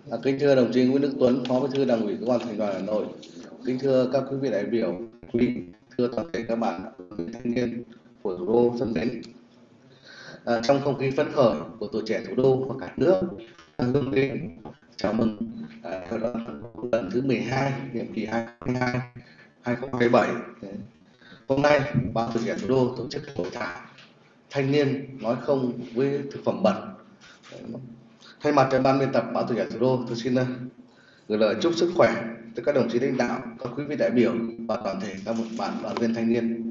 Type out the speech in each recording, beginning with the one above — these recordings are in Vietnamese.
Kính thưa đồng chí Nguyễn Đức Tuấn, Phó Bí thư Đảng ủy Cơ quan Thành đoàn Hà Nội, kính thưa các quý vị đại biểu, thưa toàn thể các bạn thanh niên của thủ đô thân mến. Trong không khí phấn khởi của tuổi trẻ thủ đô và cả nước hướng đến chào mừng hội đoàn lần thứ 12 nhiệm kỳ 2022-2027, hôm nay Ban Tuổi trẻ thủ đô tổ chức hội thảo thanh niên nói không với thực phẩm bẩn. Thay mặt cho ban biên tập Báo Tuổi trẻ thủ đô, tôi xin gửi lời chúc sức khỏe tới các đồng chí lãnh đạo, các quý vị đại biểu và toàn thể các bạn đoàn viên thanh niên.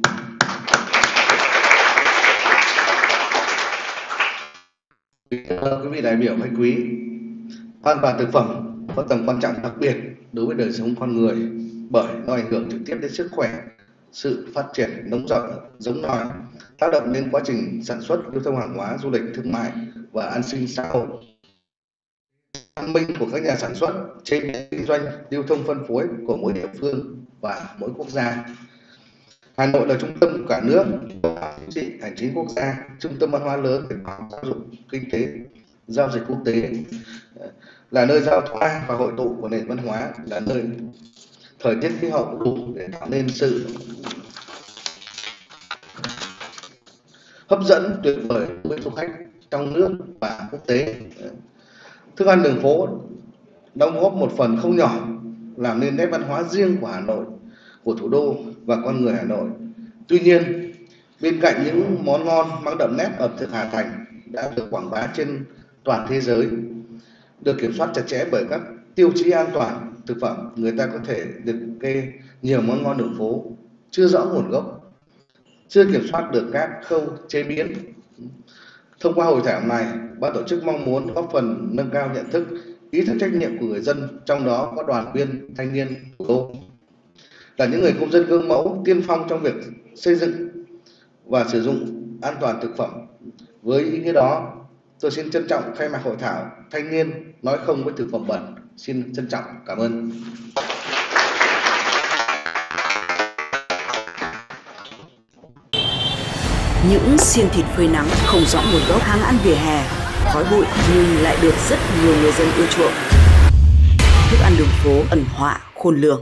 Quý vị đại biểu khách quý, an toàn thực phẩm có tầm quan trọng đặc biệt đối với đời sống con người bởi nó ảnh hưởng trực tiếp đến sức khỏe, sự phát triển giống nòi, tác động đến quá trình sản xuất, lưu thông hàng hóa, du lịch, thương mại và an sinh xã hội. An minh của các nhà sản xuất, chế biến, kinh doanh, lưu thông phân phối của mỗi địa phương và mỗi quốc gia. Hà Nội là trung tâm của cả nước, chính trị, hành chính quốc gia, trung tâm văn hóa lớn về giáo dục, kinh tế, giao dịch quốc tế, là nơi giao thoa và hội tụ của nền văn hóa, là nơi thời tiết khí hậu đủ để tạo nên sự hấp dẫn tuyệt vời với du khách trong nước và quốc tế. Thức ăn đường phố đóng góp một phần không nhỏ làm nên nét văn hóa riêng của Hà Nội, của thủ đô và con người Hà Nội. Tuy nhiên, bên cạnh những món ngon mang đậm nét ẩm thực Hà Thành đã được quảng bá trên toàn thế giới, được kiểm soát chặt chẽ bởi các tiêu chí an toàn thực phẩm, người ta có thể liệt kê nhiều món ngon đường phố chưa rõ nguồn gốc, chưa kiểm soát được các khâu chế biến. Thông qua hội thảo này, ban tổ chức mong muốn góp phần nâng cao nhận thức, ý thức trách nhiệm của người dân, trong đó có đoàn viên thanh niên thủ đô, là những người công dân gương mẫu tiên phong trong việc xây dựng và sử dụng an toàn thực phẩm. Với ý nghĩa đó, tôi xin trân trọng khai mạc hội thảo thanh niên nói không với thực phẩm bẩn. Xin trân trọng cảm ơn. Những xiên thịt phơi nắng không rõ nguồn gốc, hàng ăn vỉa hè, khói bụi nhưng lại được rất nhiều người dân ưa chuộng. Thức ăn đường phố ẩn họa khôn lường.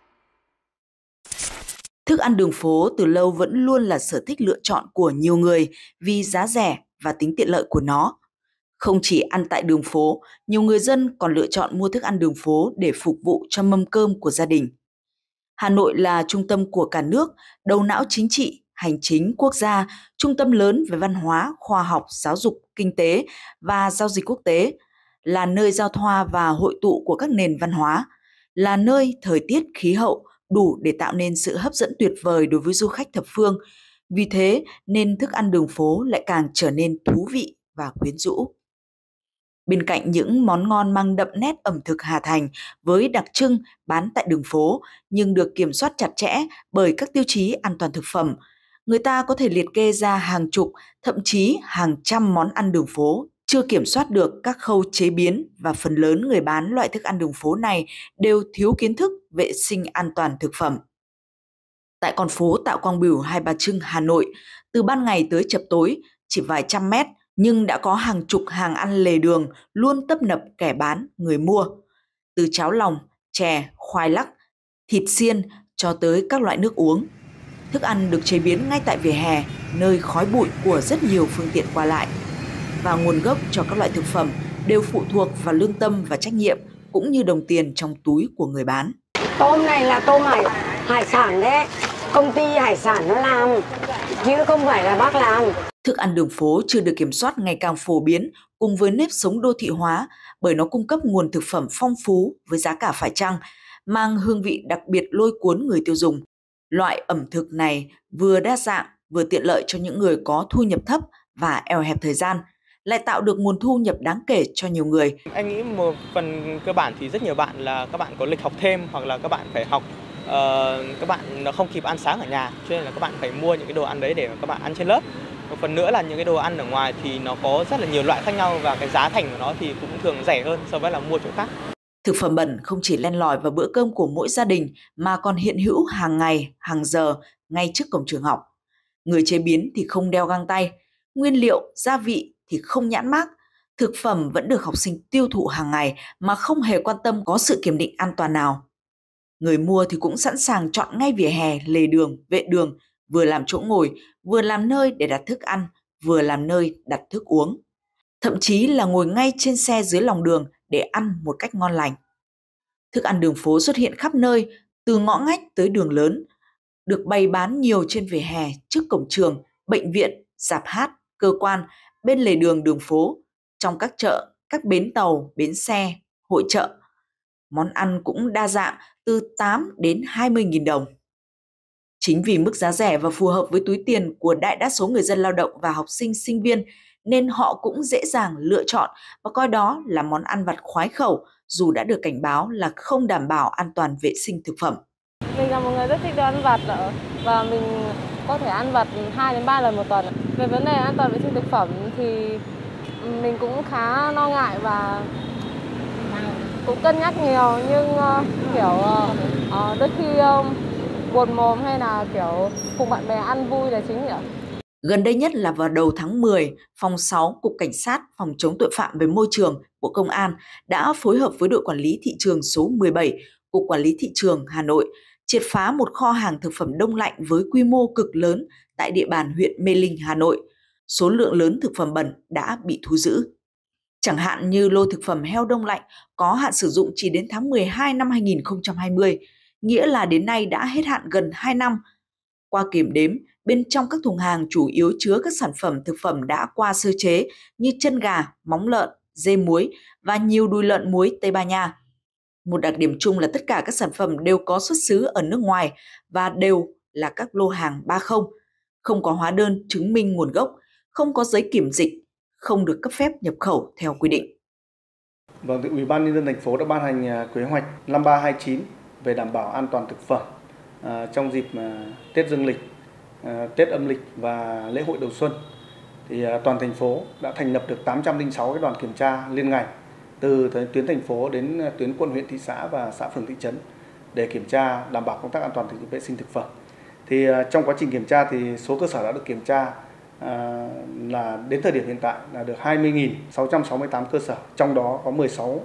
Thức ăn đường phố từ lâu vẫn luôn là sở thích lựa chọn của nhiều người vì giá rẻ và tính tiện lợi của nó. Không chỉ ăn tại đường phố, nhiều người dân còn lựa chọn mua thức ăn đường phố để phục vụ cho mâm cơm của gia đình. Hà Nội là trung tâm của cả nước, đầu não chính trị, hành chính quốc gia, trung tâm lớn về văn hóa, khoa học, giáo dục, kinh tế và giao dịch quốc tế, là nơi giao thoa và hội tụ của các nền văn hóa, là nơi thời tiết khí hậu đủ để tạo nên sự hấp dẫn tuyệt vời đối với du khách thập phương. Vì thế nên thức ăn đường phố lại càng trở nên thú vị và quyến rũ. Bên cạnh những món ngon mang đậm nét ẩm thực Hà Thành với đặc trưng bán tại đường phố nhưng được kiểm soát chặt chẽ bởi các tiêu chí an toàn thực phẩm, người ta có thể liệt kê ra hàng chục, thậm chí hàng trăm món ăn đường phố chưa kiểm soát được các khâu chế biến, và phần lớn người bán loại thức ăn đường phố này đều thiếu kiến thức vệ sinh an toàn thực phẩm. Tại con phố Tạ Quang Bửu, Hai Bà Trưng, Hà Nội, từ ban ngày tới chập tối chỉ vài trăm mét nhưng đã có hàng chục hàng ăn lề đường luôn tấp nập kẻ bán, người mua. Từ cháo lòng, chè, khoai lắc, thịt xiên cho tới các loại nước uống. Thức ăn được chế biến ngay tại vỉa hè, nơi khói bụi của rất nhiều phương tiện qua lại. Và nguồn gốc cho các loại thực phẩm đều phụ thuộc vào lương tâm và trách nhiệm, cũng như đồng tiền trong túi của người bán. Tôm này là tôm hải sản đấy, công ty hải sản nó làm, chứ không phải là bác làm. Thức ăn đường phố chưa được kiểm soát ngày càng phổ biến cùng với nếp sống đô thị hóa, bởi nó cung cấp nguồn thực phẩm phong phú với giá cả phải chăng, mang hương vị đặc biệt lôi cuốn người tiêu dùng. Loại ẩm thực này vừa đa dạng, vừa tiện lợi cho những người có thu nhập thấp và eo hẹp thời gian, lại tạo được nguồn thu nhập đáng kể cho nhiều người. Anh nghĩ một phần cơ bản thì rất nhiều bạn là các bạn có lịch học thêm, hoặc là các bạn phải học, các bạn không kịp ăn sáng ở nhà, cho nên là các bạn phải mua những cái đồ ăn đấy để các bạn ăn trên lớp. Một phần nữa là những cái đồ ăn ở ngoài thì nó có rất là nhiều loại khác nhau, và cái giá thành của nó thì cũng thường rẻ hơn so với là mua chỗ khác. Thực phẩm bẩn không chỉ len lỏi vào bữa cơm của mỗi gia đình mà còn hiện hữu hàng ngày, hàng giờ ngay trước cổng trường học. Người chế biến thì không đeo găng tay, nguyên liệu, gia vị thì không nhãn mác, Thực phẩm vẫn được học sinh tiêu thụ hàng ngày mà không hề quan tâm có sự kiểm định an toàn nào. Người mua thì cũng sẵn sàng chọn ngay vỉa hè, lề đường, vệ đường, vừa làm chỗ ngồi, vừa làm nơi để đặt thức ăn, vừa làm nơi đặt thức uống. Thậm chí là ngồi ngay trên xe dưới lòng đường để ăn một cách ngon lành. Thức ăn đường phố xuất hiện khắp nơi, từ ngõ ngách tới đường lớn, được bày bán nhiều trên vỉa hè, trước cổng trường, bệnh viện, rạp hát, cơ quan, bên lề đường đường phố, trong các chợ, các bến tàu, bến xe, hội chợ. Món ăn cũng đa dạng, từ 8 đến 20.000 đồng. Chính vì mức giá rẻ và phù hợp với túi tiền của đại đa số người dân lao động và học sinh, sinh viên nên họ cũng dễ dàng lựa chọn và coi đó là món ăn vặt khoái khẩu dù đã được cảnh báo là không đảm bảo an toàn vệ sinh thực phẩm. Mình là một người rất thích đồ ăn vặt và mình có thể ăn vặt 2 đến 3 lần một tuần. Về vấn đề an toàn vệ sinh thực phẩm thì mình cũng khá lo ngại và cũng cân nhắc nhiều, nhưng đôi khi buồn mồm hay là kiểu cùng bạn bè ăn vui là chính nhỉ. Gần đây nhất là vào đầu tháng 10, Phòng 6 Cục Cảnh sát Phòng chống tội phạm về môi trường Bộ Công an đã phối hợp với đội quản lý thị trường số 17, Cục Quản lý Thị trường Hà Nội, triệt phá một kho hàng thực phẩm đông lạnh với quy mô cực lớn tại địa bàn huyện Mê Linh, Hà Nội. Số lượng lớn thực phẩm bẩn đã bị thu giữ. Chẳng hạn như lô thực phẩm heo đông lạnh có hạn sử dụng chỉ đến tháng 12 năm 2020, nghĩa là đến nay đã hết hạn gần 2 năm. Qua kiểm đếm, bên trong các thùng hàng chủ yếu chứa các sản phẩm thực phẩm đã qua sơ chế như chân gà, móng lợn, dê muối và nhiều đùi lợn muối Tây Ban Nha. Một đặc điểm chung là tất cả các sản phẩm đều có xuất xứ ở nước ngoài và đều là các lô hàng 30, không có hóa đơn chứng minh nguồn gốc, không có giấy kiểm dịch, không được cấp phép nhập khẩu theo quy định. Vâng, thì Ủy ban nhân dân thành phố đã ban hành kế hoạch 5329 về đảm bảo an toàn thực phẩm trong dịp Tết Dương lịch, Tết âm lịch và lễ hội đầu xuân. Thì toàn thành phố đã thành lập được 806 cái đoàn kiểm tra liên ngành từ tuyến thành phố đến tuyến quận, huyện, thị xã và xã, phường, thị trấn để kiểm tra đảm bảo công tác an toàn vệ sinh thực phẩm. Thì trong quá trình kiểm tra thì số cơ sở đã được kiểm tra là đến thời điểm hiện tại là được 20.668 cơ sở, trong đó có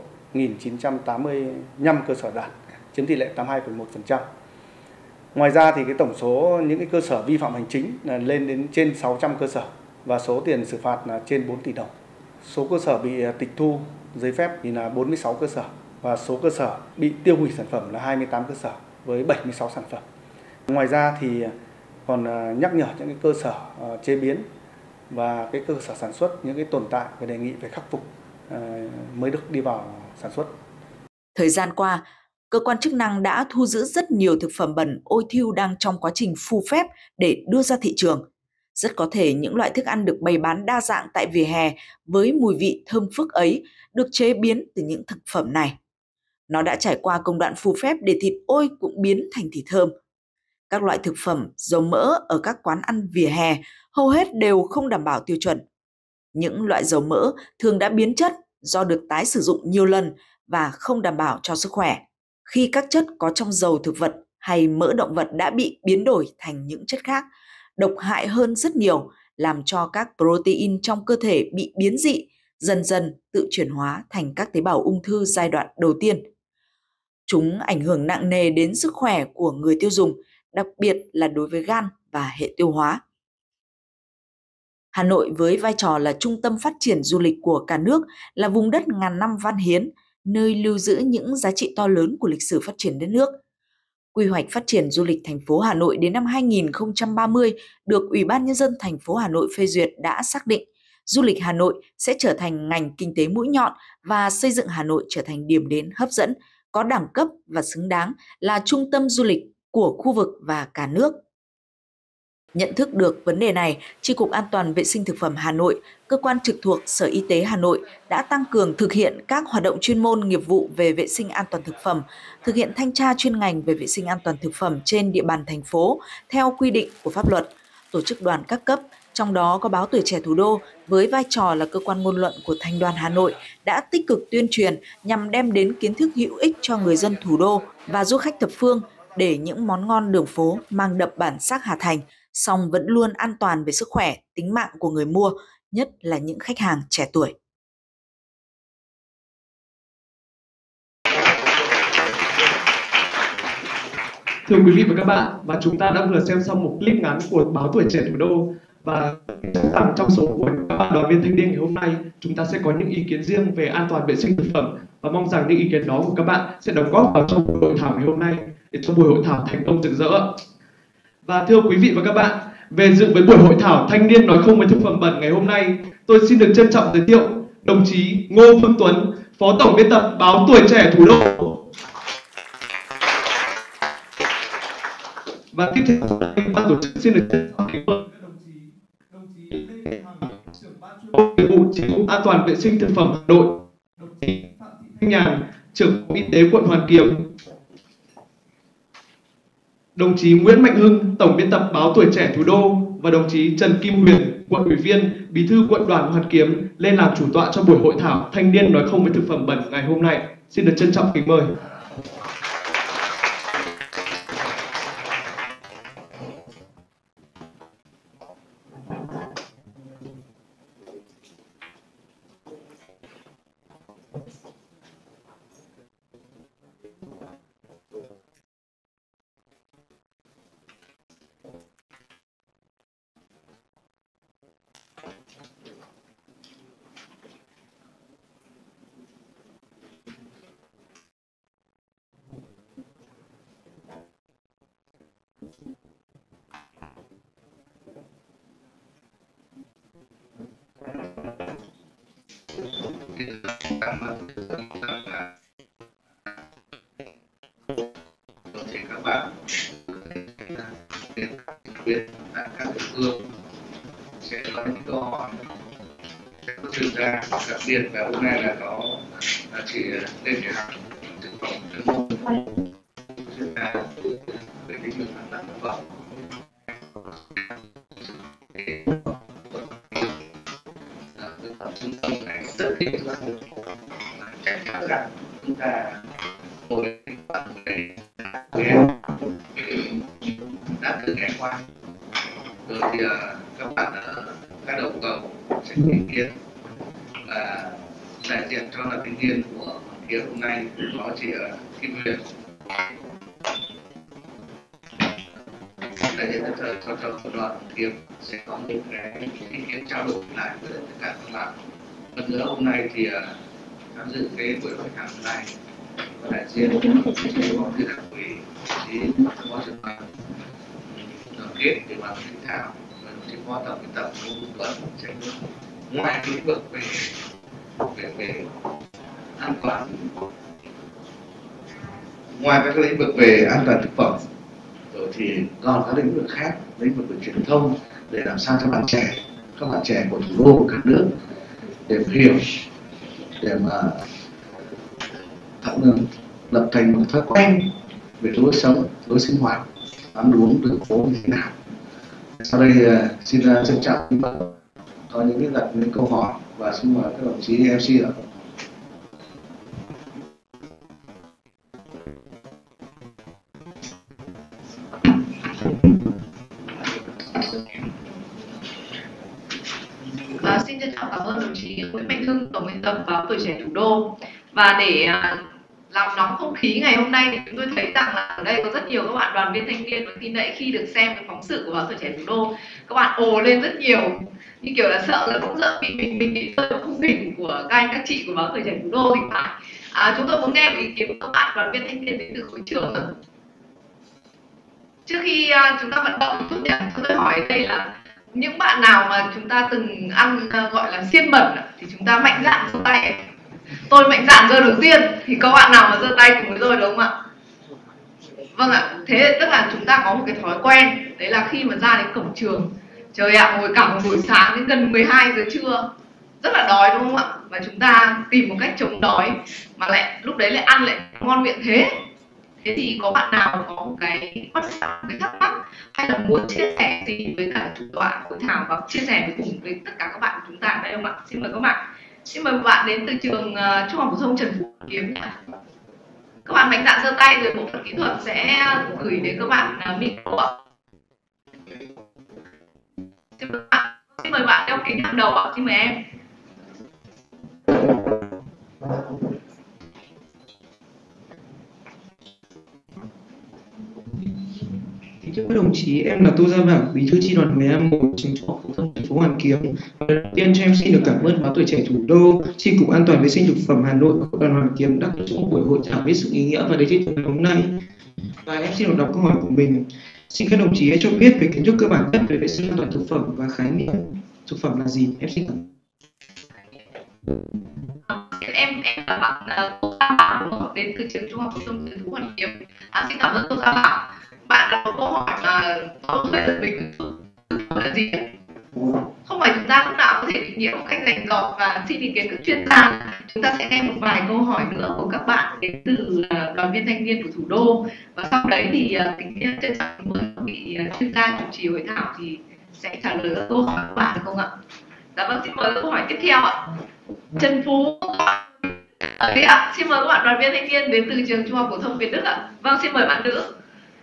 16.985 cơ sở đạt, chiếm tỷ lệ 82,1%. Ngoài ra thì cái tổng số những cái cơ sở vi phạm hành chính là lên đến trên 600 cơ sở và số tiền xử phạt là trên 4 tỷ đồng. Số cơ sở bị tịch thu giấy phép thì là 46 cơ sở và số cơ sở bị tiêu hủy sản phẩm là 28 cơ sở với 76 sản phẩm. Ngoài ra thì còn nhắc nhở những cái cơ sở chế biến và cái cơ sở sản xuất những cái tồn tại và đề nghị phải khắc phục mới được đi vào sản xuất. Thời gian qua, cơ quan chức năng đã thu giữ rất nhiều thực phẩm bẩn ôi thiu đang trong quá trình phù phép để đưa ra thị trường. Rất có thể những loại thức ăn được bày bán đa dạng tại vỉa hè với mùi vị thơm phức ấy được chế biến từ những thực phẩm này. Nó đã trải qua công đoạn phù phép để thịt ôi cũng biến thành thịt thơm. Các loại thực phẩm dầu mỡ ở các quán ăn vỉa hè hầu hết đều không đảm bảo tiêu chuẩn. Những loại dầu mỡ thường đã biến chất do được tái sử dụng nhiều lần và không đảm bảo cho sức khỏe. Khi các chất có trong dầu thực vật hay mỡ động vật đã bị biến đổi thành những chất khác, độc hại hơn rất nhiều, làm cho các protein trong cơ thể bị biến dị, dần dần tự chuyển hóa thành các tế bào ung thư giai đoạn đầu tiên. Chúng ảnh hưởng nặng nề đến sức khỏe của người tiêu dùng, đặc biệt là đối với gan và hệ tiêu hóa. Hà Nội với vai trò là trung tâm phát triển du lịch của cả nước, là vùng đất ngàn năm văn hiến, nơi lưu giữ những giá trị to lớn của lịch sử phát triển đất nước. Quy hoạch phát triển du lịch thành phố Hà Nội đến năm 2030 được Ủy ban nhân dân thành phố Hà Nội phê duyệt đã xác định du lịch Hà Nội sẽ trở thành ngành kinh tế mũi nhọn và xây dựng Hà Nội trở thành điểm đến hấp dẫn, có đẳng cấp và xứng đáng là trung tâm du lịch của khu vực và cả nước. Nhận thức được vấn đề này, Chi cục An toàn vệ sinh thực phẩm Hà Nội, cơ quan trực thuộc Sở Y tế Hà Nội đã tăng cường thực hiện các hoạt động chuyên môn nghiệp vụ về vệ sinh an toàn thực phẩm, thực hiện thanh tra chuyên ngành về vệ sinh an toàn thực phẩm trên địa bàn thành phố theo quy định của pháp luật, tổ chức đoàn các cấp, trong đó có Báo Tuổi Trẻ Thủ đô với vai trò là cơ quan ngôn luận của Thành đoàn Hà Nội đã tích cực tuyên truyền nhằm đem đến kiến thức hữu ích cho người dân thủ đô và du khách thập phương để những món ngon đường phố mang đậm bản sắc Hà Thành, song vẫn luôn an toàn về sức khỏe, tính mạng của người mua, nhất là những khách hàng trẻ tuổi. Thưa quý vị và các bạn, và chúng ta đã vừa xem xong một clip ngắn của báo Tuổi Trẻ Thủ đô, và chắc rằng trong số của các bạn đoàn viên thanh niên ngày hôm nay, chúng ta sẽ có những ý kiến riêng về an toàn vệ sinh thực phẩm, và mong rằng những ý kiến đó của các bạn sẽ đóng góp vào trong buổi hội thảo ngày hôm nay để cho buổi hội thảo thành công rực rỡ. Và thưa quý vị và các bạn, về dự với buổi hội thảo Thanh niên nói không với thực phẩm bẩn ngày hôm nay, tôi xin được trân trọng giới thiệu đồng chí Ngô Phương Tuấn, Phó Tổng biên tập báo Tuổi Trẻ Thủ đô. Và tiếp theo, ban tổ chức xin được trân trọng kính mời đồng chí Lê Hằng, trưởng ban chuyên vụ Chi cục An toàn vệ sinh thực phẩm Hà Nội, đồng chí Phạm Thị Thanh Nhàn, trưởng phòng y tế quận Hoàn Kiếm, đồng chí Nguyễn Mạnh Hưng, tổng biên tập báo Tuổi Trẻ Thủ đô, và đồng chí Trần Kim Huyền, quận ủy viên, bí thư quận đoàn Hoàn Kiếm lên làm chủ tọa cho buổi hội thảo Thanh niên nói không với thực phẩm bẩn ngày hôm nay. Xin được trân trọng kính mời. Thì các bạn biết các địa phương sẽ có những câu hỏi các chuyên gia, đặc biệt là hôm nay là có chị Lê Thị Hằng, thực phẩm chuyên môn chuyên gia về lĩnh vực an toàn thực phẩm. Trung tâm này rất ít chắc chắn rằng chúng ta ngồi bạn để đã từng ngày qua rồi thì các bạn ở các đầu cầu sẽ ý kiến, và đại diện cho là thanh niên của Hoàn Kiếm hôm nay có chị Kim Huyền, đại diện cho đoàn Hoàn Kiếm sẽ có những cái ý kiến trao đổi lại với tất cả các bạn. Hơn nữa hôm nay thì tham dự cái buổi hội thảo này và đại diện của Phó Thư Đảng ủy, chí Phó trưởng ban đoàn kết về mặt thể thao và đồng chí Phó Tổng biên tập Ngô Phương Tuấn sẽ ngoài lĩnh vực về an toàn, ngoài các lĩnh vực về an toàn thực phẩm rồi thì còn các lĩnh vực khác, lĩnh vực về truyền thông, để làm sao cho các bạn trẻ của thủ đô, của cả nước để hiểu, để mà lập thành một thói quen về lối sống, lối sinh hoạt, ăn uống đường phố như thế nào. Sau đây xin trân trọng có những đặt những câu hỏi, và xin mời các đồng chí MC ạ. Xin trân trọng cảm ơn đồng chí Nguyễn Mạnh Hưng, tổng biên tập báo Tuổi Trẻ Thủ đô. Và để làm nóng không khí ngày hôm nay thì chúng tôi thấy rằng là ở đây có rất nhiều các bạn đoàn viên thanh niên, và khi được xem cái phóng sự của báo Tuổi Trẻ Thủ đô, các bạn ồ lên rất nhiều, như kiểu là sợ là cũng sợ bị mình bị rơi vào khung hình của các anh các chị của báo Tuổi Trẻ Thủ đô thì phải. Chúng tôi muốn nghe một ý kiến của các bạn đoàn viên thanh niên đến từ khối trưởng. Trước khi chúng ta vận động một chút, chúng tôi hỏi đây là những bạn nào mà chúng ta từng ăn gọi là xiên bẩn thì chúng ta mạnh dạn giơ tay. Tôi mạnh dạn giơ đầu tiên, thì có bạn nào mà giơ tay cùng với tôi đúng không ạ? Vâng ạ, thế tức là chúng ta có một cái thói quen, đấy là khi mà ra đến cổng trường, trời ạ, ngồi cả một buổi sáng đến gần 12 giờ trưa, rất là đói đúng không ạ? Và chúng ta tìm một cách chống đói, mà lại lúc đấy lại ăn lại ngon miệng thế. Thế thì có bạn nào có một cái thắc mắc hay là muốn chia sẻ gì với cả chủ tọa hội thảo và chia sẻ với cùng với tất cả các bạn của chúng ta ở đây không ạ? Xin mời các bạn. Xin mời bạn đến từ trường Trung học phổ thông Trần Phú Kiếm nhé. Các bạn mạnh dạn giơ tay rồi bộ phận kỹ thuật sẽ gửi đến các bạn micro ạ. Xin mời bạn đeo kính hàng đầu ạ. Xin mời em. đồng chí, em là Tô Gia Bảo, Bí thư chi đoàn 11, trường Trung học phổ thông thành phố Hoàn Kiếm. Đầu tiên cho em xin được cảm ơn Báo Tuổi Trẻ Thủ đô, Chi cục An toàn vệ sinh thực phẩm Hà Nội và Quận đoàn Hoàn Kiếm đã tổ chức một buổi hội thảo hết sức ý nghĩa và đầy thiết thực hôm nay. Và em xin được đọc câu hỏi của mình. Xin các đồng chí hãy cho biết về kiến thức cơ bản nhất về vệ sinh an toàn thực phẩm và khái niệm thực phẩm là gì. Em xin cảm ơn. Em là bạn Tô Gia Bảo đến từ trường Trung học phổ thông thành phố Hoàn Kiếm. Xin cảm ơn Tô Gia Bảo. Bạn đặt một câu hỏi mà tôi hơi giật mình là gì? Không phải chúng ta lúc nào có thể định nghĩa một cách rành rọt và xin ý kiến các chuyên gia. Chúng ta sẽ nghe một vài câu hỏi nữa của các bạn đến từ đoàn viên thanh niên của thủ đô, và sau đấy thì tính trân trọng mời vị chuyên gia chủ trì hội thảo thì sẽ trả lời các câu hỏi của bạn được không ạ? Dạ vâng, xin mời câu hỏi tiếp theo ạ. Trần Phú ở đây ạ. Xin mời các bạn đoàn viên thanh niên đến từ trường Trung học phổ thông Việt Đức ạ. Vâng, xin mời bạn nữ.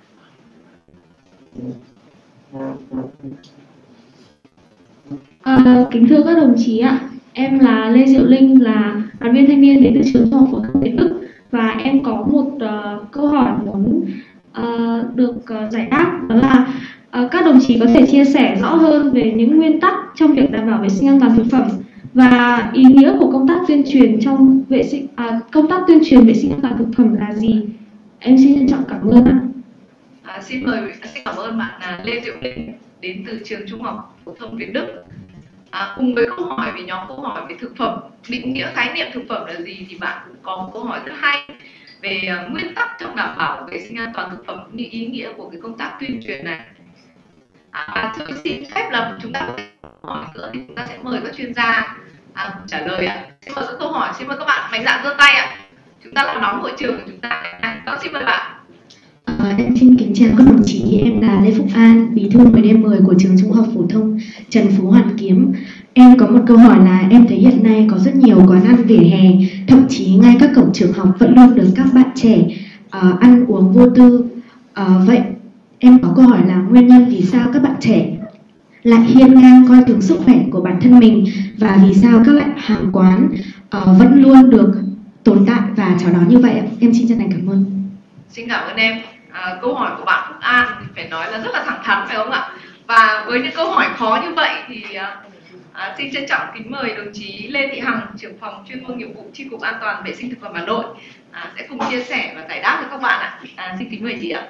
Kính thưa các đồng chí ạ, em là Lê Diệu Linh, là đoàn viên thanh niên đến từ trường Trung học phổ thông Việt Đức, và em có một câu hỏi muốn được giải đáp, đó là các đồng chí có thể chia sẻ rõ hơn về những nguyên tắc trong việc đảm bảo vệ sinh an toàn thực phẩm và ý nghĩa của công tác tuyên truyền trong công tác tuyên truyền vệ sinh an toàn thực phẩm là gì? Em xin trân trọng cảm ơn ạ. Xin cảm ơn bạn Lê Diệu Linh đến từ trường Trung học phổ thông Việt Đức. Cùng với câu hỏi về nhóm câu hỏi về thực phẩm, định nghĩa khái niệm thực phẩm là gì, thì bạn cũng có một câu hỏi rất hay về nguyên tắc trong đảm bảo vệ sinh an toàn thực phẩm, như ý nghĩa của cái công tác tuyên truyền này. Và xin phép là chúng ta có câu hỏi nữa thì chúng ta sẽ mời các chuyên gia trả lời ạ. Xin mời các câu hỏi, xin mời các bạn mạnh dạn giơ tay ạ. Chúng ta làm nóng hội trường của chúng ta. Vâng, xin mời bạn. Em xin kính chào các đồng chí, em là Lê Phúc An, bí thư 10D10 của trường Trung học phổ thông Trần Phú Hoàn Kiếm. Em có một câu hỏi là em thấy hiện nay có rất nhiều quán ăn vỉa hè, thậm chí ngay các cổng trường học vẫn luôn được các bạn trẻ ăn uống vô tư. Vậy em có câu hỏi là nguyên nhân vì sao các bạn trẻ lại hiên ngang coi thường sức khỏe của bản thân mình, và vì sao các loại hàng quán vẫn luôn được tồn tại và chào đón như vậy ạ? Em xin chân thành cảm ơn. Xin cảm ơn em. Câu hỏi của bạn Phúc An thì phải nói là rất là thẳng thắn, phải không ạ? Và với những câu hỏi khó như vậy thì xin trân trọng kính mời đồng chí Lê Thị Hằng, trưởng phòng chuyên môn nghiệp vụ Chi cục An toàn vệ sinh thực phẩm Hà Nội sẽ cùng chia sẻ và giải đáp với các bạn ạ. Xin kính mời chị ạ.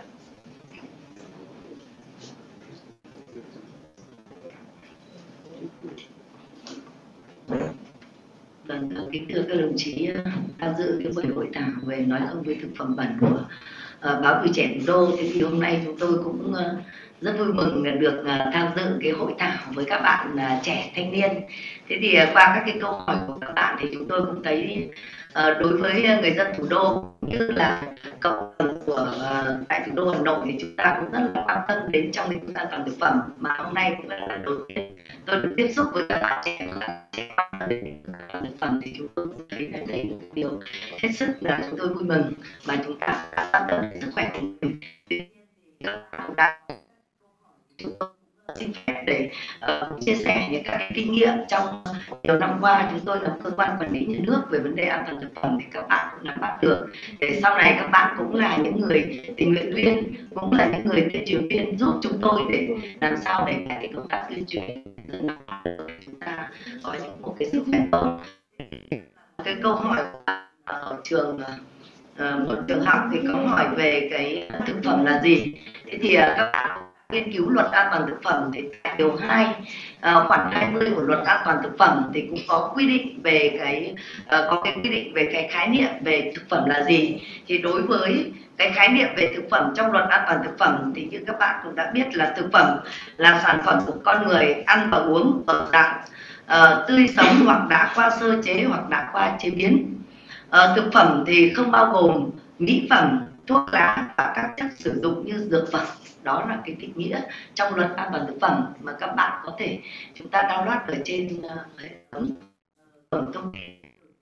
Vâng, kính thưa các đồng chí tham dự cái buổi hội thảo về nói không với thực phẩm bẩn của Báo Tuổi Trẻ Thủ đô. Thế thì hôm nay chúng tôi cũng rất vui mừng được tham dự cái hội thảo với các bạn trẻ thanh niên. Thế thì qua các cái câu hỏi của các bạn thì chúng tôi cũng thấy đối với người dân thủ đô như là cộng đồng của tại thủ đô Hà Nội thì chúng ta cũng rất là quan tâm đến trong lĩnh vực an toàn thực phẩm, mà hôm nay cũng là đầu tiên tôi được tiếp xúc với các bạn trẻ quan tâm đến an toàn thực phẩm, thì chúng tôi cũng thấy là đây là một điều hết sức là chúng tôi vui mừng, mà chúng ta đã quan tâm đến sức khỏe của mình. Chúng tôi xin phép để chia sẻ những các kinh nghiệm trong nhiều năm qua chúng tôi là cơ quan quản lý nhà nước về vấn đề an toàn thực phẩm, thì các bạn cũng nắm bắt được, để sau này các bạn cũng là những người tình nguyện viên, cũng là những người tuyên truyền viên giúp chúng tôi để làm sao để cái công tác tuyên truyền chúng ta có những một cái sức khỏe tốt. Cái câu hỏi ở trường một trường học thì có hỏi về cái thực phẩm là gì, thế thì các bạn nghiên cứu luật an toàn thực phẩm thì tại điều 2 khoản 20 của luật an toàn thực phẩm thì cũng có quy định về cái quy định về cái khái niệm về thực phẩm là gì. Thì đối với cái khái niệm về thực phẩm trong luật an toàn thực phẩm thì như các bạn cũng đã biết là thực phẩm là sản phẩm của con người ăn và uống ở dạng tươi sống hoặc đã qua sơ chế hoặc đã qua chế biến. Thực phẩm thì không bao gồm mỹ phẩm, thuốc lá và các chất sử dụng như dược phẩm. Đó là cái định nghĩa trong luật an toàn thực phẩm mà các bạn có thể chúng ta download ở trên hệ thống thông tin,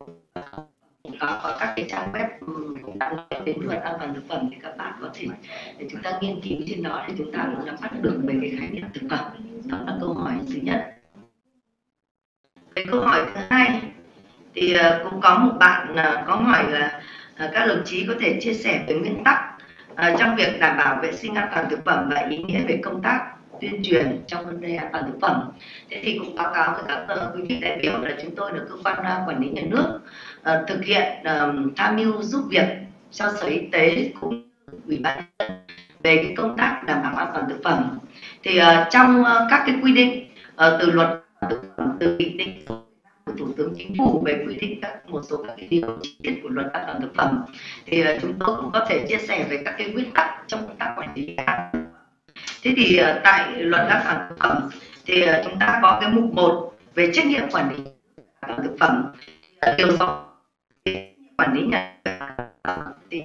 có các cái trang web đến luật an toàn thực phẩm thì các bạn có thể để chúng ta nghiên cứu trên đó thì chúng ta cũng nắm bắt được về cái khái niệm thực phẩm. Đó là câu hỏi thứ nhất. Cái câu hỏi thứ hai thì cũng có một bạn có hỏi là các đồng chí có thể chia sẻ về nguyên tắc trong việc đảm bảo vệ sinh an toàn thực phẩm và ý nghĩa về công tác tuyên truyền trong vấn đề an toàn thực phẩm. Thế thì cũng báo cáo với các quý vị đại biểu là chúng tôi là cơ quan quản lý nhà nước thực hiện tham mưu giúp việc cho Sở Y tế cũng Ủy ban nhân dân về cái công tác đảm bảo an toàn thực phẩm. Thì trong các cái quy định từ luật thực phẩm, từ nghị định của Thủ tướng Chính phủ về quy định một số các cái điều chi tiết của luật an toàn thực phẩm, thì chúng tôi cũng có thể chia sẻ về các cái nguyên tắc trong công tác quản lý. Thế thì tại luật an toàn thực phẩm thì chúng ta có cái mục 1 về trách nhiệm quản lý an toàn thực phẩm. Điều 6 quản lý nhà thì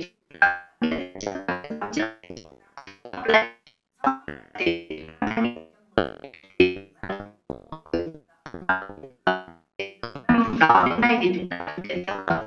đó đến nay thì chúng ta thực hiện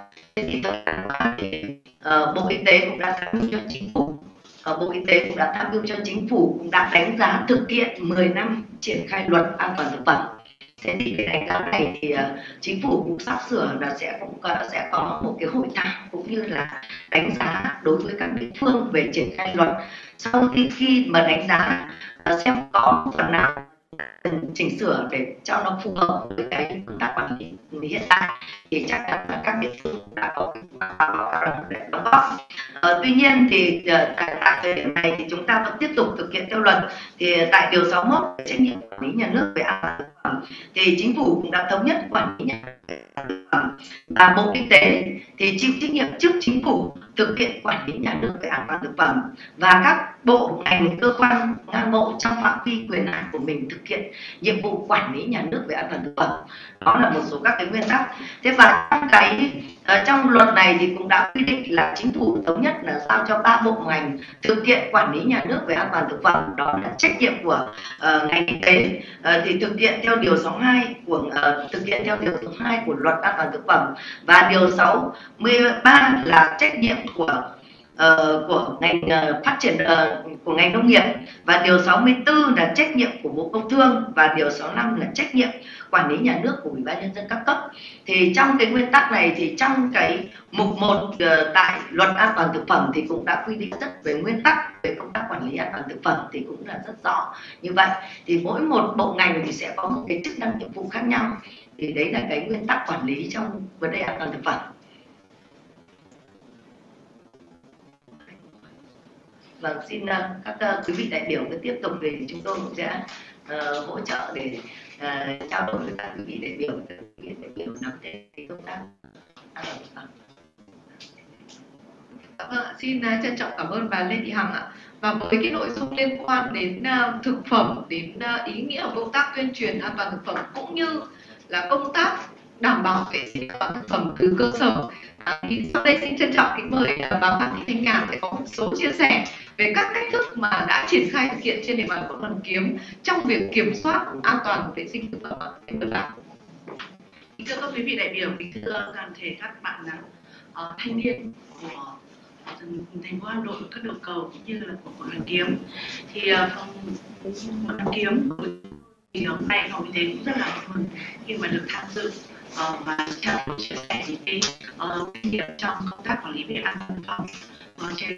Bộ Y tế cũng đã tham mưu cho Chính phủ, Bộ Y tế cũng đã tham mưu cho Chính phủ, cũng đã đánh giá thực hiện 10 năm triển khai luật an toàn thực phẩm. Thế thì cái đánh giá này thì Chính phủ cũng sắp sửa là sẽ có một cái hội thảo cũng như là đánh giá đối với các địa phương về triển khai luật. Sau khi mà đánh giá xem có phần nào cần chỉnh sửa để cho nó phù hợp với cái công tác quản lý hiện tại thì chắc chắn là các địa phương đã có để đóng góp. Tuy nhiên thì tại thời điểm này thì chúng ta vẫn tiếp tục thực hiện theo luật. Thì tại điều 61 trách nhiệm quản lý nhà nước về an toàn thực phẩm thì Chính phủ cũng đã thống nhất quản lý nhà nước về an toàn thực phẩm và Bộ Y tế thì chịu trách nhiệm trước Chính phủ thực hiện quản lý nhà nước về an toàn thực phẩm, và các bộ ngành cơ quan ngang bộ trong phạm vi quyền hạn của mình thực hiện nhiệm vụ quản lý nhà nước về an toàn thực phẩm. Đó là một số các cái nguyên tắc. Thế và trong luật này thì cũng đã quy định là Chính phủ thống nhất là giao cho 3 bộ ngành thực hiện quản lý nhà nước về an toàn thực phẩm. Đó là trách nhiệm của ngành y tế thì thực hiện theo điều 62 của luật an toàn thực phẩm, và điều 63 là trách nhiệm của ngành phát triển của ngành nông nghiệp, và điều 64 là trách nhiệm của Bộ Công Thương, và điều 65 là trách nhiệm quản lý nhà nước của Ủy ban nhân dân các cấp. Thì trong cái nguyên tắc này thì trong cái mục 1 tại luật an toàn thực phẩm thì cũng đã quy định rất về nguyên tắc về công tác quản lý an toàn thực phẩm thì cũng là rất rõ. Như vậy thì mỗi một bộ ngành thì sẽ có một cái chức năng nhiệm vụ khác nhau. Thì đấy là cái nguyên tắc quản lý trong vấn đề an toàn thực phẩm. Vâng, xin các quý vị đại biểu cứ tiếp tục về thì chúng tôi cũng sẽ hỗ trợ để trao đổi với các quý vị đại biểu nắm thêm công tác an toàn thực phẩm. Vâng, xin trân trọng cảm ơn bà Lê Thị Hằng ạ. Và với cái nội dung liên quan đến thực phẩm, đến ý nghĩa của công tác tuyên truyền an toàn thực phẩm cũng như là công tác đảm bảo vệ sinh an toàn thực phẩm từ cơ sở, thì sau đây xin trân trọng kính mời bà Phạm Thị Thanh Nhàn sẽ có một số chia sẻ về các cách thức mà đã triển khai thực hiện trên địa bàn quận Hoàn Kiếm trong việc kiểm soát an toàn vệ sinh thực phẩm. Kính thưa các quý vị đại biểu, kính thưa toàn thể các bạn thanh niên của thành phố Hà Nội, các đầu cầu cũng như là của quận Hoàn Kiếm, thì quận Hoàn Kiếm thì hôm nay phòng y tế cũng rất là mừng khi mà được tham dự và trao đổi chia sẻ những cái kinh nghiệm trong công tác quản lý về an toàn thực phẩm trên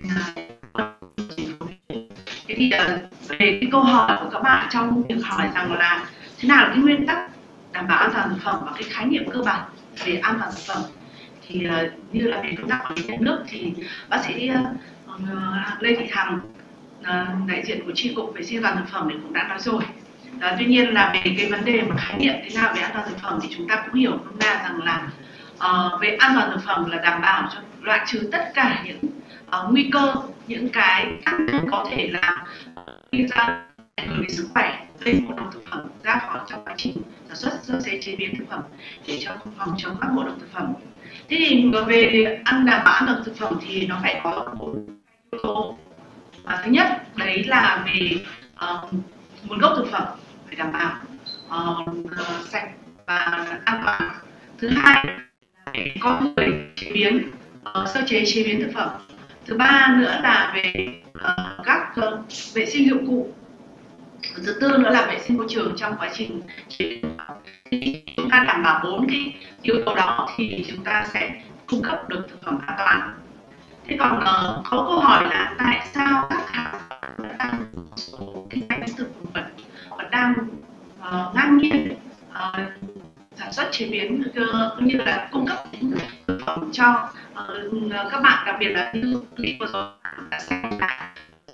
thế thì về cái câu hỏi của các bạn trong việc hỏi rằng là thế nào là cái nguyên tắc đảm bảo an toàn thực phẩm và cái khái niệm cơ bản về an toàn thực phẩm, thì như là về công tác quản lý nhà nước thì bác sĩ Lê Thị Hằng, đại diện của chi cục vệ sinh an toàn thực phẩm thì cũng đã nói rồi. Tuy nhiên là về cái vấn đề mà khái niệm thế nào về an toàn thực phẩm thì chúng ta cũng hiểu nôm na rằng là về an toàn thực phẩm là đảm bảo cho loại trừ tất cả những nguy cơ, những cái tác nhân có thể là gây ra ảnh hưởng đến sức khỏe, gây ngộ độc thực phẩm ra khỏi trong quá trình sản xuất, sơ chế, chế biến thực phẩm để cho phòng chống các ngộ độc thực phẩm. Thế thì về đảm bảo an toàn thực phẩm thì nó phải có một yếu tố. Thứ nhất đấy là về nguồn gốc thực phẩm phải đảm bảo sạch và an toàn. Thứ hai là phải có người chế biến, sơ chế chế biến thực phẩm. Thứ ba nữa là về các vệ sinh dụng cụ. Thứ tư nữa là vệ sinh môi trường trong quá trình chế biến thực phẩm. Thì chúng ta đảm bảo 4 cái yếu tố đó thì chúng ta sẽ cung cấp được thực phẩm an toàn. Thế còn có câu hỏi là tại sao các hàng đang số kinh doanh thực phẩm vẫn đang ngang nhiên sản xuất chế biến cũng như là cung cấp thực phẩm cho các bạn, đặc biệt là như clip vừa rồi đã xem là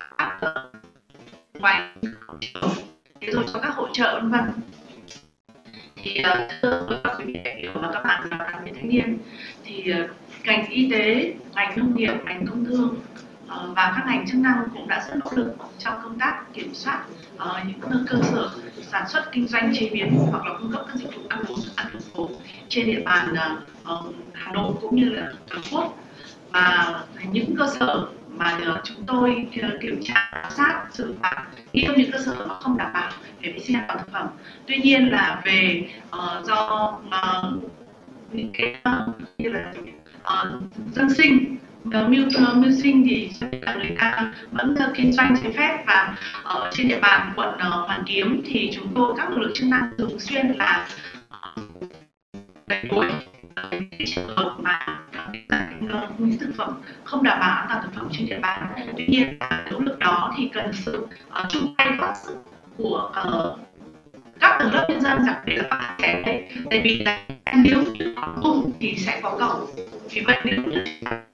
ngoài thế rồi cho các hỗ trợ vân vân. Thì thưa các quý vị đại biểu và các bạn đoàn viên thanh niên, thì ngành y tế, ngành nông nghiệp, ngành công thương và các ngành chức năng cũng đã rất nỗ lực trong công tác kiểm soát những cơ sở sản xuất kinh doanh chế biến hoặc là cung cấp các dịch vụ ăn uống thức ăn đường phố trên địa bàn Hà Nội cũng như là toàn quốc. Và những cơ sở mà chúng tôi kiểm tra sát xử phạt nghiêm những cơ sở mà không đảm bảo về vệ sinh an toàn thực phẩm. Tuy nhiên là về do những cái như là dân sinh mưu sinh thì người ta vẫn kinh doanh trái phép, và ở trên địa bàn quận Hoàn Kiếm thì chúng tôi các lực lượng chức năng thường xuyên là đẩy đuổi những trường hợp mà những thực phẩm không đảm bảo an toàn thực phẩm trên địa bàn. Tuy nhiên nỗ lực đó thì cần sự chung tay góp sức của các tầng lớp nhân dân, đặc biệt là các trẻ đây, tại vì là nếu như có cung thì sẽ có cầu. Vì vậy nếu như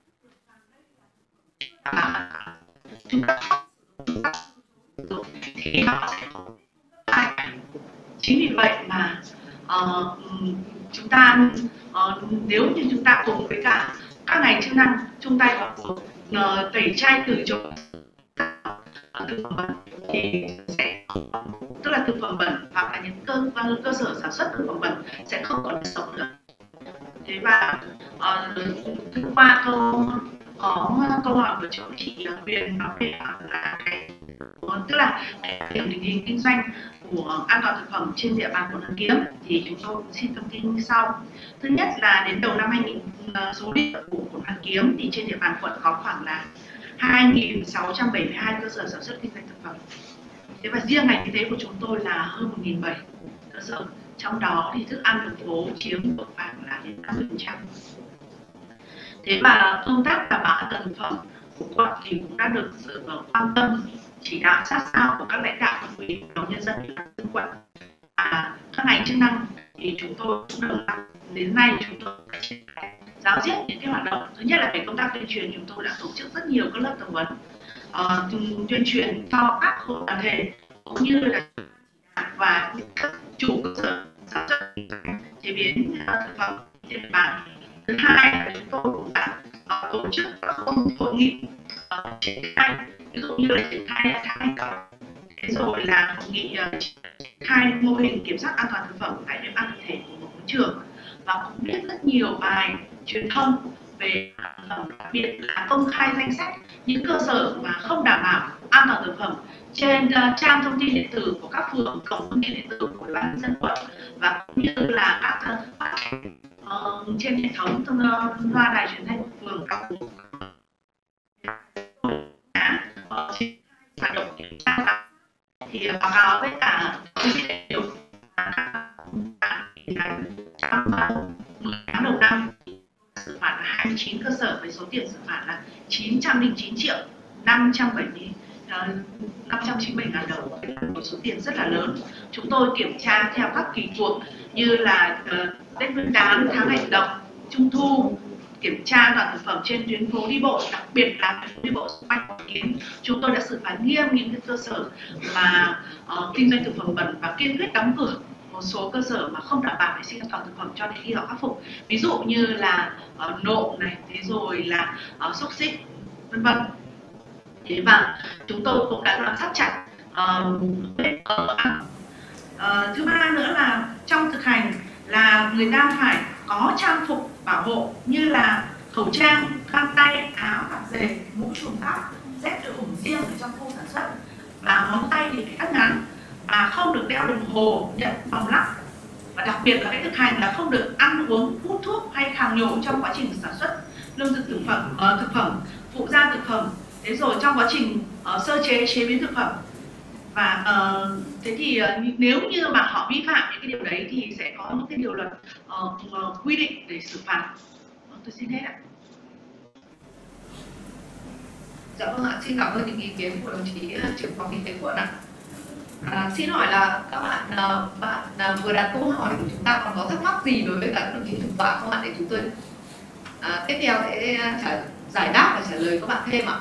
chúng ta thì nó sẽ không ai. Chính vì vậy mà chúng ta nếu như chúng ta cùng với cả các ngành chức năng chung tay vào cuộc tẩy chay từ chỗ thực phẩm bẩn thì sẽ, tức là thực phẩm bẩn hoặc là những cơ sở sản xuất thực phẩm bẩn sẽ không còn sống nữa. Thế và qua câu hỏi của chỗ chị Huyền nói về là tức là tình hình kinh doanh của an toàn thực phẩm trên địa bàn quận Hoàn Kiếm, thì chúng tôi xin thông tin như sau. Thứ nhất là đến đầu năm 2000, số liệu của quận Hoàn Kiếm thì trên địa bàn quận có khoảng là 2.672 cơ sở sản xuất kinh doanh thực phẩm. Thế và riêng ngành y tế của chúng tôi là hơn 1.700 cơ sở, trong đó thì thức ăn đường phố chiếm khoảng là đến 50%. Thế và công tác đảm bảo an toàn thực phẩm của quận thì cũng đã được sự quan tâm chỉ đạo sát sao của các lãnh đạo của ủy ban nhân dân quận và các ngành chức năng. Thì chúng tôi cũng đồng lòng đến nay chúng tôi đã triển khai giáo diết những cái hoạt động. Thứ nhất là về công tác tuyên truyền, chúng tôi đã tổ chức rất nhiều các lớp tập huấn tuyên truyền cho các hộ đoàn thể cũng như là và các chủ cơ sở sản xuất chế biến thực phẩm trên địa bàn. Thứ hai là chúng tôi cũng đã tổ chức các hội nghị triển khai, ví dụ như là triển khai tháng hành động, rồi là hội nghị triển khai mô hình kiểm soát an toàn thực phẩm tại địa bàn thể của một trường, và cũng viết rất nhiều bài truyền thông về an toàn thực phẩm, đặc biệt là công khai danh sách những cơ sở mà không đảm bảo an toàn thực phẩm trên trang thông tin điện tử của các phường, cổng thông tin điện tử của ủy ban nhân dân quận, và cũng như là các trên hệ thống loa đài truyền thanh phường các hoạt động kiểm tra. Thì báo cáo với cả quý vị đại biểu trong 10 tháng đầu năm xử phạt là 29 cơ sở với số tiền xử phạt là 909.590.000 đồng, một số tiền rất là lớn. Chúng tôi kiểm tra theo các kỳ cuộc như là Tết Nguyên đán, tháng hành động, Trung thu, kiểm tra an toàn thực phẩm trên tuyến phố đi bộ, đặc biệt là tuyến phố đi bộ xung quanh Hoàn Kiếm. Chúng tôi đã xử phạt nghiêm những cái cơ sở mà kinh doanh thực phẩm bẩn và kiên quyết đóng cửa một số cơ sở mà không đảm bảo vệ sinh an toàn thực phẩm cho đến khi họ khắc phục. Ví dụ như là nộm này, thế rồi là xúc xích, vân vân. Thế và chúng tôi cũng đã giám sát chặt. Thứ ba nữa là trong thực hành là người ta phải có trang phục bảo hộ như là khẩu trang, găng tay, áo, vạt dề, mũ trùm tóc, dép được ủng riêng ở trong khu sản xuất, và móng tay thì phải cắt ngắn, và không được đeo đồng hồ, nhận vòng lắc, và đặc biệt là cái thực hành là không được ăn uống, hút thuốc hay khạc nhổ trong quá trình sản xuất lương thực thực phẩm, phụ gia thực phẩm, thế rồi trong quá trình sơ chế biến thực phẩm. Và thế thì nếu như mà họ vi phạm những cái điều đấy thì sẽ có những cái điều luật quy định để xử phạt. Tôi xin hết ạ. Dạ vâng ạ, xin cảm ơn những ý kiến của đồng chí trưởng phòng kinh tế quận ạ. Xin hỏi là các bạn vừa đặt câu hỏi của chúng ta còn có thắc mắc gì đối với các đồng chí thủ tọa không ạ, để chúng tôi tiếp theo sẽ giải đáp và trả lời các bạn thêm ạ.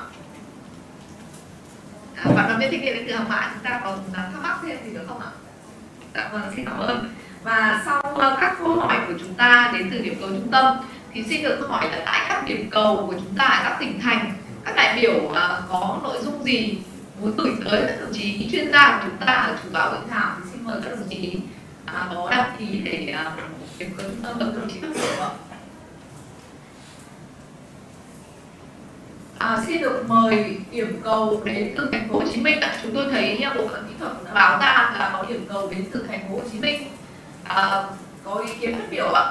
Bạn đoàn viên thanh niên đến từ Hàng Mã, chúng ta còn thắc mắc thêm gì nữa không ạ? Dạ vâng, xin cảm ơn. Và sau các câu hỏi của chúng ta đến từ điểm cầu trung tâm thì xin được hỏi là tại các điểm cầu của chúng ta ở các tỉnh thành, các đại biểu có nội dung gì muốn gửi tới các đồng chí chuyên gia của chúng ta ở chủ tọa hội thảo, thì xin mời các đồng chí có đăng ký để điểm cầu trung tâm được đồng chí phát biểu ạ. Xin được mời điểm cầu đến từ thành phố Hồ Chí Minh. Chúng tôi thấy bộ phận kỹ thuật đã báo ra là có điểm cầu đến từ thành phố Hồ Chí Minh. Có ý kiến phát biểu ạ.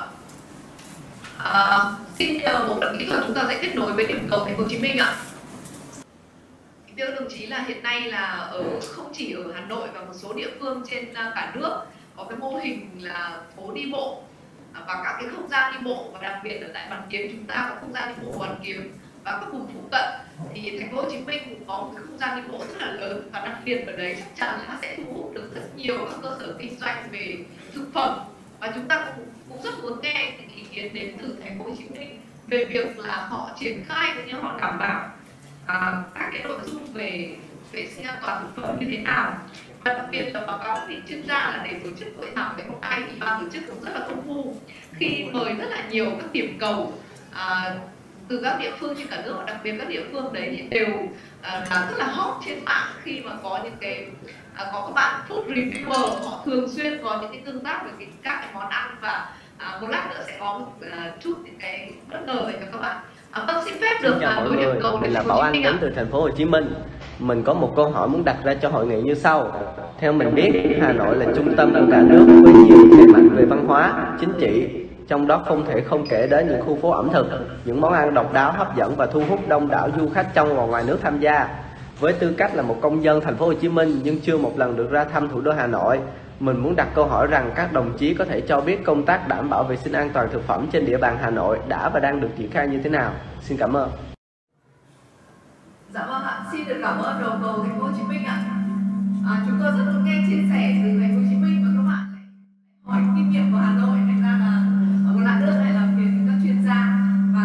Xin nhờ bộ phận kỹ thuật chúng ta sẽ kết nối với điểm cầu thành phố Hồ Chí Minh ạ. Thưa đồng chí là hiện nay là không chỉ ở Hà Nội và một số địa phương trên cả nước có cái mô hình là phố đi bộ và các cái không gian đi bộ, và đặc biệt ở tại Hoàn Kiếm chúng ta có không gian đi bộ Hoàn Kiếm và các vùng phụ cận, thì thành phố Hồ Chí Minh cũng có một cái không gian đi bộ rất là lớn, và đặc biệt ở đấy chắc chắn là sẽ thu hút được rất nhiều các cơ sở kinh doanh về thực phẩm, và chúng ta cũng rất muốn nghe những ý kiến đến từ thành phố Hồ Chí Minh về việc là họ triển khai cũng như họ đảm bảo các cái nội dung về vệ sinh an toàn thực phẩm như thế nào. Và đặc biệt là báo cáo vị chuyên gia là để tổ chức hội thảo ngày hôm nay thì ban tổ chức cũng rất là công phu khi mời rất là nhiều các điểm cầu từ các địa phương trên cả nước, và đặc biệt các địa phương đấy thì đều là rất là hot trên mạng khi mà có những cái có các bạn food reviewer, họ thường xuyên có những cái tương tác về các cái món ăn, và một lát nữa sẽ có một chút những cái bất ngờ về cho các bạn. Vâng, xin phép được mọi người, mình là Bảo Anh đến từ thành phố Hồ Chí Minh. Mình có một câu hỏi muốn đặt ra cho hội nghị như sau. Theo mình biết, Hà Nội là trung tâm của cả nước với nhiều thế mạnh về văn hóa, chính trị. Trong đó không thể không kể đến những khu phố ẩm thực, những món ăn độc đáo hấp dẫn và thu hút đông đảo du khách trong và ngoài nước tham gia. Với tư cách là một công dân thành phố Hồ Chí Minh nhưng chưa một lần được ra thăm thủ đô Hà Nội, mình muốn đặt câu hỏi rằng các đồng chí có thể cho biết công tác đảm bảo vệ sinh an toàn thực phẩm trên địa bàn Hà Nội đã và đang được triển khai như thế nào? Xin cảm ơn. Dạ vâng ạ, xin được cảm ơn đầu cầu thành phố Hồ Chí Minh ạ. Chúng tôi rất muốn nghe chia sẻ từ thành phố Hồ Chí Minh và các bạn hỏi kinh nghiệm của Hà Nội, thành ra là một lát nữa lại làm việc với các chuyên gia. Và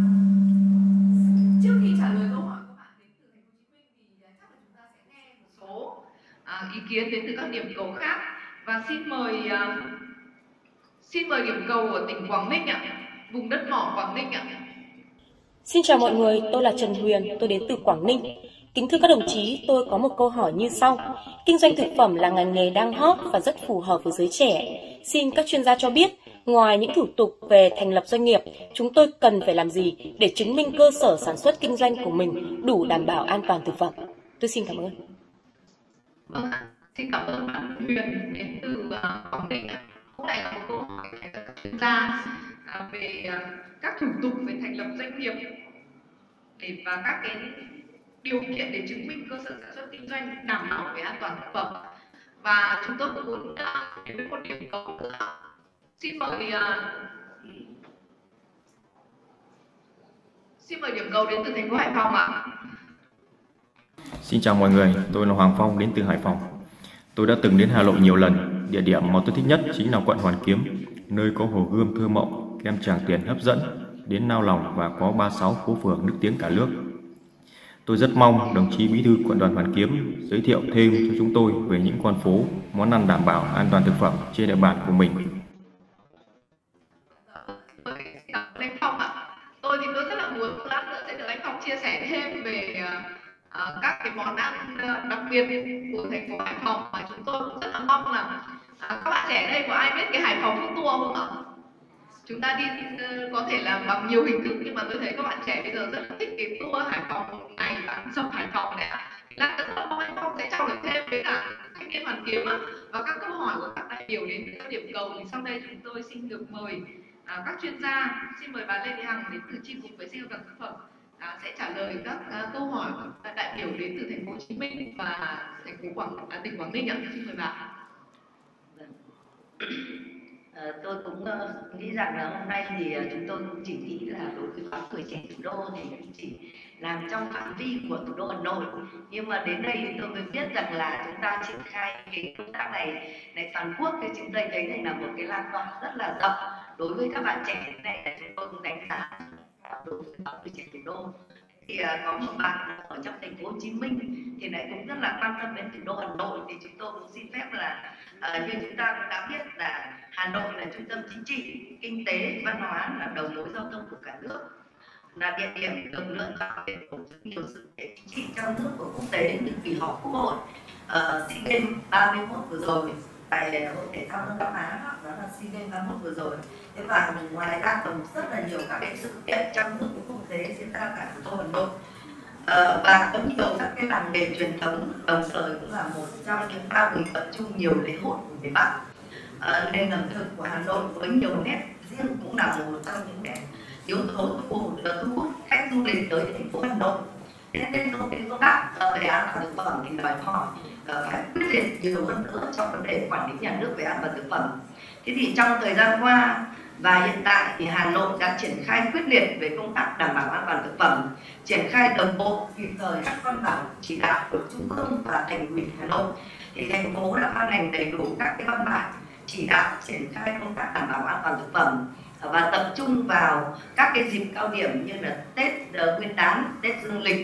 trước khi trả lời câu hỏi của bạn đến từ thành phố Hồ Chí Minh thì chắc là chúng ta sẽ nghe một số ý kiến đến từ các điểm cầu khác. Và xin mời điểm cầu ở tỉnh Quảng Ninh ạ, vùng đất mỏ Quảng Ninh ạ. Xin chào mọi người, tôi là Trần Huyền, tôi đến từ Quảng Ninh. Kính thưa các đồng chí, tôi có một câu hỏi như sau. Kinh doanh thực phẩm là ngành nghề đang hot và rất phù hợp với giới trẻ. Xin các chuyên gia cho biết, ngoài những thủ tục về thành lập doanh nghiệp, chúng tôi cần phải làm gì để chứng minh cơ sở sản xuất kinh doanh của mình đủ đảm bảo an toàn thực phẩm? Tôi xin cảm ơn. Vâng, xin cảm ơn bạn Huyền đến từ Quảng Ninh. Hôm nay là một câu hỏi của các chuyên gia về các thủ tục về thành lập doanh nghiệp và các cái điều kiện để chứng minh cơ sở sản xuất kinh doanh đảm bảo về an toàn thực phẩm. Và chúng tôi cũng muốn đến với một điểm cầu nữa. Xin mời điểm cầu đến từ thành phố Hải Phòng ạ. Xin chào mọi người, tôi là Hoàng Phong đến từ Hải Phòng. Tôi đã từng đến Hà Nội nhiều lần. Địa điểm mà tôi thích nhất chính là quận Hoàn Kiếm, nơi có Hồ Gươm thơ mộng, kem Tràng Tiền hấp dẫn, đến nao lòng và có 36 phố phường nức tiếng cả nước. Tôi rất mong đồng chí Bí thư quận đoàn Hoàn Kiếm giới thiệu thêm cho chúng tôi về những con phố, món ăn đảm bảo an toàn thực phẩm trên địa bàn của mình. Anh Phong ạ, tôi rất là muốn lát nữa sẽ được anh Phong chia sẻ thêm về các cái món ăn đặc biệt của thành phố Hải Phòng, mà chúng tôi cũng rất là mong là các bạn trẻ ở đây có ai biết cái Hải Phòng Food Tour không ạ? Chúng ta đi có thể là bằng nhiều hình thức, nhưng mà tôi thấy các bạn trẻ bây giờ rất là thích cái tour Hải Phòng một ngày và ăn sâm Hải Phòng này ạ. Là rất là mong anh Phong sẽ trao đổi thêm với cả thanh niên Hoàn Kiếm và các câu hỏi của các đại biểu đến từ các điểm cầu. Thì sau đây chúng tôi xin được mời các chuyên gia. Xin mời bà Lê Thị Hằng đến từ chi cục vệ sinh an toàn thực phẩm sẽ trả lời các câu hỏi của các đại biểu đến từ thành phố Hồ Chí Minh và tỉnh Quảng Ninh ạ. Xin mời bà. Tôi cũng nghĩ rằng là hôm nay thì chúng tôi cũng chỉ nghĩ là đối với báo Tuổi Trẻ Thủ đô thì cũng chỉ làm trong phạm vi của thủ đô Hà Nội, nhưng mà đến đây thì tôi mới biết rằng là chúng ta triển khai cái công tác này toàn quốc, thì chúng tôi thấy này là một cái lan tỏa rất là rộng đối với các bạn trẻ này, là chúng tôi cũng đánh giá đối với báo Tuổi Trẻ Thủ đô. Thì có một bạn ở trong thành phố Hồ Chí Minh thì lại cũng rất là quan tâm đến thủ đô Hà Nội, thì chúng tôi cũng xin phép là như chúng ta cũng đã biết là Hà Nội là trung tâm chính trị, kinh tế, văn hóa, là đầu mối giao thông của cả nước, là địa điểm được lựa chọn để tổ chức nhiều sự kiện chính trị trong nước và quốc tế như kỳ họp Quốc hội, SEA Games 31 vừa rồi, tại Hội Thể thao Đông Nam Á, đó là SEA Games 31 vừa rồi. Thế và ngoài ra còn rất là nhiều các cái sự kiện trong nước và quốc tế diễn ra tại thủ đô Hà Nội. Và có nhiều các cái làng nghề truyền thống, đồng thời cũng là một trong những bao bì tập trung nhiều lễ hội của miền Bắc. Nền ẩm thực của Hà Nội với nhiều nét riêng cũng là một trong những nét yếu tố thu hút khách du lịch tới thành phố Hà Nội. Nên công tác về an toàn thực phẩm thì đòi hỏi phải quyết liệt nhiều hơn nữa trong vấn đề quản lý nhà nước về an toàn thực phẩm. Thế thì trong thời gian qua và hiện tại thì Hà Nội đã triển khai quyết liệt về công tác đảm bảo an toàn thực phẩm, triển khai đồng bộ kịp thời các văn bản chỉ đạo của Trung ương và Thành ủy Hà Nội. Thì thành phố đã ban hành đầy đủ các cái văn bản chỉ đạo triển khai công tác đảm bảo an toàn thực phẩm và tập trung vào các cái dịp cao điểm như là Tết Nguyên đán, Tết Dương lịch,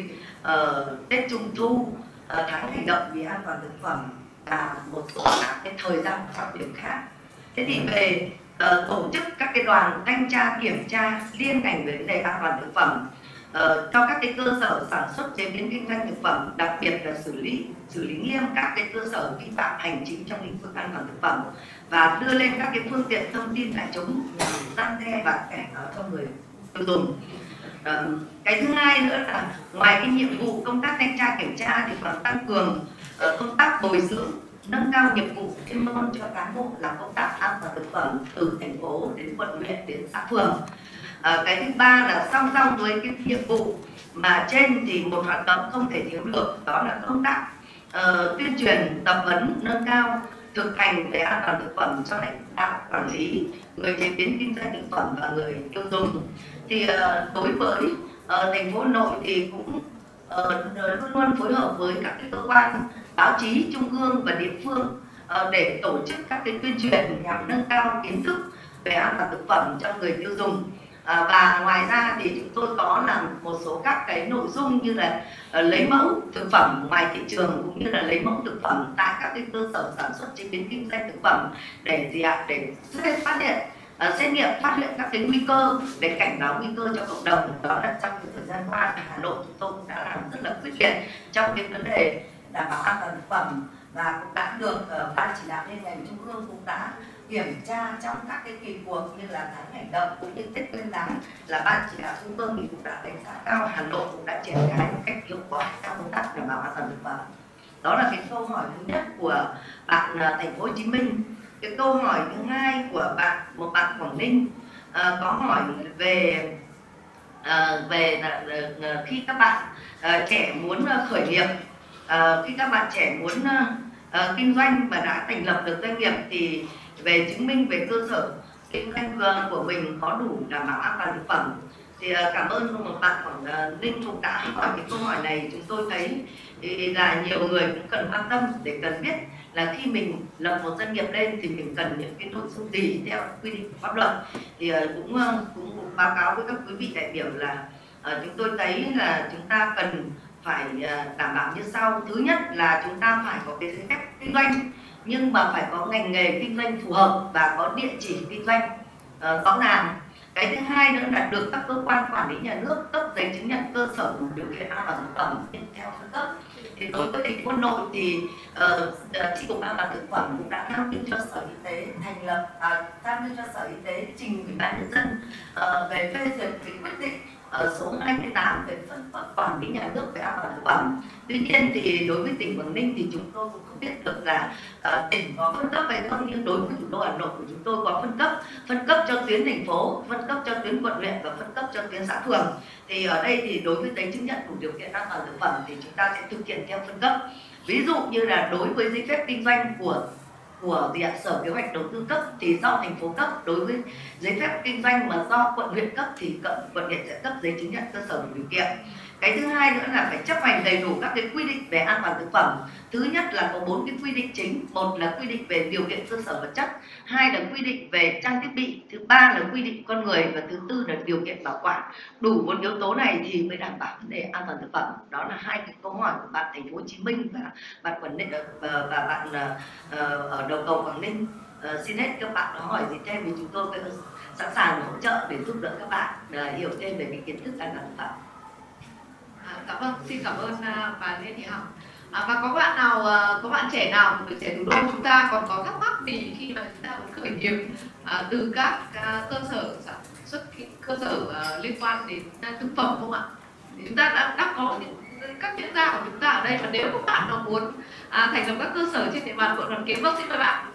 Tết Trung thu, tháng hành động vì an toàn thực phẩm và một số các cái thời gian trọng điểm khác. Thế thì về tổ chức các cái đoàn thanh tra kiểm tra liên ngành về vấn đề an toàn thực phẩm cho các cái cơ sở sản xuất chế biến kinh doanh thực phẩm, đặc biệt là xử lý nghiêm các cái cơ sở vi phạm hành chính trong lĩnh vực an toàn thực phẩm và đưa lên các cái phương tiện thông tin đại chúng nhằm răn đe và cảnh báo cho người tiêu dùng. Cái thứ hai nữa là ngoài cái nhiệm vụ công tác thanh tra kiểm tra thì còn tăng cường công tác bồi dưỡng, nâng cao nghiệp vụ chuyên môn cho cán bộ làm công tác an toàn thực phẩm từ thành phố đến quận huyện đến xã phường. Cái thứ ba là song song với cái nhiệm vụ mà trên thì một hoạt động không thể thiếu được, đó là công tác tuyên truyền, tập huấn, nâng cao thực hành về an toàn thực phẩm cho lãnh đạo, quản lý, người chế biến kinh doanh thực phẩm và người tiêu dùng. Thì đối với thành phố Hà Nội thì cũng luôn luôn phối hợp với các cái cơ quan báo chí trung ương và địa phương để tổ chức các cái tuyên truyền nhằm nâng cao kiến thức về an toàn thực phẩm cho người tiêu dùng. Và ngoài ra thì chúng tôi có làm một số các cái nội dung như là lấy mẫu thực phẩm ngoài thị trường, cũng như là lấy mẫu thực phẩm tại các cái cơ sở sản xuất chế biến kinh doanh thực phẩm để để phát hiện, xét nghiệm phát hiện các cái nguy cơ, để cảnh báo nguy cơ cho cộng đồng. Đó là trong cái thời gian qua thì Hà Nội chúng tôi cũng đã làm rất là quyết liệt trong cái vấn đề đảm bảo an toàn thực phẩm, và cũng đã được ban chỉ đạo liên ngành trung ương cũng đã kiểm tra trong các cái kỳ cuộc như là tháng hành động cũng như Tết Nguyên đán, là ban chỉ đạo trung ương thì cũng đã đánh giá cao Hà Nội cũng đã triển khai một cách hiệu quả trong công tác đảm bảo an toàn thực phẩm. Đó là cái câu hỏi thứ nhất của bạn thành phố Hồ Chí Minh. Cái câu hỏi thứ hai của một bạn Quảng Ninh có hỏi về khi các bạn trẻ muốn khởi nghiệp, khi các bạn trẻ muốn kinh doanh và đã thành lập được doanh nghiệp thì về chứng minh về cơ sở kinh doanh của mình có đủ đảm bảo an toàn thực phẩm. Thì cảm ơn một bạn Quảng Ninh cũng đã hỏi cái câu hỏi này. Chúng tôi thấy thì là nhiều người cũng cần quan tâm để cần biết là khi mình lập một doanh nghiệp lên thì mình cần những cái nội dung gì theo quy định của pháp luật. Thì cũng báo cáo với các quý vị đại biểu là chúng tôi thấy là chúng ta cần phải đảm bảo như sau. Thứ nhất là chúng ta phải có cái giấy phép kinh doanh, nhưng mà phải có ngành nghề kinh doanh phù hợp và có địa chỉ kinh doanh rõ ràng. Cái thứ hai nữa là được các cơ quan quản lý nhà nước cấp giấy chứng nhận cơ sở đủ điều kiện an toàn thực phẩm theo phân cấp. Thì đối với thành phố Hà Nội thì chi cục an toàn thực phẩm cũng đã tham mưu cho Sở Y tế thành lập, tham mưu cho Sở Y tế trình Ủy ban nhân dân về phê duyệt cái quyết định số 28 về phân cấp quản lý nhà nước về an toàn thực phẩm. Tuy nhiên thì đối với tỉnh Quảng Ninh thì chúng tôi cũng không biết được là tỉnh có phân cấp hay không, nhưng đối với thủ đô Hà Nội của chúng tôi có phân cấp cho tuyến thành phố, phân cấp cho tuyến quận huyện và phân cấp cho tuyến xã phường. Thì ở đây thì đối với giấy chứng nhận đủ điều kiện an toàn thực phẩm thì chúng ta sẽ thực hiện theo phân cấp. Ví dụ như là đối với giấy phép kinh doanh của của Sở Kế hoạch Đầu tư cấp thì do thành phố cấp, đối với giấy phép kinh doanh mà do quận huyện cấp thì quận huyện sẽ cấp giấy chứng nhận cơ sở đủ điều kiện. Cái thứ hai nữa là phải chấp hành đầy đủ các cái quy định về an toàn thực phẩm. Thứ nhất là có 4 cái quy định chính. Một là quy định về điều kiện cơ sở vật chất, hai là quy định về trang thiết bị, thứ ba là quy định con người và thứ tư là điều kiện bảo quản. Đủ 4 yếu tố này thì mới đảm bảo vấn đề an toàn thực phẩm. Đó là hai cái câu hỏi của bạn Thành phố Hồ Chí Minh và bạn Quảng Ninh và bạn ở đầu cầu Quảng Ninh. Xin hết các bạn có hỏi gì thêm thì chúng tôi sẵn sàng hỗ trợ để giúp đỡ các bạn hiểu thêm về cái kiến thức an toàn thực phẩm. Dạ vâng, xin cảm ơn bà Lê Thị Hằng. Và có bạn trẻ nào của trẻ thủ đô chúng ta còn có thắc mắc gì khi mà chúng ta muốn khởi nghiệp từ các cơ sở sản xuất, cơ sở liên quan đến thực phẩm không ạ? Thì chúng ta đã có những các chuyên gia của chúng ta ở đây, và nếu các bạn nào muốn thành lập các cơ sở trên địa bàn quận Hoàn Kiếm, vâng, xin mời bạn.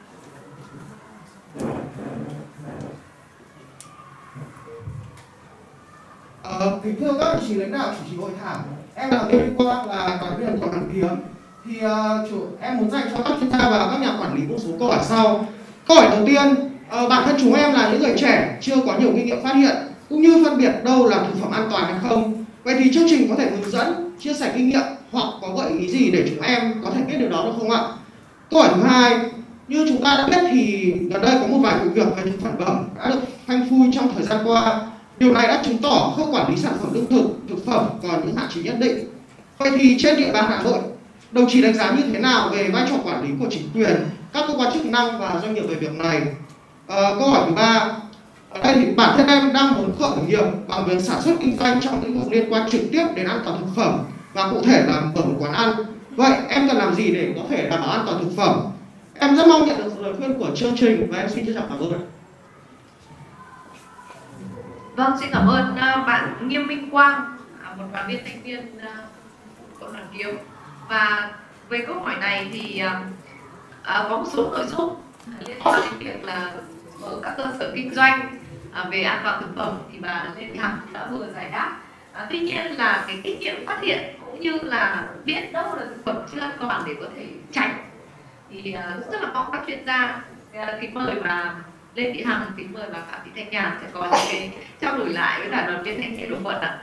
Kính thưa các đồng chí lãnh đạo chủ trì hội thảo, em là Lê Minh Quang, là quản viên quận Hoàn Kiếm. Thì em muốn dành cho các chuyên gia và các nhà quản lý một số câu hỏi sau. Câu hỏi đầu tiên, bản thân chúng em là những người trẻ chưa có nhiều kinh nghiệm phát hiện cũng như phân biệt đâu là thực phẩm an toàn hay không. Vậy thì chương trình có thể hướng dẫn, chia sẻ kinh nghiệm hoặc có gợi ý gì để chúng em có thể biết điều đó được không ạ? Câu hỏi thứ hai, như chúng ta đã biết thì gần đây có một vài vụ việc về thực phẩm bẩn đã được phanh phui trong thời gian qua. Điều này đã chứng tỏ khâu quản lý sản phẩm lương thực, thực phẩm còn những hạn chế nhất định. Vậy thì trên địa bàn Hà Nội, đồng chí đánh giá như thế nào về vai trò quản lý của chính quyền, các cơ quan chức năng và doanh nghiệp về việc này? Câu hỏi thứ ba, ở đây thì bản thân em đang muốn khởi nghiệp bằng việc sản xuất kinh doanh trong lĩnh vực liên quan trực tiếp đến an toàn thực phẩm và cụ thể là mở một quán ăn. Vậy em cần làm gì để có thể đảm bảo an toàn thực phẩm? Em rất mong nhận được lời khuyên của chương trình và em xin trân trọng cảm ơn. Vâng, xin cảm ơn bạn Nghiêm Minh Quang, một đoàn viên thanh niên quận Hoàn Kiếm. Và về câu hỏi này thì có một số nội dung liên quan đến việc là mở các cơ sở kinh doanh về an toàn thực phẩm thì bà Lê Thị Hằng đã vừa giải đáp. Tuy nhiên là cái kinh nghiệm phát hiện cũng như là biết đâu là thực phẩm chưa an toàn để có thể tránh thì rất là mong các chuyên gia, kính mời bà Lê Thị Hằng, kính mời bà Phạm Thị Thanh Nhàn sẽ có những cái trao đổi lại với cả đoàn viên thanh niên của quận ạ.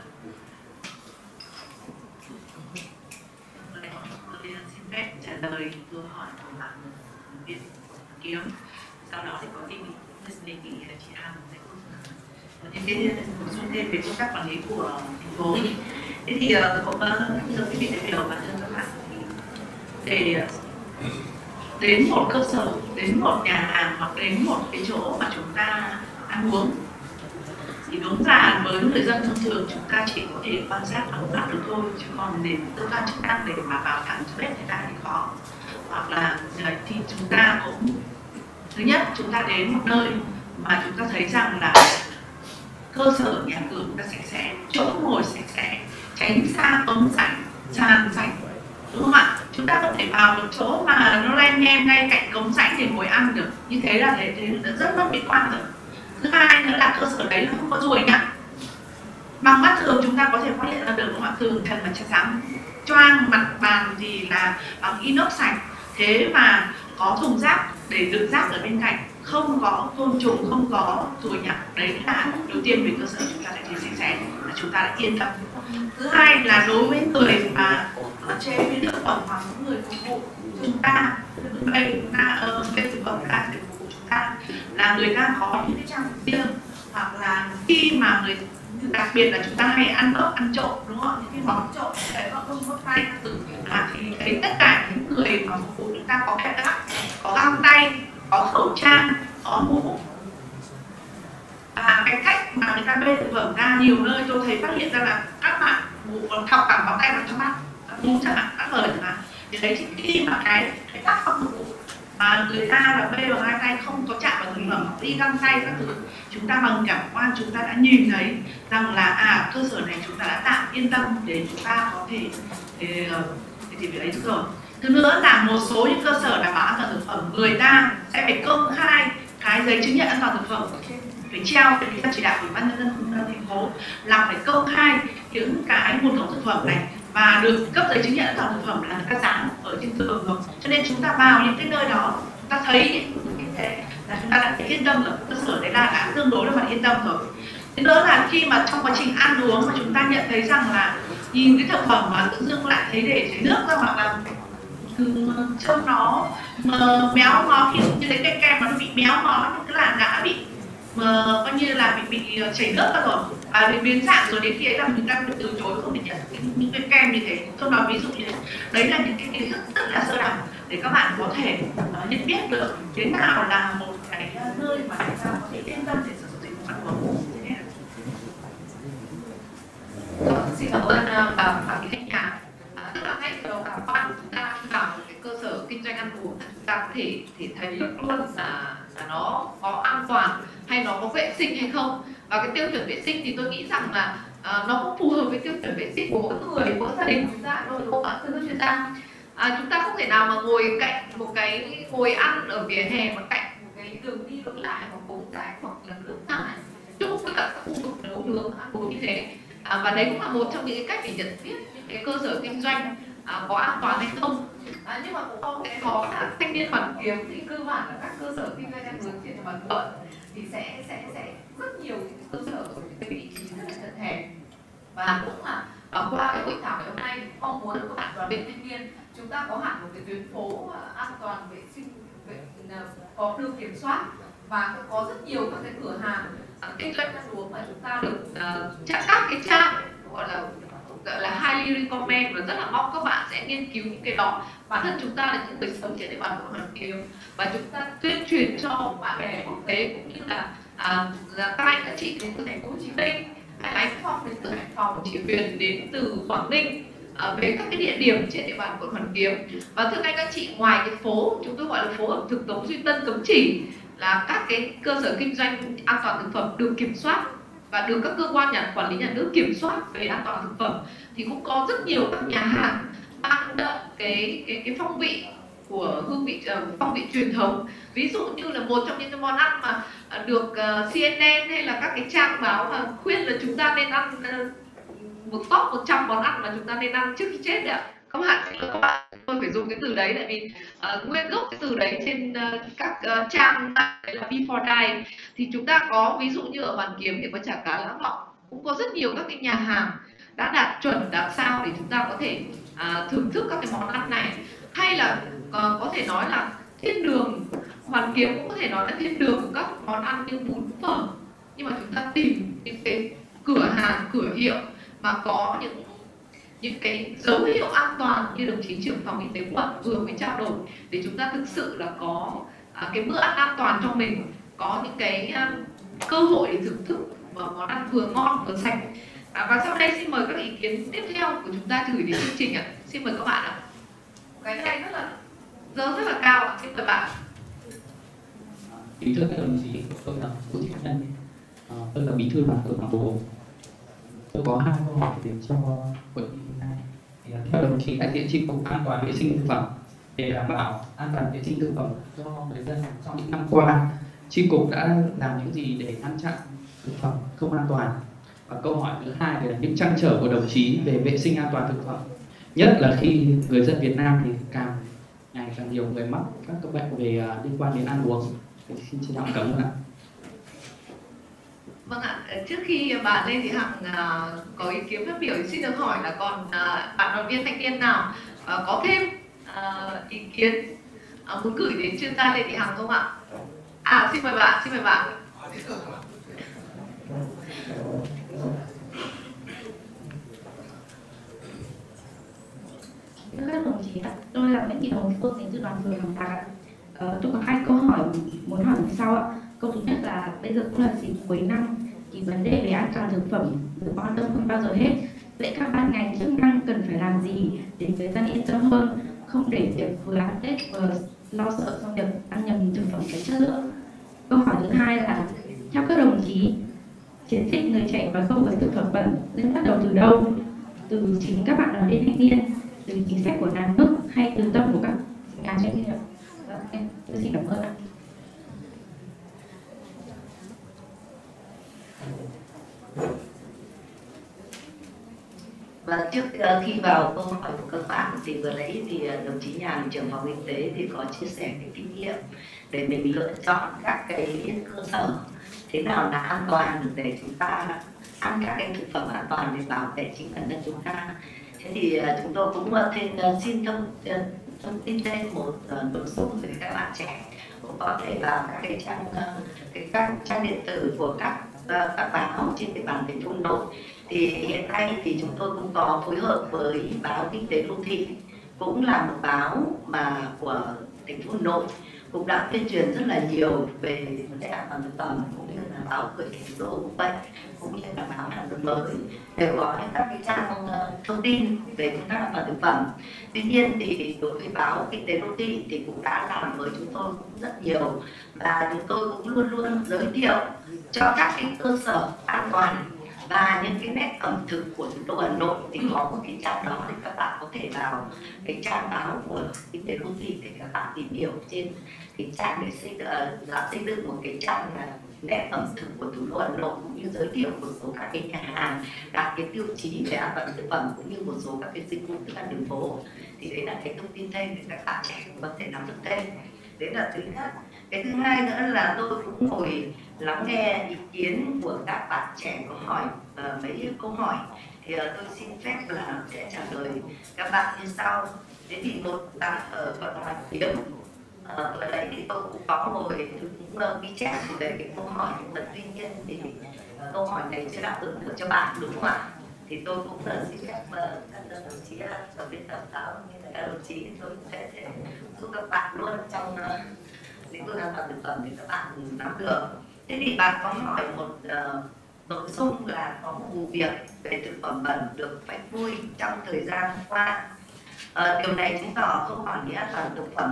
Xin phép trả lời câu hỏi của bạn viên Kiếm. Sau đó thì có đề nghị chị Hằng sẽ bổ sung thêm về công tác quản lý của thành phố. Thế thì cũng thưa quý vị đại biểu và thưa các bạn, để đến một cơ sở, đến một nhà hàng hoặc đến một cái chỗ mà chúng ta ăn uống thì đúng là với người dân thông thường chúng ta chỉ có thể quan sát bằng mắt được thôi, chứ còn đến cơ quan chức năng để mà vào thẳng bếp người ta thì khó. Hoặc là thì chúng ta cũng thứ nhất chúng ta đến một nơi mà chúng ta thấy rằng là cơ sở nhà cửa chúng ta sạch sẽ, chỗ ngồi sạch sẽ, tránh xa ống sảnh, sàn sảnh, đúng không ạ? Chúng ta không thể vào một chỗ mà nó lem nhem ngay cạnh cống rãnh để ngồi ăn được, như thế là rất mất mỹ quan rồi. Thứ hai nữa là cơ sở đấy nó không có ruồi nhặng, bằng mắt thường chúng ta có thể phát hiện ra được, đúng không ạ? Thường trần là trắng choang, mặt bàn thì là bằng inox sạch, thế mà có thùng rác để đựng rác ở bên cạnh, không có côn trùng, không có ruồi nhặng. Đấy là đầu tiên về cơ sở chúng ta đã thấy sạch sẽ, là chúng ta đã yên tâm. Thứ hai là đối với người mà chế biến thực phẩm hoặc những người phục vụ chúng ta, đây chúng ta về thực phẩm đã để phục vụ chúng ta là người ta có những cái trang phục riêng, hoặc là khi mà người đặc biệt là chúng ta hay ăn ốc, ăn trộn, đúng không? Những cái món trộn đấy họ không có tay thì thấy tất cả những người mà phục vụ chúng ta có kẹp tóc, có găng tay, có khẩu trang, có mũ. Cái cách mà người ta bê thực phẩm ra nhiều nơi tôi thấy phát hiện ra là các bạn mũ còn thọc cả ngón tay vào trong mắt, mũ chẳng hạn, các lời chẳng hạn. Thì đấy thì khi mà cái tác phẩm phục vụ mà người ta là bê bằng hai tay không có chạm vào thực phẩm, đi găng tay các thứ, chúng ta bằng cảm quan chúng ta đã nhìn thấy rằng là cơ sở này chúng ta đã tạm yên tâm để chúng ta có thể việc ấy rồi. Thứ nữa là một số những cơ sở đảm bảo an toàn thực phẩm người ta sẽ phải công khai cái giấy chứng nhận an toàn thực phẩm, phải treo cái chỉ đạo của Ủy ban nhân dân thành phố là phải công khai những cái nguồn gốc thực phẩm này và được cấp giấy chứng nhận an toàn thực phẩm là người ta dán ở trên tường rồi. Cho nên chúng ta vào những cái nơi đó chúng ta thấy như thế là chúng ta đã yên tâm rồi, cơ sở đấy là đã tương đối là mặt yên tâm rồi. Thế nữa là khi mà trong quá trình ăn uống mà chúng ta nhận thấy rằng là nhìn cái thực phẩm mà tự dưng lại thấy để dưới nước ra, hoặc là trông nó méo mó, khi như thấy cái kem nó bị méo mó, những cái làn đã bị coi như là bị chảy nước ra rồi và biến dạng rồi, đến khi ấy là chúng ta từ chối không thể nhận những cái kem như thế. Tôi nói ví dụ như thế, đấy là những cái kiến thức rất là sơ đẳng để các bạn có thể nhận biết được thế nào là một cái nơi mà chúng ta có thể yên tâm để sử dụng dịch vụ ăn uống. Xin cảm ơn bà khách nhà. Tức là ngay từ đầu cả quan chúng ta vào một cái cơ sở kinh doanh ăn uống, chúng ta có thể thấy luôn là nó có an toàn hay nó có vệ sinh hay không. Và cái tiêu chuẩn vệ sinh thì tôi nghĩ rằng là nó cũng phù hợp với tiêu chuẩn vệ sinh của mỗi người, mỗi gia đình chúng ta, đối với các chuyên gia. Chúng ta không thể nào mà ngồi cạnh một cái ngồi ăn ở vỉa hè mà cạnh một cái đường đi lối lại hoặc bốn cái hoặc là nước thải chung với cả các khu vực nấu nướng ăn uống như thế. Và đấy cũng là một trong những cái cách để nhận biết những cái cơ sở kinh doanh có an toàn hay không. Nhưng mà cũng có cái khó là Thanh Niên Hoàn Kiếm thì cơ bản là các cơ sở kinh doanh ăn uống trên địa bàn quận thì sẽ rất nhiều cơ sở ở những vị trí rất là chật hẹp. Và cũng là qua cái hội thảo ngày hôm nay mong muốn các bạn đoàn viên thanh niên chúng ta có hẳn một cái tuyến phố an toàn vệ sinh có được kiểm soát, và cũng có rất nhiều các cái cửa hàng kinh doanh ăn uống mà chúng ta được các cái trang gọi là highly recommend, và rất là mong các bạn sẽ nghiên cứu những cái đó. Bản thân chúng ta là những người sống trên địa bàn quận Hoàn Kiếm và chúng ta tuyên truyền cho bạn bè quốc tế cũng như là các anh các chị đến từ thành phố Hồ Chí Minh, anh Phong đến từ Hải Phòng, chị Huyền đến từ Quảng Ninh về các cái địa điểm trên địa bàn quận Hoàn Kiếm. Và thưa anh các chị, ngoài cái phố chúng tôi gọi là phố ẩm thực Tống Duy Tân Cấm Chỉ, là các cái cơ sở kinh doanh an toàn thực phẩm được kiểm soát và được các cơ quan quản lý nhà nước kiểm soát về an toàn thực phẩm, thì cũng có rất nhiều các nhà hàng mang đậm cái phong vị của hương vị phong vị truyền thống. Ví dụ như là một trong những cái món ăn mà được CNN hay là các cái trang báo mà khuyên là chúng ta nên ăn một top 100 món ăn mà chúng ta nên ăn trước khi chết đấy ạ. Các bạn tôi phải dùng cái từ đấy, tại vì nguyên gốc cái từ đấy trên các trang là Before Die, thì chúng ta có ví dụ như ở Hoàn Kiếm thì có chả cá Lã Vọng, cũng có rất nhiều các cái nhà hàng đã đạt chuẩn đạt sao để chúng ta có thể thưởng thức các cái món ăn này. Hay là có thể nói là thiên đường Hoàn Kiếm cũng có thể nói là thiên đường của các món ăn như bún phở, nhưng mà chúng ta tìm những cái cửa hàng cửa hiệu mà có những cái dấu hiệu an toàn như đồng chí trưởng phòng y tế quận vừa mới trao đổi, để chúng ta thực sự là có cái bữa ăn an toàn cho mình, có những cái cơ hội để thưởng thức món ăn vừa ngon vừa sạch. Và sau đây xin mời các ý kiến tiếp theo của chúng ta gửi đến chương trình ạ. Xin mời các bạn ạ. Cái tay rất là cao ạ. Xin mời bạn. Kính thưa các đồng chí, tôi là Vũ Thị Nhân, tôi là bí thư đoàn phường Hoàng Phố. Tôi có 2 câu hỏi để cho hội nghị hôm nay. Theo đồng chí đại diện chi cục an toàn vệ sinh thực phẩm, để đảm bảo an toàn vệ sinh thực phẩm cho người dân trong những năm qua, chi cục đã làm những gì để ngăn chặn thực phẩm không an toàn? Và câu hỏi thứ hai là những trăn trở của đồng chí về vệ sinh an toàn thực phẩm, nhất là khi người dân Việt Nam thì ngày càng nhiều người mắc các bệnh về liên quan đến ăn uống. Xin trân trọng cảm ơn ạ. Vâng ạ, trước khi bạn lên thì Hằng có ý kiến phát biểu, xin được hỏi là còn bạn đoàn viên thanh niên nào có thêm ý kiến muốn gửi đến chuyên gia Lê Thị Hằng không ạ? Xin mời bạn, xin mời bạn. Các đồng chí ạ, tôi là Nguyễn Thị Hồng Phương, đến từ đoàn phường Hồng Bạc. Tôi có 2 câu hỏi muốn hỏi như sau ạ. Câu thứ nhất là bây giờ cũng là dịp cuối năm thì vấn đề về an toàn thực phẩm được quan tâm hơn bao giờ hết. Vậy các ban ngành chức năng cần phải làm gì để người dân yên tâm hơn, không để việc vừa ăn Tết vừa lo sợ trong việc ăn nhầm thực phẩm kém chất lượng? Câu hỏi thứ hai là theo các đồng chí, chiến dịch người chạy và không với thực phẩm bẩn nên bắt đầu từ đâu? Từ chính các bạn đoàn viên thanh niên, từ chính sách của nhà nước hay từ tâm của các nhà doanh nghiệp? Tôi xin cảm ơn ạ. Và trước khi vào câu hỏi của các bạn thì vừa nãy thì đồng chí Nhàn, trưởng phòng y tế thì có chia sẻ cái kinh nghiệm để mình lựa chọn các cái cơ sở thế nào là an toàn để chúng ta ăn các cái thực phẩm an toàn để bảo vệ chính bản thân chúng ta. Thế thì chúng tôi cũng xin thông tin thêm một nội dung về các bạn trẻ cũng có thể vào các trang điện tử của các báo trên địa bàn thành phố Hà Nội. Thì hiện nay thì chúng tôi cũng có phối hợp với báo Kinh tế Đô thị, cũng là một báo mà của thành phố Hà Nội, cũng đã tuyên truyền rất là nhiều về vấn đề an toàn thực phẩm, cũng như là báo Tuổi Trẻ Thủ Đô cũng vậy, cũng như là báo Hà Nội Mới đều có các cái trang thông tin về công tác an toàn thực phẩm. Tuy nhiên thì đối với báo Kinh tế Đô thị thì cũng đã làm với chúng tôi cũng rất nhiều, và chúng tôi cũng luôn luôn giới thiệu cho các cái cơ sở an toàn và những cái nét ẩm thực của thủ đô Hà Nội. Thì có một cái trang đó thì các bạn có thể vào cái trang báo của Kinh tế Đô thị để các bạn tìm hiểu trên cái trang để xây dựng một cái trang là nét ẩm thực của thủ đô Hà Nội, cũng như giới thiệu một số các cái nhà hàng đạt cái tiêu chí về an toàn thực phẩm, cũng như một số các cái dịch vụ thức ăn đường phố. Thì đấy là cái thông tin thêm để các bạn trẻ có thể nắm được thêm. Đấy là thứ nhất. Cái thứ hai nữa là tôi cũng ngồi lắng nghe ý kiến của các bạn trẻ có hỏi mấy câu hỏi, thì tôi xin phép là sẽ trả lời các bạn như sau. Thế thì một bạn ở quận Hoàn Kiếm, ở đấy thì tôi cũng có ngồi cũng ghi chép về cái câu hỏi, nhưng tuy nhiên thì câu hỏi này chưa đáp ứng được cho bạn, đúng không ạ? Thì tôi cũng xin phép các đồng chí ở bên tổng giáo như là các đồng chí, tôi sẽ giúp các bạn luôn trong lĩnh vực an toàn thực phẩm để các bạn nắm được. Thế thì bạn có hỏi một nội dung là có một vụ việc về thực phẩm bẩn được phanh phui trong thời gian qua. Điều này chứng tỏ không quản lý an toàn thực phẩm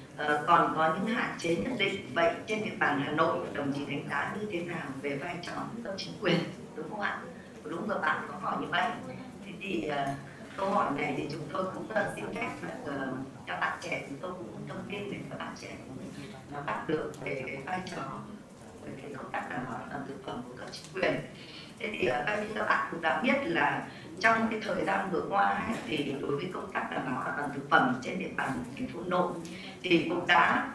còn có những hạn chế nhất định. Vậy trên địa bàn Hà Nội, đồng chí đánh giá như thế nào về vai trò của chính quyền, đúng không ạ? Đúng rồi, bạn có hỏi như vậy. Thế thì câu hỏi này thì chúng tôi cũng xin phép các bạn trẻ, chúng tôi cũng thông tin để các bạn trẻ nắm bắt được về cái vai trò về cái công tác đảm bảo an toàn thực phẩm của các chính quyền. Thế thì như các bạn cũng đã biết là trong cái thời gian vừa qua thì đối với công tác đảm bảo an toàn thực phẩm trên địa bàn thành phố Hà Nội thì cũng đã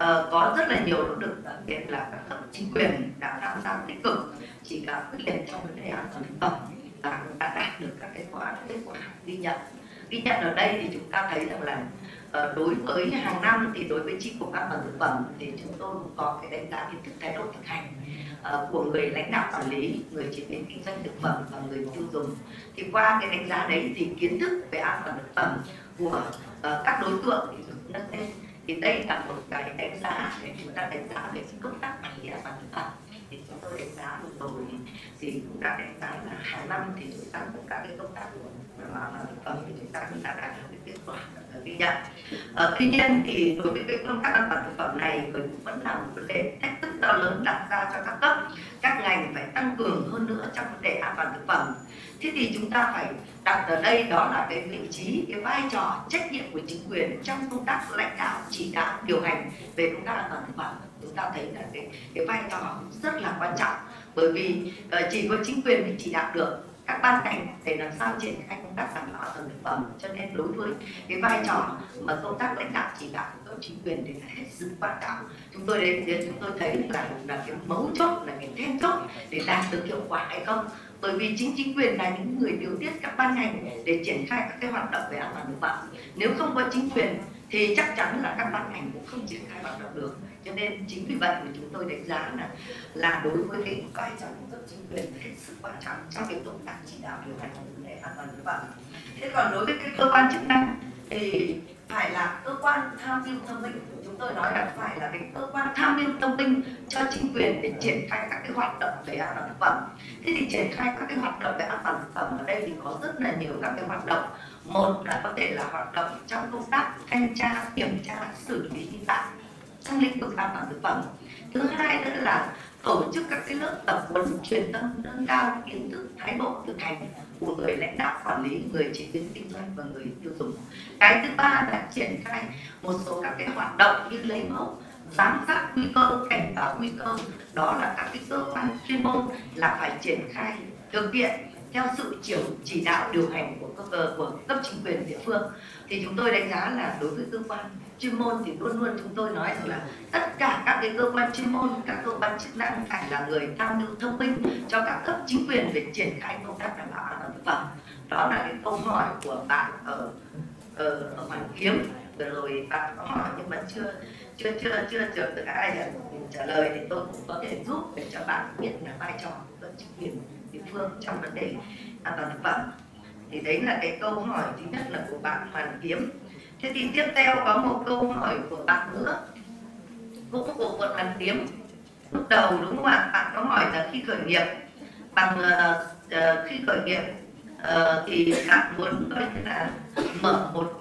có rất là nhiều nỗ lực, đặc biệt là các cấp chính quyền đã tham gia tích cực chỉ đạo quyết liệt trong vấn đề an toàn thực phẩm và cũng đã đạt được các kết quả ghi nhận. Ghi nhận ở đây thì chúng ta thấy rằng là đối với hàng năm thì đối với chi cục an toàn thực phẩm thì chúng tôi cũng có cái đánh giá kiến thức thái độ thực hành của người lãnh đạo quản lý, người chế biến kinh doanh thực phẩm và người tiêu dùng. Thì qua cái đánh giá đấy thì kiến thức về an toàn thực phẩm của các đối tượng thì được nâng lên. Thì đây là một cái đánh giá để chúng ta đánh giá về công tác quản lý an toàn thực phẩm. Thì chúng tôi đánh giá vừa rồi thì cũng đã đánh giá là hàng năm thì chúng ta cũng các cái công tác an toàn thực phẩm thì chúng ta cũng đã đạt được kết quả ghi nhận. Tuy nhiên thì đối với cái công tác an toàn thực phẩm này cũng vẫn là một vấn đề thách thức to lớn đặt ra cho các cấp, các ngành phải tăng cường hơn nữa trong vấn đề an toàn thực phẩm. Thế thì chúng ta phải đặt ở đây đó là cái vị trí, cái vai trò, trách nhiệm của chính quyền trong công tác lãnh đạo, chỉ đạo, điều hành về công tác an toàn thực phẩm. Chúng ta thấy là cái vai trò rất là quan trọng, bởi vì chỉ có chính quyền mới chỉ đạo được các ban ngành để làm sao triển khai công tác đảm bảo an toàn thực phẩm. Cho nên đối với cái vai trò mà công tác lãnh đạo chỉ đạo của chính quyền thì là hết sức quan trọng. Chúng tôi thấy là cái mấu chốt, là cái then chốt để đạt được hiệu quả hay không. Bởi vì chính quyền là những người điều tiết các ban ngành để triển khai các cái hoạt động về an toàn thực phẩm. Nếu không có chính quyền thì chắc chắn là các ban ngành cũng không triển khai hoạt động được. Cho nên chính vì vậy mà chúng tôi đánh giá là đối với cái vai trò của cấp chính quyền hết sức quan trọng trong cái công tác chỉ đạo điều hành vấn đề an toàn thực phẩm. Thế còn đối với cái cơ quan chức năng thì phải là cơ quan tham mưu thông minh. Chúng tôi nói là phải là cái cơ quan tham mưu thông minh cho chính quyền để triển khai các cái hoạt động về an toàn thực phẩm. Thế thì triển khai các cái hoạt động về an toàn thực phẩm ở đây thì có rất là nhiều các cái hoạt động. Một là có thể là hoạt động trong công tác thanh tra, kiểm tra, xử lý vi phạm trong lĩnh vực an toàn thực phẩm. Thứ hai nữa là tổ chức các cái lớp tập huấn truyền thông nâng cao kiến thức, thái độ thực hành của người lãnh đạo quản lý, người chế biến kinh doanh và người tiêu dùng. Cái thứ ba là triển khai một số các cái hoạt động như lấy mẫu, giám sát nguy cơ, cảnh báo nguy cơ. Đó là các cái cơ quan chuyên môn là phải triển khai thực hiện theo sự chỉ đạo điều hành của cấp chính quyền địa phương. Thì chúng tôi đánh giá là đối với cơ quan chuyên môn thì luôn luôn chúng tôi nói rằng là tất cả các cái cơ quan chuyên môn, các cơ quan chức năng phải là người tham mưu thông minh cho các cấp chính quyền về triển khai công tác đảm bảo an toàn thực phẩm. Đó là cái câu hỏi của bạn ở Hoàn Kiếm. Vừa rồi bạn có hỏi nhưng mà chưa được ai trả lời, thì tôi cũng có thể giúp để cho bạn biết là vai trò của cấp chính quyền địa phương trong vấn đề an toàn thực phẩm. Thì đấy là cái câu hỏi thứ nhất là của bạn Hoàn Kiếm. Thế thì tiếp theo có một câu hỏi của bạn nữa, cũng của quận Hoàn Kiếm. Lúc đầu đúng không ạ? Bạn có hỏi là khi khởi nghiệp thì bạn muốn coi như là mở một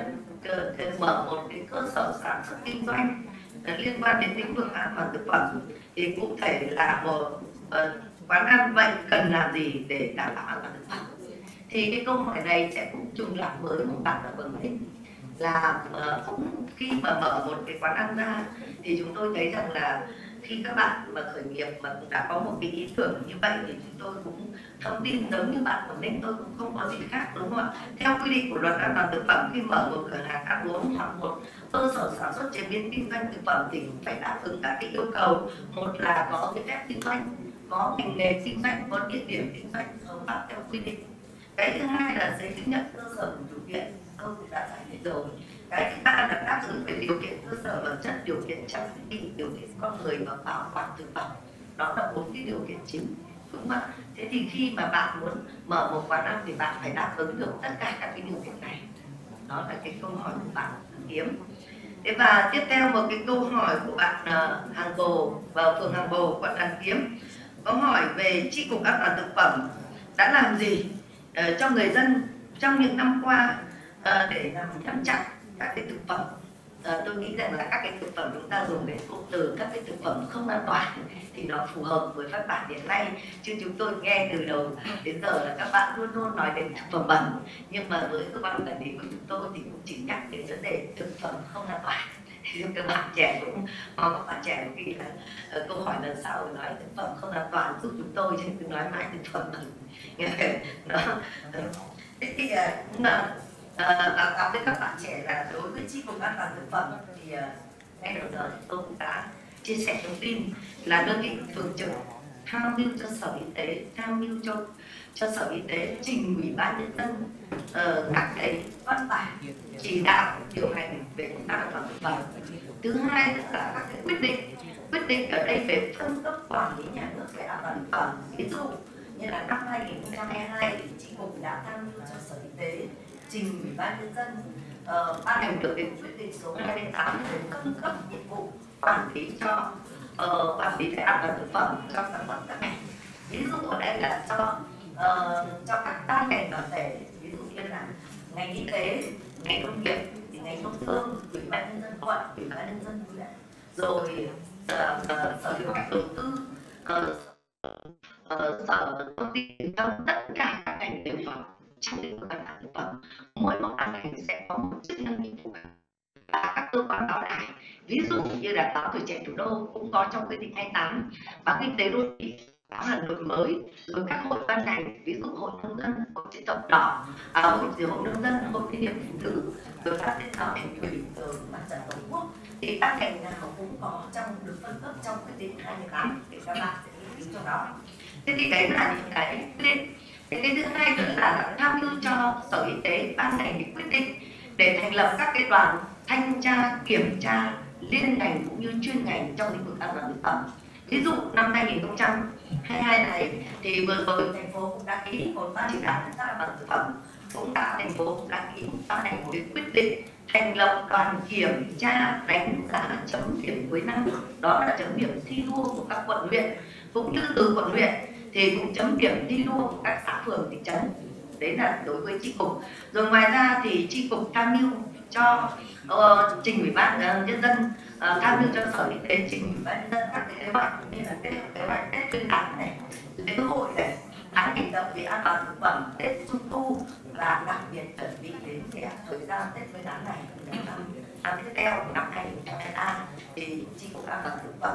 cái cơ sở sản xuất kinh doanh liên quan đến lĩnh vực an toàn thực phẩm. Thì cụ thể là một quán ăn vậy cần làm gì để đảm bảo an toàn thực phẩm? Thì cái câu hỏi này sẽ cũng trùng lặp với một bạn ở Quảng Ninh, là cũng khi mà mở một cái quán ăn ra thì chúng tôi thấy rằng là khi các bạn mà khởi nghiệp mà cũng đã có một cái ý tưởng như vậy thì chúng tôi cũng thông tin giống như bạn Quảng Ninh, tôi cũng không có gì khác, đúng không ạ? Theo quy định của luật an toàn thực phẩm, khi mở một cửa hàng ăn uống hoặc một cơ sở sản xuất chế biến kinh doanh thực phẩm thì cũng phải đáp ứng các cái yêu cầu. Một là có giấy phép kinh doanh, có ngành nghề kinh doanh, có địa điểm kinh doanh hợp pháp theo quy định. Cái thứ hai là giấy chứng nhận cơ sở đủ điều kiện, tôi cũng đã giải thích rồi. Cái thứ ba là đáp ứng về điều kiện cơ sở vật chất, điều kiện trang thiết bị, điều kiện con người và bảo quản thực phẩm. Đó là 4 cái điều kiện chính, đúng không ạ? Thế thì khi mà bạn muốn mở một quán ăn thì bạn phải đáp ứng được tất cả các cái điều kiện này. Đó là cái câu hỏi của bạn Kiếm. Thế và tiếp theo một cái câu hỏi của bạn Hàng Bồ vào phường Hàng Bồ, quận Hoàn Kiếm, có hỏi về chi cục an toàn thực phẩm đã làm gì cho người dân trong những năm qua để làm ngăn chặn các cái thực phẩm. Tôi nghĩ rằng là các cái thực phẩm chúng ta dùng để cụm từ các cái thực phẩm không an toàn thì nó phù hợp với văn bản hiện nay, chứ chúng tôi nghe từ đầu đến giờ là các bạn luôn luôn nói đến thực phẩm bẩn, nhưng mà với cơ quan quản lý của chúng tôi thì cũng chỉ nhắc đến vấn đề thực phẩm không an toàn. Thì các bạn trẻ cũng mong các bạn trẻ khi là câu hỏi lần sau nói thực phẩm không an toàn giúp chúng tôi, chứ cứ nói mãi thực phẩm bẩn. Thế thì báo cáo với các bạn trẻ là đối với chi cục an toàn thực phẩm thì ngay đầu giờ tôi cũng đã chia sẻ thông tin là đơn vị thường trực tham mưu cho Sở Y tế, tham mưu cho Sở Y tế trình Ủy ban Nhân dân các cái văn bản chỉ đạo điều hành về công tác an toàn thực phẩm. Thứ hai là các cái quyết định ở đây về phân cấp quản lý nhà nước về an toàn thực phẩm. Ví dụ như là năm 2022 thì chi cục đã tham mưu cho Sở Y tế trình Ủy ban Nhân dân ban hành được cái quyết định số 28 về phân cấp nhiệm vụ quản lý về an toàn thực phẩm cho sản phẩm các ngành. Ví dụ ở đây là cho các ban ngành đoàn thể, ví dụ như là ngành y tế, ngành nông nghiệp, thì ngành công thương, Ủy ban Nhân dân quận, Ủy ban Nhân dân huyện, rồi Sở Kế hoạch Đầu tư, Sở Thông tin trong tất cả các ngành đều phải trong lĩnh vực an toàn thực phẩm. Mỗi một ngành sẽ có một chức năng nhiệm vụ và các cơ quan báo đài, ví dụ như là báo Tuổi Trẻ Thủ đô cũng có trong quyết định 28, báo Kinh tế Đô thị, báo Hà Nội Mới, rồi các hội ban ngành, ví dụ hội nông dân, hội chữ thập đỏ, hội nông dân, hội liên hiệp phụ nữ, rồi các tên báo thành ủy, rồi mặt trận tổ quốc, thì các ngành nào cũng có trong được phân cấp trong quyết định 28 để các bạn sẽ nghiên cứu trong đó. Thế thì đấy là những cái quyết định. Cái thứ hai nữa là tham mưu cho Sở Y tế ban hành cái quyết định để thành lập các cái đoàn thanh tra, kiểm tra liên ngành cũng như chuyên ngành trong lĩnh vực an toàn thực phẩm. Ví dụ năm 2022 này thì vừa rồi thành phố cũng đã ký một ban chỉ đạo công tác an toàn thực phẩm, thành phố cũng đã ký ban hành một cái quyết định thành lập đoàn kiểm tra, đánh giá, chấm điểm cuối năm. Đó là chấm điểm thi đua của các quận huyện, cũng như từ quận huyện thì cũng chấm điểm thi đua của các xã phường thị trấn. Đấy là đối với chi cục. Rồi ngoài ra thì chi cục tham mưu cho trình Ủy ban Nhân dân, tham mưu cho Sở Y tế trình Ủy ban Nhân dân các kế hoạch như là kế hoạch Tết Nguyên đán này, lễ hội này, tháng hành động về an toàn thực phẩm, Tết Trung thu, và đặc biệt chuẩn bị đến cái thời gian Tết Nguyên đán này năm tiếp theo năm 2023 thì chi cục an toàn thực phẩm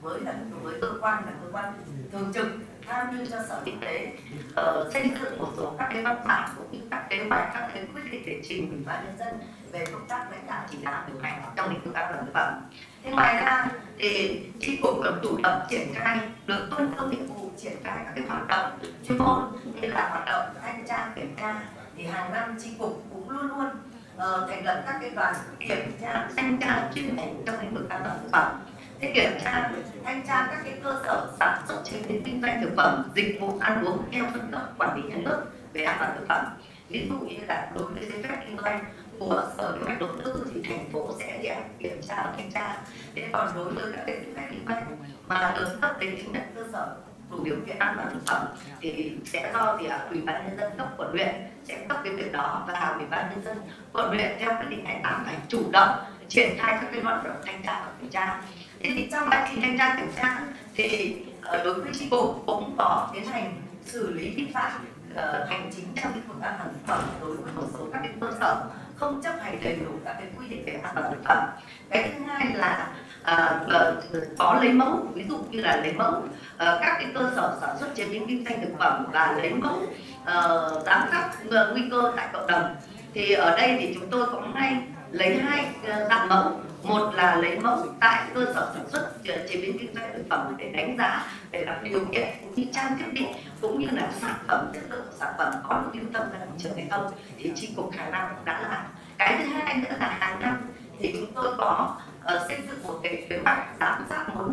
với cơ quan thường trực tham mưu cho Sở Y tế xây dựng một số các cái văn bản cũng như các kế hoạch, các cái quyết định để trình Ủy ban nhân dân về công tác lãnh đạo chỉ đạo điều hành trong lĩnh vực an toàn thực phẩm. Thế ngoài ra thì chi cục cần chủ động triển khai được phân công nhiệm vụ triển khai các cái hoạt động chuyên môn như là hoạt động thanh tra kiểm tra. Thì hàng năm chi cục cũng luôn luôn thành lập các cái đoàn kiểm tra thanh tra chuyên ngành trong lĩnh vực an toàn thực phẩm. Thế kiểm tra thanh tra các cái cơ sở sản xuất chế biến kinh doanh thực phẩm, dịch vụ ăn uống theo phân cấp quản lý nhà nước về an toàn thực phẩm. Ví dụ như là đối với giấy phép kinh doanh của Sở Kế hoạch Đầu tư thì thành phố sẽ kiểm tra và thanh tra. Thế còn đối với các cái giấy phép kinh doanh mà được cấp đến chứng nhận cơ sở đủ điều kiện an toàn thực phẩm thì sẽ do Ủy ban nhân dân cấp quận huyện sẽ cấp cái việc đó, và Ủy ban nhân dân quận huyện theo quyết định 28 phải chủ động triển khai các cái hoạt động thanh tra và kiểm tra. Thế thì trong quá trình thanh tra kiểm tra thì đối với chi cục cũng có tiến hành xử lý vi phạm hành chính trong lĩnh vực an toàn thực phẩm đối với một số các cái cơ sở không chấp hành đầy đủ các cái quy định về an toàn thực phẩm. Cái thứ hai là có lấy mẫu, ví dụ như là lấy mẫu các cái cơ sở sản xuất chế biến kinh doanh thực phẩm và lấy mẫu giám sát nguy cơ tại cộng đồng. Thì ở đây thì chúng tôi cũng hay lấy hai dạng mẫu. Một là lấy mẫu tại cơ sở sản xuất chế biến kinh doanh thực phẩm để đánh giá về các điều kiện cũng như trang thiết bị cũng như là sản phẩm, chất lượng của sản phẩm có được lưu thông ra thị trường hay không, thì chi cục hàng năm cũng đã làm. Cái thứ hai nữa là hàng năm thì chúng tôi có xây dựng một cái kế hoạch giám sát mối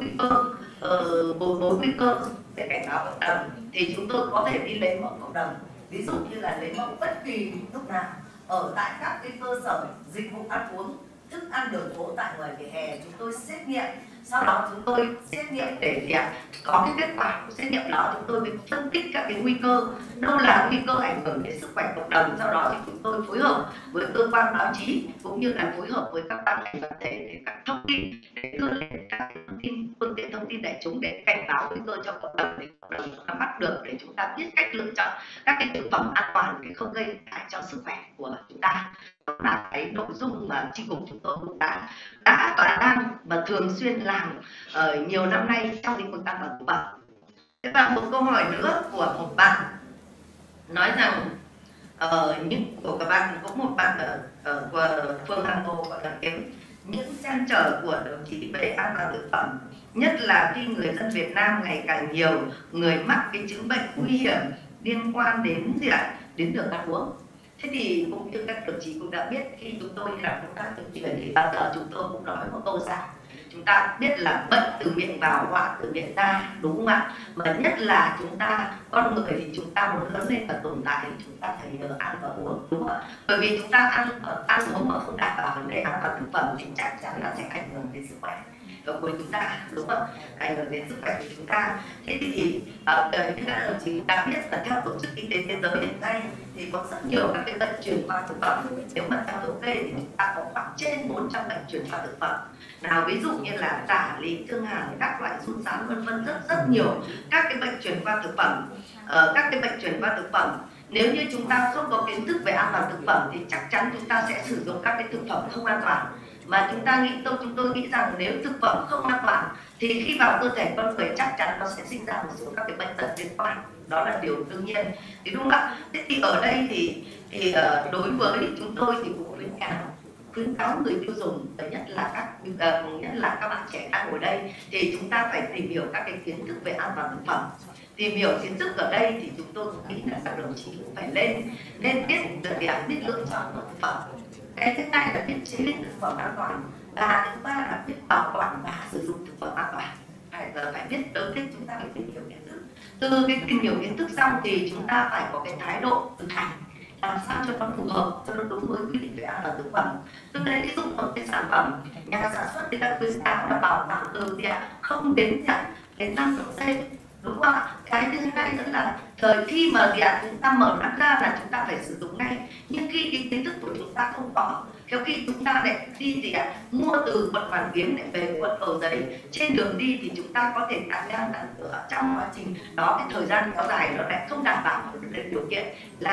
nguy cơ để cảnh báo cộng đồng. Thì chúng tôi có thể đi lấy mẫu cộng đồng, ví dụ như là lấy mẫu bất kỳ lúc nào ở tại các cái cơ sở dịch vụ ăn uống, thức ăn đường phố tại ngoài vỉa hè, chúng tôi xét nghiệm. Sau đó chúng tôi xét nghiệm để có cái kết quả của xét nghiệm đó, chúng tôi mới phân tích các cái nguy cơ, đâu là nguy cơ ảnh hưởng đến sức khỏe cộng đồng. Sau đó thì chúng tôi phối hợp với cơ quan báo chí cũng như là phối hợp với các ban ngành đoàn thể để các thông tin, để đưa lên các phương tiện thông tin đại chúng để cảnh báo nguy cơ cho cộng đồng, để cộng đồng chúng ta bắt được, để chúng ta biết cách lựa chọn các cái thực phẩm an toàn để không gây hại cho sức khỏe của chúng ta. Đó là cái nội dung mà chi cục chúng tôi cũng đã và đang và thường xuyên làm nhiều năm nay trong lĩnh vực an toàn thực phẩm. Và một câu hỏi nữa của một bạn nói rằng của các bạn, có một bạn ở phường Hàng Hồ gọi là những trăn trở của đồng chí về an toàn thực phẩm, nhất là khi người dân Việt Nam ngày càng nhiều người mắc cái chứng bệnh nguy hiểm liên quan đến đến đường ăn uống. Thế thì cũng như các đồng chí cũng đã biết, khi chúng tôi làm công tác tuyên truyền thì bao giờ chúng tôi cũng nói một câu rằng chúng ta biết là bệnh từ miệng vào, họa từ miệng ra, đúng không ạ? Mà nhất là chúng ta con người thì chúng ta muốn lớn lên và tồn tại thì chúng ta phải nhờ ăn và uống, đúng không ạ? Bởi vì chúng ta ăn uống mà không đảm bảo vấn đề an toàn thực phẩm thì chắc chắn là sẽ ảnh hưởng đến sức khỏe của chúng ta, đúng không? Ảnh hưởng đến sức khỏe của chúng ta. Thế thì như các đồng chí đã biết là theo Tổ chức Y tế Thế giới hiện nay thì có rất nhiều các cái bệnh truyền qua thực phẩm. Nếu mà theo thống kê thì chúng ta có khoảng trên 400 bệnh truyền qua thực phẩm. Nào ví dụ như là tả, lý, thương hàn, các loại run sán vân vân, rất nhiều các cái bệnh truyền qua thực phẩm. Các cái bệnh truyền qua thực phẩm, nếu như chúng ta không có kiến thức về an toàn thực phẩm thì chắc chắn chúng ta sẽ sử dụng các cái thực phẩm không an toàn. Mà chúng tôi nghĩ rằng nếu thực phẩm không an toàn thì khi vào cơ thể con người chắc chắn nó sẽ sinh ra một số các cái bệnh tật liên quan, đó là điều đương nhiên, thì đúng không ạ? Thế thì ở đây thì đối với chúng tôi thì cũng khuyến cáo người tiêu dùng, nhất là các bạn trẻ đang ngồi đây, thì chúng ta phải tìm hiểu các cái kiến thức về an toàn thực phẩm. Tìm hiểu kiến thức ở đây thì chúng tôi cũng nghĩ là các đồng chí cũng phải nên biết lựa chọn thực phẩm. Cái thứ hai là biết chế biến thực phẩm an toàn, và thứ ba là biết bảo quản và sử dụng thực phẩm an toàn. Phải biết, đầu tiên chúng ta phải tìm hiểu kiến thức. Từ cái tìm hiểu kiến thức xong thì chúng ta phải có cái thái độ thực hành, làm sao cho nó phù hợp, cho nó đúng với quy định về an toàn thực phẩm. Từ đây ví dụ một cái sản phẩm nhà sản xuất người ta khuyến cáo là bảo quản từ không đến 5 độ C, đúng không ạ? Cái thứ hai nữa là khi mà chúng ta mở nắp ra là chúng ta phải sử dụng ngay. Nhưng khi cái kiến thức của chúng ta không có, theo khi chúng ta lại đi mua từ quận Hoàn Kiếm để về quận Cầu Giấy, trên đường đi thì chúng ta có thể đang trong quá trình đó, cái thời gian kéo dài nó lại không đảm bảo được điều kiện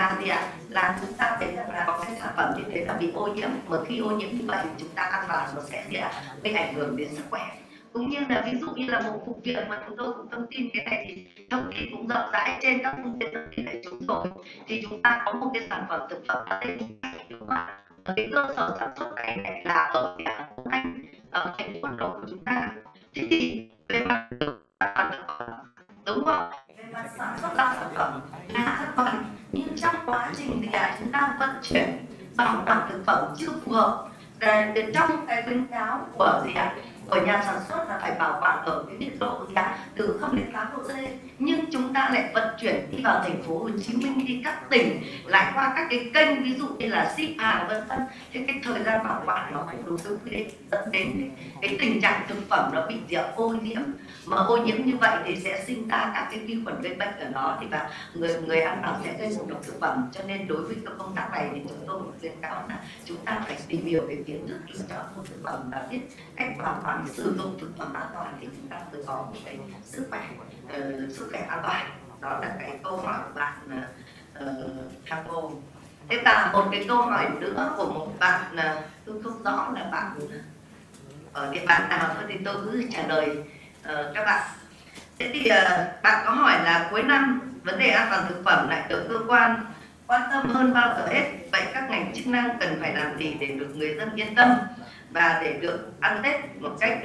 là chúng ta thấy là có cái sản phẩm như thế là bị ô nhiễm. Mà khi ô nhiễm như vậy thì chúng ta ăn vào nó sẽ gây ảnh hưởng đến sức khỏe cũng như là ví dụ như là một vụ việc mà chúng tôi cũng thông tin, cái này thì thông tin cũng rộng rãi trên các phương tiện thông tin đại chúng rồi, thì chúng ta có một cái sản phẩm thực phẩm ở đây, đúng không ạ? Cái cơ sở sản xuất này là ở Anh, ở thành phố Hà Nội của chúng ta. Thế thì về mặt đúng không? Về mặt sản xuất ra sản phẩm là an toàn, nhưng trong quá trình thì chúng ta vận chuyển bảo quản thực phẩm chưa phù hợp. Trong cái khuyến cáo của của nhà sản xuất là phải bảo quản ở cái nhiệt độ từ 0 đến 8 độ C, nhưng chúng ta lại vận chuyển đi vào thành phố Hồ Chí Minh, đi các tỉnh, lại qua các cái kênh ví dụ như là ship hàng vân vân, thì cái thời gian bảo quản nó không đủ quy định, dẫn đến cái tình trạng thực phẩm nó bị ô nhiễm, mà ô nhiễm như vậy thì sẽ sinh ra các cái vi khuẩn gây bệnh ở đó, thì và người ăn vào sẽ gây ngộ độc thực phẩm. Cho nên đối với cái công tác này thì chúng tôi khuyến cáo là chúng ta phải tìm hiểu về kiến thức lựa chọn mua thực phẩm và biết cách bảo quản sử dụng thực phẩm an toàn, thì chúng ta mới có một cái sức khỏe an toàn. Đó là cái câu hỏi của bạn Thaco. Thế và một cái câu hỏi nữa của một bạn, tôi không rõ là bạn ở địa bàn nào thôi, thì tôi cứ trả lời các bạn. Thế thì bạn có hỏi là cuối năm vấn đề an toàn thực phẩm lại được cơ quan quan tâm hơn bao giờ hết, vậy các ngành chức năng cần phải làm gì để được người dân yên tâm và để được ăn Tết một cách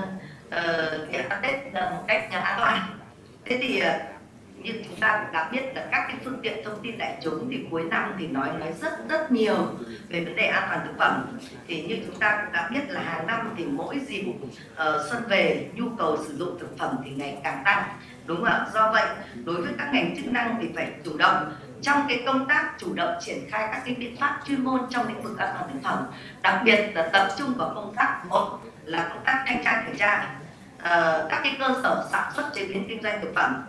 an toàn? Thế thì như chúng ta cũng đã biết là các cái phương tiện thông tin đại chúng thì cuối năm thì nói rất nhiều về vấn đề an toàn thực phẩm. Thì như chúng ta cũng đã biết là hàng năm thì mỗi dịp xuân về, nhu cầu sử dụng thực phẩm thì ngày càng tăng, đúng không ạ? Do vậy đối với các ngành chức năng thì phải chủ động trong cái công tác chủ động triển khai các cái biện pháp chuyên môn trong lĩnh vực an toàn thực phẩm, đặc biệt là tập trung vào công tác, một là công tác thanh tra kiểm tra các cái cơ sở sản xuất chế biến kinh doanh thực phẩm,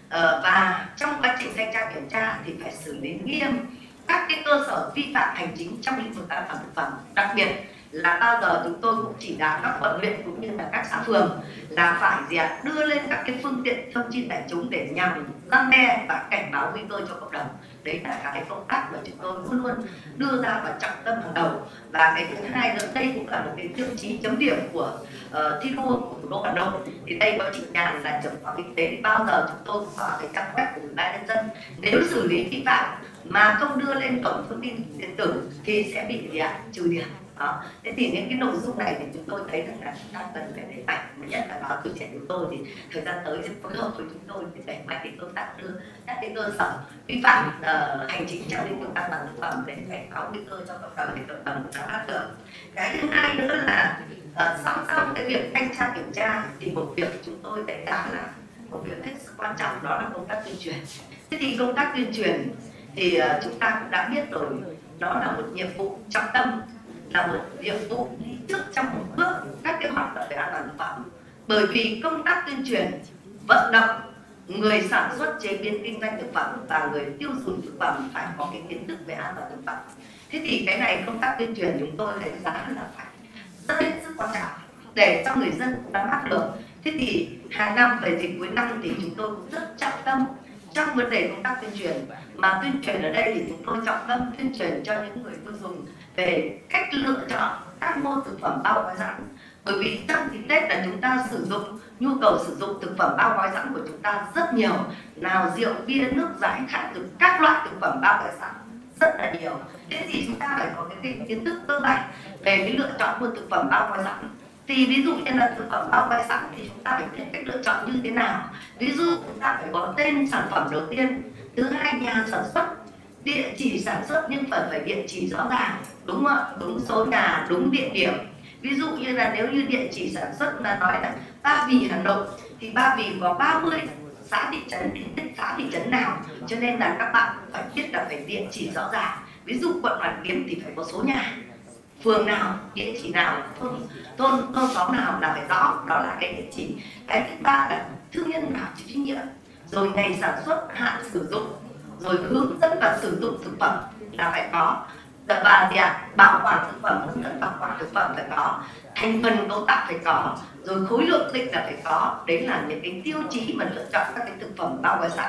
và trong quá trình thanh tra kiểm tra thì phải xử lý nghiêm các cái cơ sở vi phạm hành chính trong lĩnh vực an toàn thực phẩm. Đặc biệt là bao giờ chúng tôi cũng chỉ đạo các quận huyện cũng như là các xã phường là phải đưa lên các cái phương tiện thông tin đại chúng để nhằm răn đe và cảnh báo nguy cơ cho cộng đồng. Đấy là cái công tác mà chúng tôi luôn luôn đưa ra và trọng tâm hàng đầu. Và cái thứ hai nữa, đây cũng là một cái tiêu chí chấm điểm của thi đua của thủ đô Hà Nội. Thì đây có chị Nhàn là trưởng phòng kinh tế, thì bao giờ chúng tôi cũng có cái trang web của Ủy ban nhân dân, nếu xử lý vi phạm mà không đưa lên cổng thông tin điện tử thì sẽ bị trừ điểm. Đó. Thế thì những cái nội dung này thì chúng tôi thấy rằng là chúng ta cần phải đẩy mạnh, nhất là báo tuổi trẻ chúng tôi thì thời gian tới sẽ phối hợp với chúng tôi để đẩy mạnh cái công tác đưa các cái cơ sở vi phạm hành chính trong lĩnh vực an toàn thực phẩm để cảnh báo nguy cơ cho cộng đồng để cộng đồng nắm bắt được. Cái thứ hai nữa là song song cái việc thanh tra kiểm tra thì một việc chúng tôi đánh giá là một việc hết sức quan trọng, đó là công tác tuyên truyền. Thế thì công tác tuyên truyền thì chúng ta cũng đã biết rồi, đó là một nhiệm vụ trọng tâm, là một nhiệm vụ đi trước trong một bước các cái hoạt động về an toàn thực phẩm. Bởi vì công tác tuyên truyền vận động người sản xuất chế biến kinh doanh thực phẩm và người tiêu dùng thực phẩm phải có cái kiến thức về an toàn thực phẩm. Thế thì cái này công tác tuyên truyền chúng tôi đánh giá là phải rất hết sức quan trọng để cho người dân nắm bắt được. Thế thì hàng năm về dịp cuối năm thì chúng tôi cũng rất trọng tâm trong vấn đề công tác tuyên truyền. Mà tuyên truyền ở đây thì chúng tôi trọng tâm tuyên truyền cho những người tiêu dùng về cách lựa chọn các mô thực phẩm bao gói sẵn. Bởi vì trong dịp Tết là chúng ta sử dụng, nhu cầu sử dụng thực phẩm bao gói sẵn của chúng ta rất nhiều. Nào rượu, bia, nước giải khát, các loại thực phẩm bao gói sẵn rất là nhiều. Thế thì chúng ta phải có cái kiến thức cơ bản về cái lựa chọn mua thực phẩm bao gói sẵn. Thì ví dụ như là thực phẩm bao gói sẵn thì chúng ta phải biết cách lựa chọn như thế nào. Ví dụ chúng ta phải có tên sản phẩm đầu tiên, thứ hai nhà sản xuất, địa chỉ sản xuất nhưng phải địa chỉ rõ ràng, đúng không ạ? Đúng số nhà, đúng địa điểm. Ví dụ như là nếu như địa chỉ sản xuất là nói là Ba Vì Hà Nội thì Ba Vì có 30 xã thị trấn, thì xã thị trấn nào, cho nên là các bạn phải biết là phải địa chỉ rõ ràng. Ví dụ quận Hoàn Kiếm thì phải có số nhà, phường nào, địa chỉ nào, thôn xóm nào là phải rõ, đó là cái địa chỉ. Cái thứ ba là thương nhân nào chịu trách nhiệm, rồi ngày sản xuất, hạn sử dụng, rồi hướng dẫn và sử dụng thực phẩm là phải có, và bảo quản thực phẩm, hướng dẫn bảo quản thực phẩm phải có, thành phần cấu tạo phải có, rồi khối lượng dịch là phải có. Đấy là những cái tiêu chí mà lựa chọn các cái thực phẩm bao gói sẵn.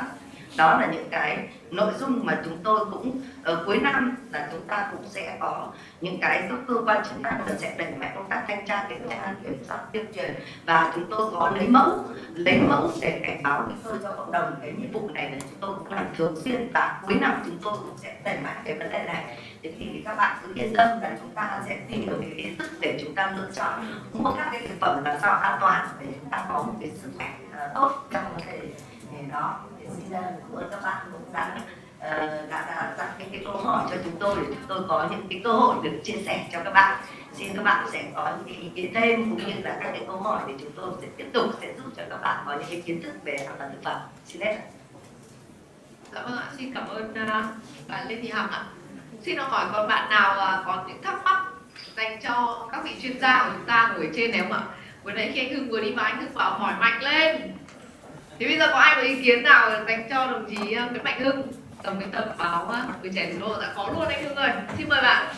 Đó là những cái nội dung mà chúng tôi cũng cuối năm là chúng ta cũng sẽ có những cái cơ quan chức năng sẽ đẩy mạnh công tác thanh tra kiểm tra, kiểm soát, tuyên truyền, và chúng tôi có lấy mẫu để cảnh báo nguy cơ cho cộng đồng. Cái nhiệm vụ này là chúng tôi cũng làm thường xuyên, và cuối năm chúng tôi cũng sẽ đẩy mạnh cái vấn đề này. Thế thì các bạn cứ yên tâm là chúng ta sẽ tìm được cái kiến thức để chúng ta lựa chọn mua các cái thực phẩm làm sao an toàn để chúng ta có một cái sức khỏe tốt trong cái đó. Thì xin cảm ơn các bạn cũng đã đặt cái câu hỏi cho chúng tôi để chúng tôi có những cái cơ hội được chia sẻ cho các bạn. Xin các bạn sẽ có những cái ý kiến thêm cũng như là các cái câu hỏi để chúng tôi sẽ tiếp tục giúp cho các bạn có những cái kiến thức về an toàn thực phẩm. Xin hết. Cảm ơn ạ, xin cảm ơn bạn Lê Thị Hằng ạ. Xin hỏi còn bạn nào có những thắc mắc dành cho các vị chuyên gia của chúng ta ngồi trên này không ạ? Vừa nãy khi anh Hưng vừa đi vào, anh Hưng bảo hỏi mạnh lên. Thì bây giờ có ai có ý kiến nào dành cho đồng chí Nguyễn Mạnh Hưng, tổng biên tập báo Tuổi Trẻ Thủ Đô? Đã có luôn anh Hưng ơi, xin mời bạn.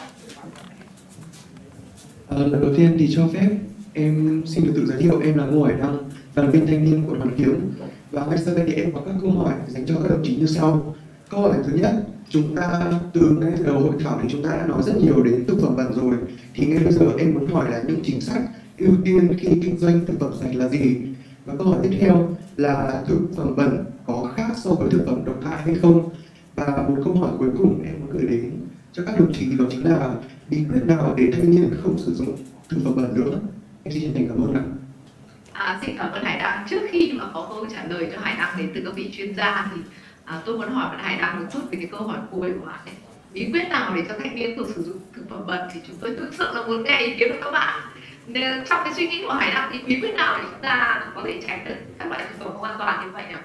Lần đầu tiên thì cho phép em xin được tự giới thiệu, em là Ngô Hải Đăng, đoàn viên thanh niên quận Hoàn Kiếm. Và ngay sau đây thì em có các câu hỏi dành cho các đồng chí như sau. Câu hỏi thứ nhất, chúng ta từ ngay từ đầu hội thảo thì chúng ta đã nói rất nhiều đến thực phẩm bẩn rồi. Thì ngay bây giờ em muốn hỏi là những chính sách ưu tiên khi kinh doanh thực phẩm sạch là gì? Và câu hỏi tiếp theo là thực phẩm bẩn có khác so với thực phẩm độc hại hay không? Và một câu hỏi cuối cùng em muốn gửi đến cho các đồng chí đó chính là bí quyết nào để thanh niên không sử dụng thực phẩm bẩn nữa? Em xin chân thành cảm ơn ạ. Xin cảm ơn Hải Đăng. Trước khi mà có câu trả lời cho Hải Đăng đến từ các vị chuyên gia thì tôi muốn hỏi bạn Hải Đăng một chút về cái câu hỏi cuối của bạn ấy. Bí quyết nào để cho thanh niên không sử dụng thực phẩm bẩn? Thì chúng tôi thực sự là muốn nghe ý kiến của các bạn. Nên trong cái suy nghĩ của Hải Đăng thì bí quyết nào để chúng ta có thể tránh được các loại thực phẩm không an toàn như vậy nào?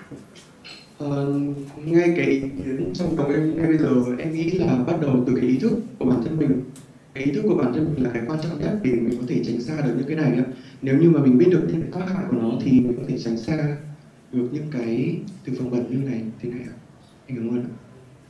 Ngay cái ý kiến trong đầu em ngay bây giờ em nghĩ là bắt đầu từ cái ý thức của bản thân mình. Cái ý thức của bản thân mình là cái quan trọng nhất để mình có thể tránh xa được những cái này. Nếu như mà mình biết được những cái tác hại của nó thì mình có thể tránh xa được những cái thực phẩm bẩn như này thế này ạ. Anh cảm ơn ạ.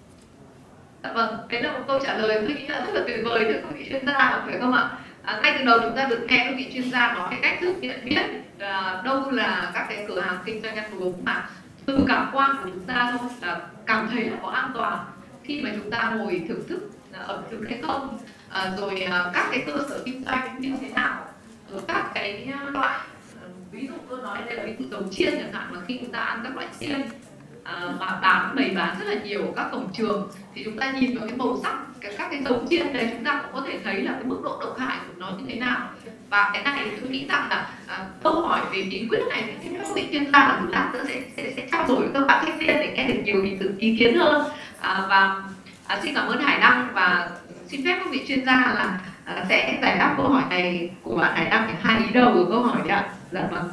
Dạ vâng, đấy là một câu trả lời tôi nghĩ là rất là tuyệt vời từ các vị chuyên gia, phải không ạ? Ngay từ đầu chúng ta được nghe các vị chuyên gia nói cái cách thức nhận biết đâu là các cái cửa hàng kinh doanh ăn uống mà từ cảm quan của chúng ta thôi là cảm thấy là có an toàn khi mà chúng ta ngồi thưởng thức ẩm thực hay không, rồi các cái cơ sở kinh doanh như thế nào, rồi các cái loại ví dụ tôi nói đây là ví dụ dầu chiên chẳng hạn, mà khi chúng ta ăn các loại chiên mà bày bán rất là nhiều các cổng trường thì chúng ta nhìn vào cái màu sắc các cái dầu chiên đấy chúng ta cũng có thể thấy là cái mức độ độc hại của nó như thế nào. Và cái này tôi nghĩ rằng là câu hỏi về bí quyết này thì các vị chuyên gia là chúng ta sẽ trao đổi với các bạn khách viên để nghe được nhiều ý kiến hơn. Xin cảm ơn Hải Đăng và xin phép các vị chuyên gia là sẽ giải đáp câu hỏi này của bạn Hải Đăng, hai ý đầu của câu hỏi đấy ạ. Dạ vâng.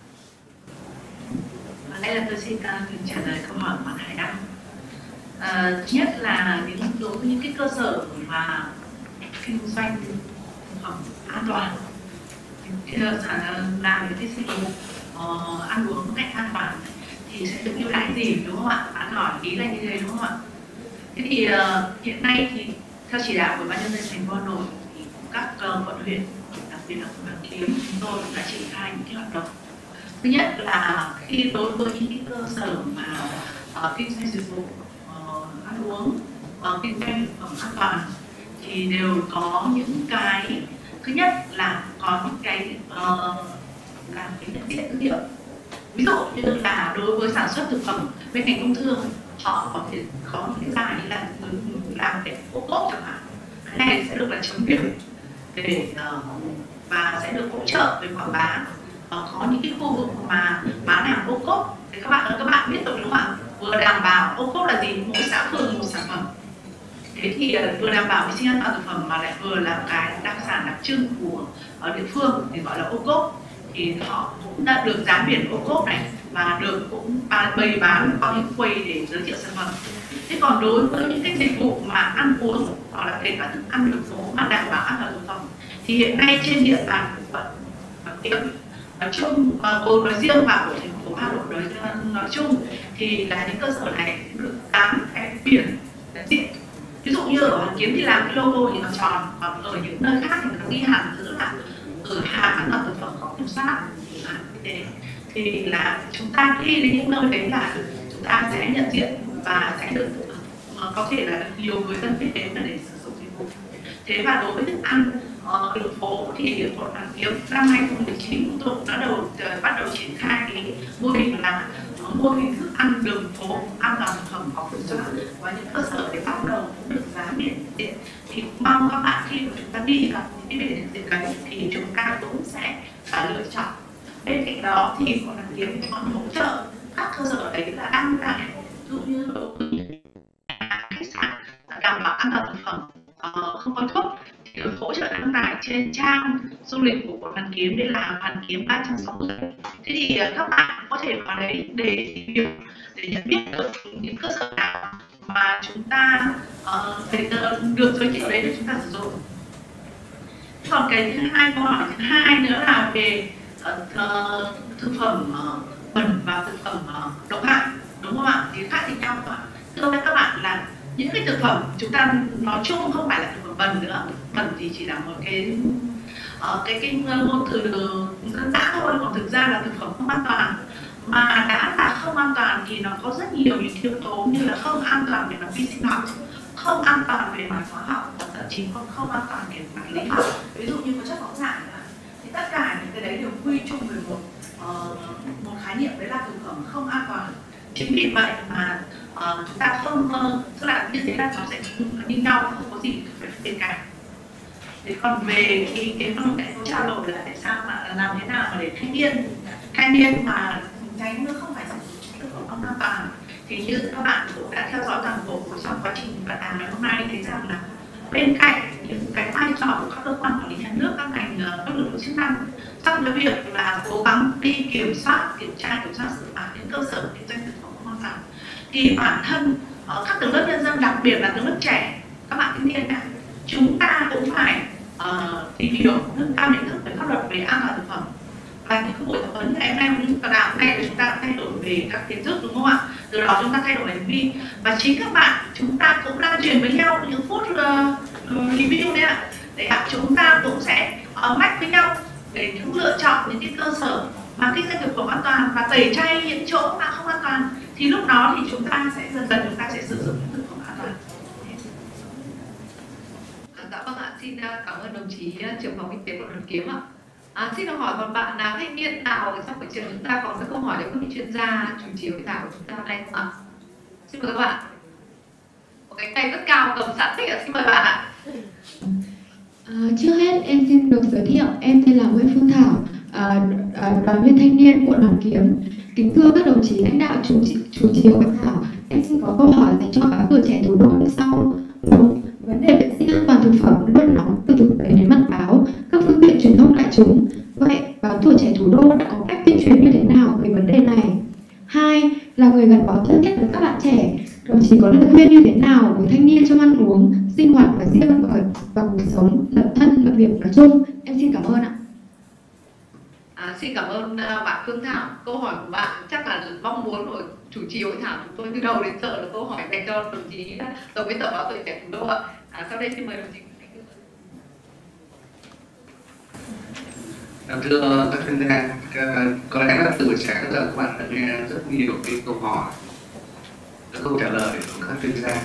Đây là tôi xin trả lời câu hỏi của bạn Hải Đăng. Nhất là đối với những cái cơ sở mà kinh doanh thực phẩm an toàn, làm những cái dịch vụ ăn uống một cách an toàn thì sẽ được ưu đãi gì, đúng không ạ? Bạn hỏi ý là như thế đúng không ạ? Thế thì hiện nay thì theo chỉ đạo của Ban Nhân dân thành phố Hà Nội thì các quận huyện, đặc biệt là quận Hoàn Kiếm, chúng tôi cũng đã triển khai những cái hoạt động. Thứ nhất là khi đối với những cơ sở mà kinh doanh dịch vụ ăn uống, kinh doanh thực phẩm an toàn thì đều có những cái, thứ nhất là có những cái nhận diện thương hiệu. Ví dụ như là đối với sản xuất thực phẩm bên ngành công thương, họ có thể có những cái giải như là làm cái ô cốp chẳng hạn, cái này sẽ được là chấm điểm để và sẽ được hỗ trợ về quảng bá. Có những cái khu vực mà bán hàng ô cốp thì các bạn biết rồi đúng không ạ? Vừa đảm bảo ô cốp là gì, mỗi xã phường một sản phẩm. Thế thì vừa đảm bảo vệ sinh an toàn thực phẩm mà lại vừa là cái đặc sản đặc trưng của địa phương thì gọi là ô cốp. Thì họ cũng đã được dán biển ô cốp này và được cũng bày bán có những quầy để giới thiệu sản phẩm. Thế còn đối với những cái dịch vụ mà ăn uống hoặc là kể cả thức ăn đường phố mà đảm bảo an toàn thực phẩm thì hiện nay trên địa bàn quận Hoàn Kiếm nói chung, nói riêng và của thành phố Hà Nội nói chung thì là những cơ sở này được dán cái biển đại diện. Ví dụ như ở Hoàn Kiếm thì làm cái logo thì nó tròn, còn ở những nơi khác thì nó ghi hẳn chữ là cửa hàng an toàn thực phẩm có kiểm soát. Thì là chúng ta đi đến những nơi đấy là chúng chúng ta sẽ nhận diện và sẽ được có thể là nhiều người dân biết đến để sử dụng dịch vụ. Thế và đối với thức ăn đường phố thì Quận Hoàn Kiếm năm 2019 chúng tôi cũng đã bắt đầu triển khai cái mô hình là mô hình thức ăn đường phố an toàn thực phẩm có kiểm soát, và những cơ sở để bắt đầu cũng được dán biển nhận diện. Thì mong các bạn khi mà chúng ta đi gặp những cái biển nhận diện đấy thì chúng ta cũng sẽ lựa chọn. Bên cạnh đó thì Quận Hoàn Kiếm còn hỗ trợ các cơ sở đấy là đăng tải, ví dụ như khách sạn đảm bảo an toàn thực phẩm không có thuốc thì được hỗ trợ đăng tải trên trang du lịch của Quận Hoàn Kiếm, đây là Hoàn Kiếm 360. Thế thì các bạn có thể vào đấy để tìm hiểu, để nhận biết được những cơ sở nào mà chúng ta được giới thiệu đấy để chúng ta sử dụng. Còn cái thứ hai, câu hỏi thứ hai nữa là về thực phẩm bẩn và thực phẩm độc hại, đúng không ạ? Thì khác thì nhau các bạn. Thưa với các bạn là những cái thực phẩm chúng ta nói chung không phải là thực phẩm bẩn nữa. Bẩn thì chỉ là một cái ngôn từ dân dã thôi, còn thực ra là thực phẩm không an toàn. Mà đã là không an toàn thì nó có rất nhiều những yếu tố như là không an toàn về mặt vi sinh học, không an toàn về mặt hóa học, và thậm chí còn không an toàn về mặt lý học. Ví dụ như có chất phóng xạ thì tất cả những cái đấy đều quy chung về một khái niệm, đấy là thực phẩm không an toàn. Chính vì vậy mà chúng ta không, tức là như thế là nó sẽ như nhau, không có gì phải phân biệt cả. Thế còn về cái vấn đề trao đổi là tại sao mà làm thế nào mà để thanh niên mà tránh nó không phải sử dụng thực phẩm không an toàn, thì như các bạn cũng đã theo dõi toàn bộ trong quá trình vận hành ngày hôm nay thấy rằng là bên cạnh những cái vai trò của các cơ quan quản lý nhà nước, các ngành, các lực lượng chức năng trong cái việc là cố gắng đi kiểm soát, kiểm tra, xử phạt những cơ sở kinh doanh thực phẩm không an toàn, thì bản thân các tầng lớp nhân dân, đặc biệt là tầng lớp trẻ, các bạn thanh niên, chúng ta cũng phải tìm hiểu, nâng cao nhận thức về pháp luật về an toàn thực phẩm. Và những buổi tập huấn ngày hôm nay chúng ta đào ngay để chúng ta thay đổi về các kiến thức, đúng không ạ? Từ đó chúng ta thay đổi hành vi, và chính các bạn chúng ta cũng lan truyền với nhau những phút review đấy ạ. Để chúng ta cũng sẽ match với nhau để những lựa chọn những cái cơ sở mà kinh doanh thực phẩm an toàn và tẩy chay những chỗ mà không an toàn, thì lúc đó thì chúng ta sẽ dần chúng ta sẽ sử dụng những thực phẩm an toàn. Dạ vâng ạ, xin cảm ơn đồng chí trưởng phòng kinh tế Quận Hoàn Kiếm ạ. Xin được hỏi còn bạn nào, thanh niên nào trong buổi trường chúng ta có câu hỏi để các vị chuyên gia chủ trì hội thảo của chúng ta hôm nay không ạ? Xin mời các bạn. Một cái tay rất cao cầm sẵn đấy ạ, xin mời bạn ạ. Trước hết em xin được giới thiệu, em tên là Nguyễn Phương Thảo, đoàn viên thanh niên Quận Hoàn Kiếm. Kính thưa các đồng chí lãnh đạo chủ trì hội thảo, em xin có câu hỏi dành cho báo tuổi trẻ thủ đô như sau. Vấn đề vệ sinh an toàn thực phẩm luôn nóng từ thực tế đến mặt báo, các phương tiện truyền thông đại chúng. Vậy báo tuổi trẻ thủ đô đã có cách tuyên truyền như thế nào về vấn đề này? 2. Là người gắn bó thân thiết với các bạn trẻ, đồng chí có lời khuyên như thế nào với thanh niên trong ăn uống, sinh hoạt và riêng và cuộc sống, lập thân, lập việc nói chung? Em xin cảm ơn ạ. Xin cảm ơn bạn Phương Thảo. Câu hỏi của bạn chắc là mong muốn của chủ trì hội thảo chúng tôi từ đầu đến giờ là câu hỏi dành cho đồng chí tổng biên tập báo tuổi trẻ thủ đô ạ. Sau đây xin mời đồng chí. Thưa các chuyên gia, có lẽ là từ buổi sáng giờ các bạn đã nghe rất nhiều cái câu hỏi, các câu trả lời của các chuyên gia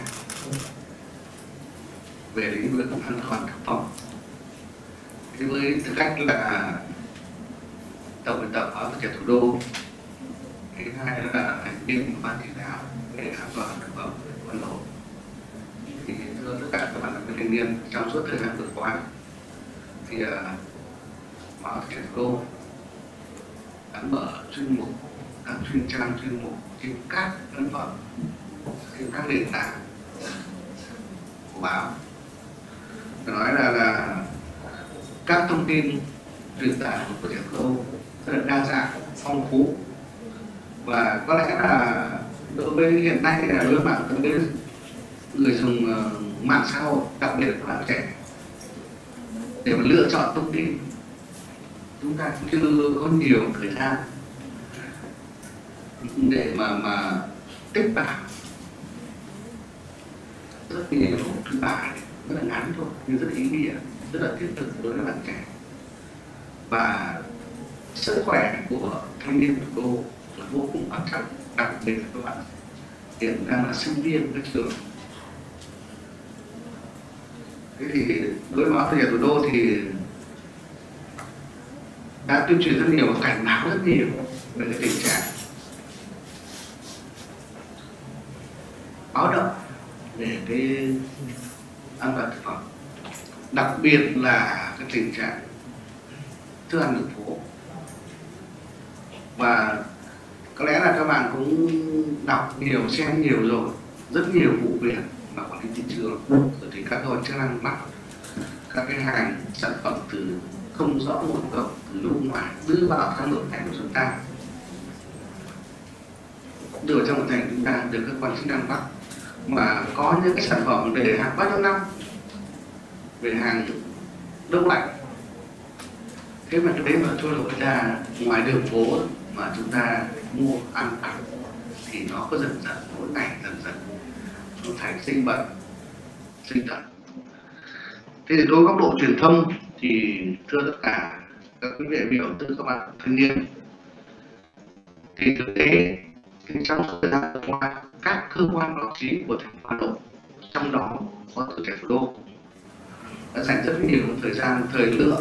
về lĩnh vực an toàn thực phẩm. Thì với tư cách là tổng biên tập báo tuổi trẻ thủ đô, thứ hai là thành viên của ban chỉ đạo về an toàn thực phẩm của Hà Nội, thì thưa tất cả các bạn thanh niên, trong suốt thời gian vừa qua thì báo tuổi trẻ thủ đô đã mở chuyên mục, các chuyên trang chuyên mục trên các ấn phẩm, trên các nền tảng của báo. Phải nói là các thông tin truyền tải của tuổi trẻ thủ đô rất là đa dạng, phong phú, và có lẽ là đối với hiện nay là đối với bạn, đối với người dùng mạng xã hội, đặc biệt là các bạn trẻ, để mà lựa chọn thông tin, chúng ta cũng chưa có nhiều thời gian để mà tích vào rất nhiều thứ bài rất là ngắn thôi, nhưng rất ý nghĩa, rất là thiết thực đối với bạn trẻ. Và sức khỏe của thanh niên thủ đô là vô cùng quan trọng, đặc biệt là các bạn hiện đang là sinh viên các trường. Thế thì đối với báo Tuổi Trẻ Thủ Đô thì đã tuyên truyền rất nhiều và cảnh báo rất nhiều về cái tình trạng báo động về cái an toàn thực phẩm, đặc biệt là cái tình trạng thức ăn đường phố. Và có lẽ là các bạn cũng đọc nhiều, xem nhiều rồi, rất nhiều vụ việc mà quản lý thị trường rồi thì các cơ quan chức năng bắt các cái hàng sản phẩm từ không rõ nguồn gốc từ nước ngoài đưa vào trong nội thành của chúng ta, đưa vào trong nội thành chúng ta được cơ quan chức năng bắt, mà có những cái sản phẩm để hàng bao nhiêu năm, về hàng đông lạnh, thế mà cái đấy mà trôi nổi ra ngoài đường phố mà chúng ta mua ăn thì nó có dần dần mỗi ngày dần dần nó thành sinh bệnh, sinh tật. Thế thì đối với góc độ truyền thông thì thưa tất cả các quý vị đại biểu, từ các bạn thanh niên, thì thực tế trong thời gian qua các cơ quan báo chí của thành phố Hà Nội, trong đó có Tuổi Trẻ Thủ Đô, đã dành rất nhiều thời gian, thời lượng,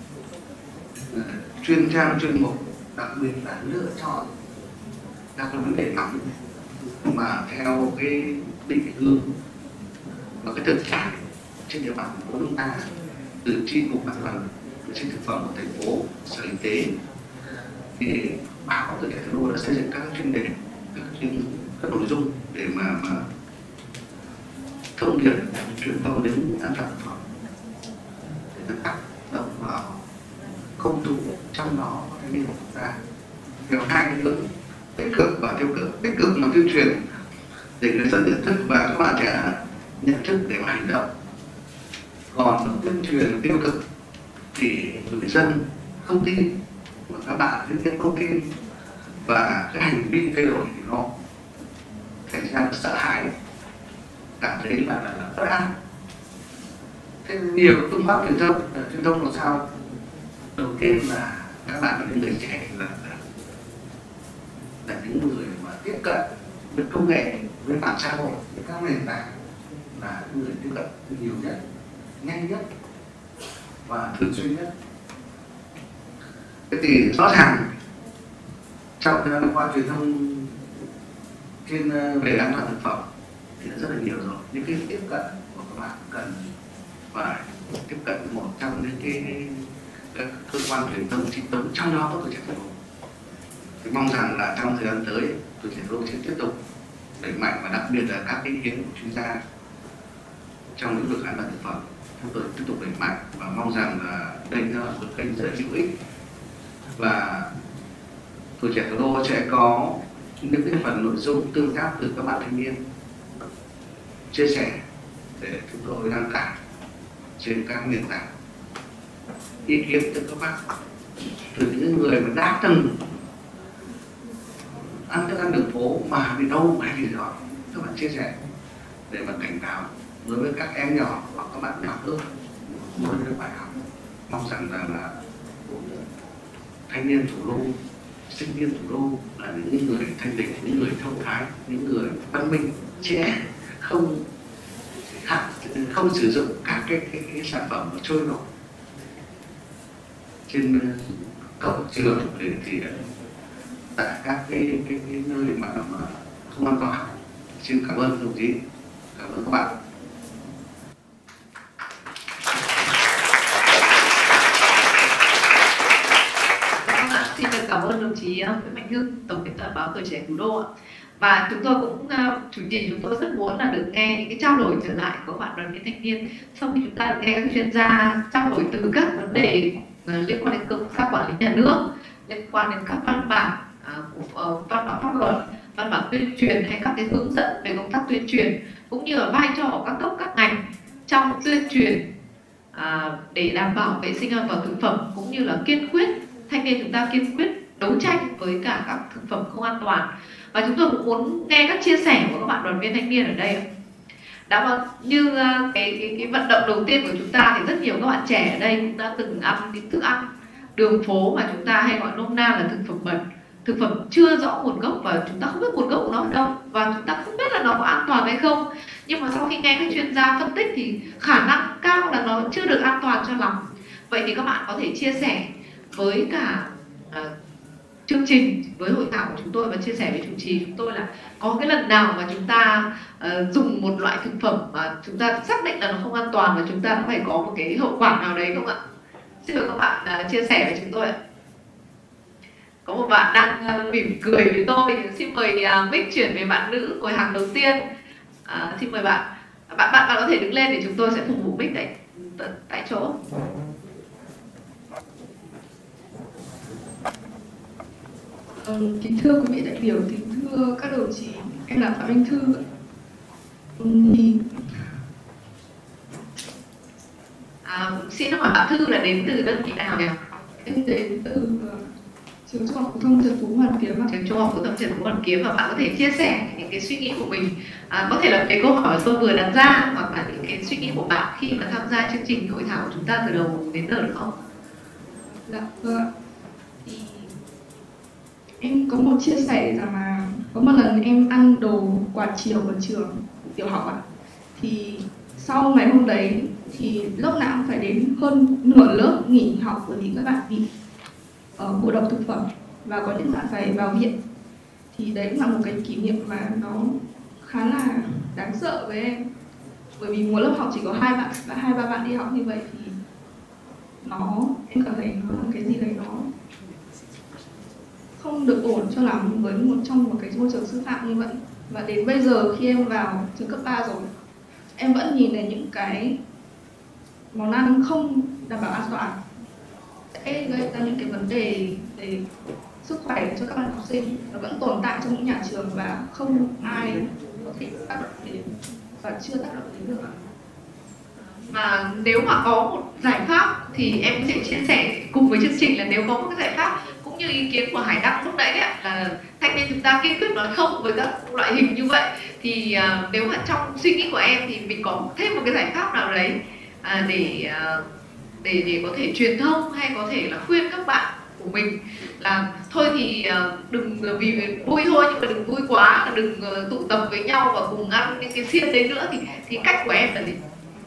chuyên trang, chuyên mục, đặc biệt là lựa chọn các vấn đề nóng mà theo cái định hướng và cái thực trạng trên địa bàn của chúng ta, từ chi cục an toàn vệ sinh thực phẩm của thành phố, sở y tế, thì báo Tuổi Trẻ Thủ Đô đã xây dựng các chuyên đề, các nội dung để mà thông điệp truyền thông đến an toàn thực phẩm, để tác động vào công chúng, trong đó có thanh niên của chúng ta theo hai cái hướng tích cực và tiêu cực. Tích cực là tuyên truyền để người dân nhận thức và các bạn trẻ nhận thức để mà hành động, còn tuyên truyền tiêu cực thì người dân không tin, và các bạn thanh niên không tin, và cái hành vi thay đổi thì nó thành ra sợ hãi, cảm thấy là bất an. Thế nhiều phương pháp truyền thông làm sao? Đầu tiên là các bạn là những người trẻ, là những người mà tiếp cận với công nghệ, với mạng xã hội, với các nền tảng, là những người tiếp cận nhiều nhất, nhanh nhất và thường xuyên nhất. Thế thì rõ ràng trong thời gian qua truyền thông trên về an toàn thực phẩm thì đã rất là nhiều rồi. Những cái tiếp cận của các bạn cần phải tiếp cận một trong những cái cơ quan truyền thông chính thống, trong đó có Tuổi Trẻ Thủ Đô. Thì mong rằng là trong thời gian tới, Tuổi Trẻ Thủ Đô sẽ tiếp tục đẩy mạnh, và đặc biệt là các ý kiến của chuyên gia trong lĩnh vực an toàn thực phẩm chúng tôi tiếp tục đẩy mạnh, và mong rằng là đây là một kênh rất hữu ích, và Tuổi Trẻ Thủ Đô sẽ có những cái phần nội dung tương tác từ các bạn thanh niên chia sẻ để chúng tôi đăng tải trên các nền tảng, ý kiến từ các bạn, từ những người mà đã từng ăn thức ăn đường phố mà vì đâu hay vì đó, các bạn chia sẻ để mà cảnh báo đối với các em nhỏ hoặc các bạn nhỏ hơn, mới được bài học. Mong rằng là thanh niên thủ đô, sinh viên thủ đô là những người thanh tịnh, những người thông thái, những người văn minh, trẻ, không sử dụng các cái sản phẩm trôi nổi trên cổng trường thì tại các cái nơi mà không an toàn. Xin cảm ơn đồng chí, cảm ơn các bạn. Xin được cảm ơn đồng chí Nguyễn Mạnh Hưng, tổng biên tập báo Tuổi Trẻ Thủ Đô ạ. Và chúng tôi cũng chủ trì, chúng tôi rất muốn là được nghe những cái trao đổi trở lại của bạn đoàn viên thanh niên sau khi chúng ta được nghe các chuyên gia trao đổi từ các vấn đề liên quan đến công tác quản lý nhà nước, liên quan đến các văn bản văn bản pháp luật, văn bản tuyên truyền hay các cái hướng dẫn về công tác tuyên truyền, cũng như là vai trò của các cấp các ngành trong tuyên truyền để đảm bảo vệ sinh an toàn thực phẩm, cũng như là kiên quyết, thanh niên chúng ta kiên quyết đấu tranh với cả các thực phẩm không an toàn. Và chúng tôi cũng muốn nghe các chia sẻ của các bạn đoàn viên thanh niên ở đây. Đã như cái vận động đầu tiên của chúng ta thì rất nhiều các bạn trẻ ở đây cũng đã từng ăn những thức ăn đường phố mà chúng ta hay gọi nôm na là thực phẩm bẩn, thực phẩm chưa rõ nguồn gốc, và chúng ta không biết nguồn gốc của nó ở đâu, và chúng ta không biết hay không. Nhưng mà sau khi nghe các chuyên gia phân tích thì khả năng cao là nó chưa được an toàn cho lắm. Vậy thì các bạn có thể chia sẻ với cả chương trình, với hội thảo của chúng tôi và chia sẻ với chủ trì chúng tôi là có cái lần nào mà chúng ta dùng một loại thực phẩm mà chúng ta xác định là nó không an toàn và chúng ta phải có một cái hậu quả nào đấy không ạ? Xin mời các bạn chia sẻ với chúng tôi ạ. Có một bạn đang mỉm cười với tôi. Xin mời mic chuyển về bạn nữ ngồi hàng đầu tiên. Xin mời bạn. Bạn có thể đứng lên để chúng tôi sẽ phục vụ mic tại chỗ. Kính thưa quý vị đại biểu, kính thưa các đồng chí, em là Phạm Anh Thư. Xin hỏi bạn Thư là đến từ đơn vị nào nhỉ? Em đến từ trường Trung học phổ thông Trần Phú Hoàn Kiếm. Trường Trung học phổ thông Trần Phú Hoàn Kiếm, và bạn có thể chia sẻ những cái suy nghĩ của mình, có thể là cái câu hỏi tôi vừa đặt ra hoặc là những cái suy nghĩ của bạn khi mà tham gia chương trình hội thảo của chúng ta từ đầu đến giờ được không? Dạ vâng. Thì em có một chia sẻ rằng là có một lần em ăn đồ quả chiều ở trường tiểu học ạ. Thì sau ngày hôm đấy thì lớp nào cũng phải đến hơn nửa lớp nghỉ học bởi vì các bạn bị ngộ độc thực phẩm và có những bạn phải vào viện. Thì đấy cũng là một cái kỷ niệm mà nó khá là đáng sợ với em, bởi vì một lớp học chỉ có 2 bạn và 2-3 bạn đi học như vậy thì em cảm thấy nó là cái gì đấy nó không được ổn cho lắm với trong một cái môi trường sư phạm như vậy. Và đến bây giờ khi em vào trường cấp 3 rồi, em vẫn nhìn thấy những cái món ăn không đảm bảo an toàn sẽ gây ra những cái vấn đề về sức khỏe cho các bạn học sinh. Nó vẫn tồn tại trong những nhà trường và không ai có thể tác động đến và chưa tác động đến được. Mà nếu mà có một giải pháp thì em sẽ chia sẻ cùng với chương trình là nếu có một cái giải pháp cũng như ý kiến của Hải Đăng lúc nãy đấy ạ, là thanh niên chúng ta kiên quyết nói không với các loại hình như vậy, thì nếu mà trong suy nghĩ của em thì mình có thêm một cái giải pháp nào đấy để có thể truyền thông hay có thể là khuyên các bạn của mình là thôi thì đừng vì vui thôi nhưng mà đừng vui quá, đừng tụ tập với nhau và cùng ăn những cái xiên đấy nữa, thì cách của em là gì?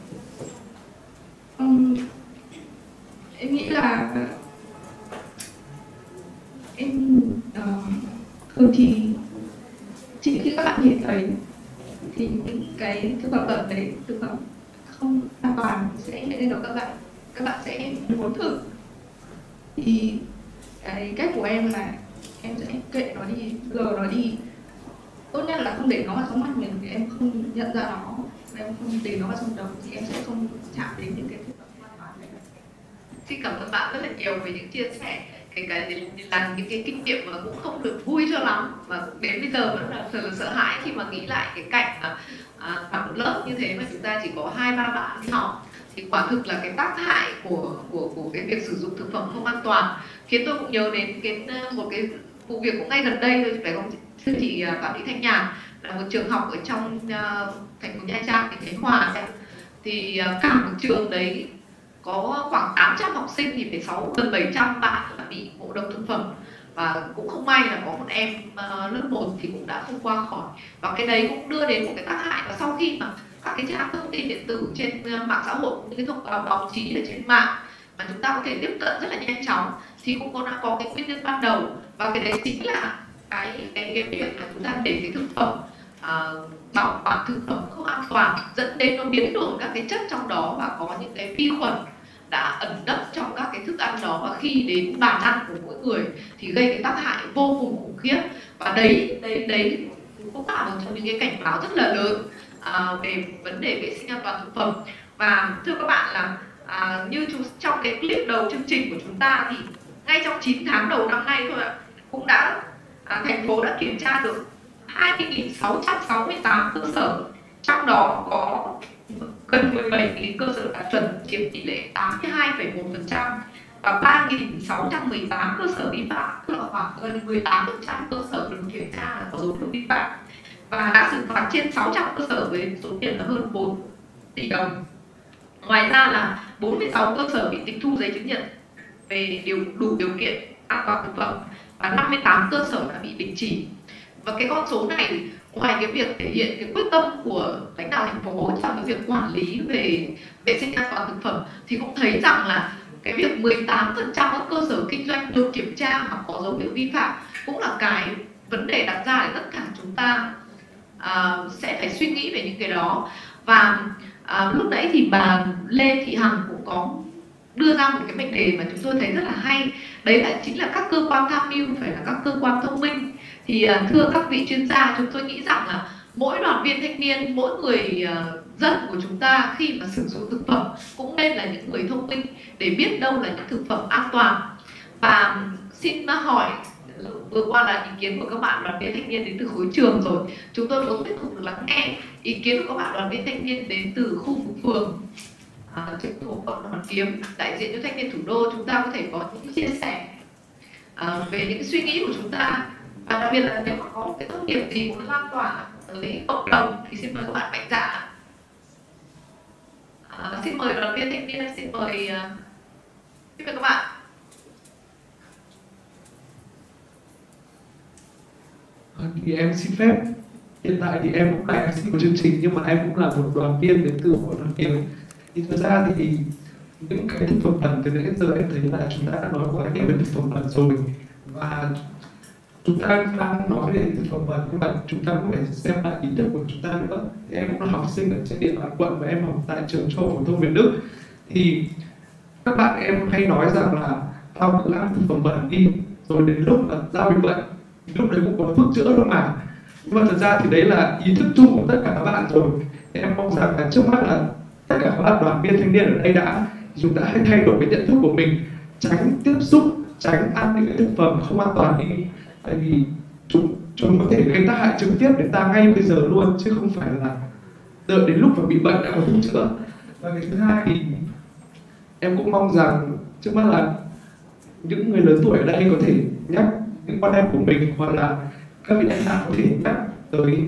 Em nghĩ là em thường thì chỉ khi các bạn nhìn thấy thì những cái thực phẩm bẩn đấy, thực phẩm không an toàn sẽ hiện lên đầu các bạn sẽ muốn thử. Thì cái cách của em là em sẽ kệ nó đi, lờ nó đi, tốt nhất là không để nó vào trong mắt mình thì em không nhận ra nó, em không để nó vào trong đầu thì em sẽ không chạm đến những cái thực phẩm an toàn này. Xin cảm ơn bạn rất là nhiều về những chia sẻ, cái là những cái kinh nghiệm mà cũng không được vui cho lắm, và đến bây giờ vẫn là sợ hãi khi mà nghĩ lại cái cảnh cả một lớp như thế mà chúng ta chỉ có 2-3 bạn đi học, thì quả thực là cái tác hại của cái việc sử dụng thực phẩm không an toàn khiến tôi cũng nhớ đến một cái vụ việc cũng ngay gần đây thôi, phải không chị Phạm Thị Thanh Nhàn, là một trường học ở trong thành phố Nha Trang, tỉnh Khánh Hòa ấy. Thì cả một trường đấy có khoảng 800 học sinh thì phải gần 700 bạn là bị ngộ độc thực phẩm, và cũng không may là có một em lớp 1 thì cũng đã không qua khỏi, và cái đấy cũng đưa đến một cái tác hại. Và sau khi mà các cái trang thông tin điện tử trên mạng xã hội, những cái thông báo báo chí ở trên mạng mà chúng ta có thể tiếp cận rất là nhanh chóng, thì cũng đã có cái nguyên nhân ban đầu, và cái đấy chính là cái việc mà chúng ta để cái thực phẩm bảo quản thực phẩm không an toàn dẫn đến nó biến đổi các cái chất trong đó, và có những cái vi khuẩn đã ẩn nấp trong các cái thức ăn đó, và khi đến bàn ăn của mỗi người thì gây cái tác hại vô cùng khủng khiếp. Và đấy cũng là một trong những cái cảnh báo rất là lớn về vấn đề vệ sinh an toàn thực phẩm. Và thưa các bạn là như trong cái clip đầu chương trình của chúng ta thì ngay trong 9 tháng đầu năm nay thôi ạ, cũng đã thành phố đã kiểm tra được 20.668 cơ sở, trong đó có gần 17.000 cơ sở đạt chuẩn chiếm tỷ lệ 82,1%, và 3.618 cơ sở vi phạm, tức là khoảng gần 18% cơ sở được kiểm tra là có dấu hiệu vi phạm, và đã xử phạt trên 600 cơ sở với số tiền là hơn 4 tỷ đồng. Ngoài ra là 46 cơ sở bị tịch thu giấy chứng nhận về đủ điều kiện an toàn thực phẩm, và 58 cơ sở đã bị đình chỉ. Và cái con số này ngoài cái việc thể hiện cái quyết tâm của lãnh đạo thành phố trong cái việc quản lý về vệ sinh an toàn thực phẩm, thì cũng thấy rằng là cái việc 18% các cơ sở kinh doanh được kiểm tra mà có dấu hiệu vi phạm cũng là cái vấn đề đặt ra để tất cả chúng ta sẽ phải suy nghĩ về những cái đó. Và lúc nãy thì bà Lê Thị Hằng cũng có đưa ra một cái mệnh đề mà chúng tôi thấy rất là hay, đấy là chính là các cơ quan tham mưu phải là các cơ quan thông minh. Thì thưa các vị chuyên gia, chúng tôi nghĩ rằng là mỗi đoàn viên thanh niên, mỗi người dân của chúng ta khi mà sử dụng thực phẩm cũng nên là những người thông minh để biết đâu là những thực phẩm an toàn. Và xin hỏi, vừa qua là ý kiến của các bạn đoàn viên thanh niên đến từ khối trường rồi, chúng tôi cũng tiếp tục được lắng nghe ý kiến của các bạn đoàn viên thanh niên đến từ khu vực phường, trực thuộc quận Hoàn Kiếm, đại diện cho thanh niên thủ đô. Chúng ta có thể có những chia sẻ về những suy nghĩ của chúng ta, và đặc biệt là nếu mà có một cái thông điệp gì muốn lan tỏa tới cộng đồng thì xin mời các bạn mạnh dạn. Xin mời đoàn viên thanh niên, xin mời các bạn. Thì em xin phép, hiện tại thì em cũng là MC của chương trình, nhưng mà em cũng là một đoàn viên đến từ hội đoàn viên. Thì thực ra thì những cái thực phẩm bẩn từ đến giờ em thấy là chúng ta đã nói quá nhiều về thực phẩm bẩn rồi, và chúng ta đang nói về thực phẩm bẩn, nhưng mà chúng ta cũng phải xem lại ý thức của chúng ta nữa. Thì em cũng là học sinh ở trên địa bàn quận và em học tại trường Trung học phổ thông Việt Đức. Thì các bạn em hay nói rằng là tao cứ ăn thực phẩm bẩn đi, rồi đến lúc là tao bị bệnh, lúc đấy cũng có thuốc chữa đâu mà. Nhưng mà thật ra thì đấy là ý thức chung của tất cả các bạn rồi. Thì em mong rằng là trước mắt là tất cả các bạn đoàn viên thanh niên ở đây chúng ta hãy thay đổi cái nhận thức của mình, tránh tiếp xúc, tránh ăn những cái thực phẩm không an toàn đi. Tại vì chúng có thể gây tác hại trực tiếp đến ta ngay bây giờ luôn, chứ không phải là đợi đến lúc mà bị bệnh đã có thuốc chữa. Và cái thứ hai thì em cũng mong rằng trước mắt là những người lớn tuổi ở đây có thể nhắc những con em của mình, hoặc là các vị lãnh đạo có thể nhắc tới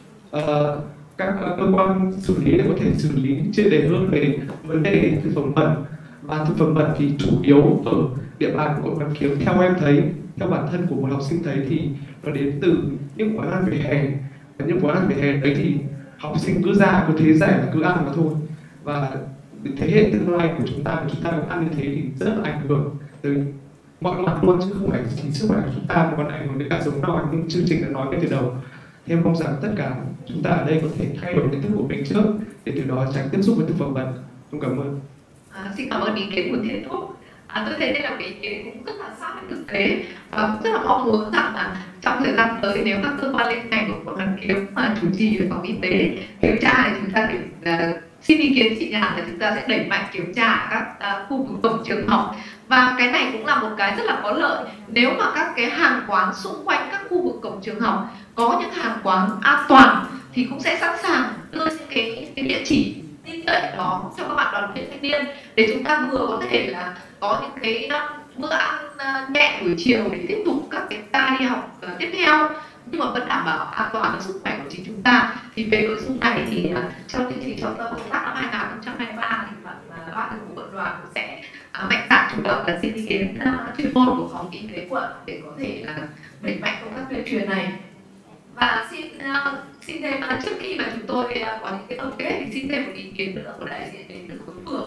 các cơ quan xử lý để có thể xử lý triệt để hơn về vấn đề thực phẩm bẩn. Và thực phẩm bẩn thì chủ yếu ở địa bàn của quận Hoàn Kiếm, theo em thấy, theo bản thân của một học sinh thấy thì nó đến từ những quán ăn vỉa hè. Và những quán ăn vỉa hè đấy thì học sinh cứ ra cứ thế rẻ là cứ ăn mà thôi. Và thế hệ tương lai của chúng ta cũng ăn như thế thì rất là ảnh hưởng tới mọi mặt luôn, chứ không phải chỉ sức khỏe của chúng ta mà còn ảnh hưởng đến cả sống no như chương trình đã nói ngay từ đầu. Thì em mong rằng tất cả chúng ta ở đây có thể thay đổi nhận thức của mình trước để từ đó tránh tiếp xúc với thực phẩm bẩn. Tôi cảm ơn. Xin cảm ơn ý kiến của thầy thuốc. Tôi thấy đây là một ý kiến cũng rất là sát với thực tế, và cũng rất là mong muốn rằng là trong thời gian tới, nếu các cơ quan liên ngành của quận Hoàn Kiếm mà chủ trì về phòng y tế kiểm tra, thì chúng ta xin ý kiến chị Nhàn là chúng ta sẽ đẩy mạnh kiểm tra các khu vực cổng trường học. Và cái này cũng là một cái rất là có lợi, nếu mà các cái hàng quán xung quanh các khu vực cổng trường học có những hàng quán an toàn thì cũng sẽ sẵn sàng đưa những cái địa chỉ tin cậy đó cho các bạn đoàn viên thanh niên, để chúng ta vừa có thể là có những cái bữa ăn nhẹ buổi chiều để tiếp tục các cái ca đi học tiếp theo, nhưng mà vẫn đảm bảo an toàn cho sức khỏe của chính chúng ta. Thì về nội dung này thì trong chương trình trọng tâm công tác năm 2023 thì ban thường vụ quận đoàn cũng sẽ mạnh dạn chủ động là xin ý kiến chuyên môn của phòng y tế quận để có thể là đẩy mạnh công tác tuyên truyền này. Và xin thêm trước khi mà chúng tôi có những cái tổng kết thì xin thêm một ý kiến nữa của đại diện đến từ khối phường.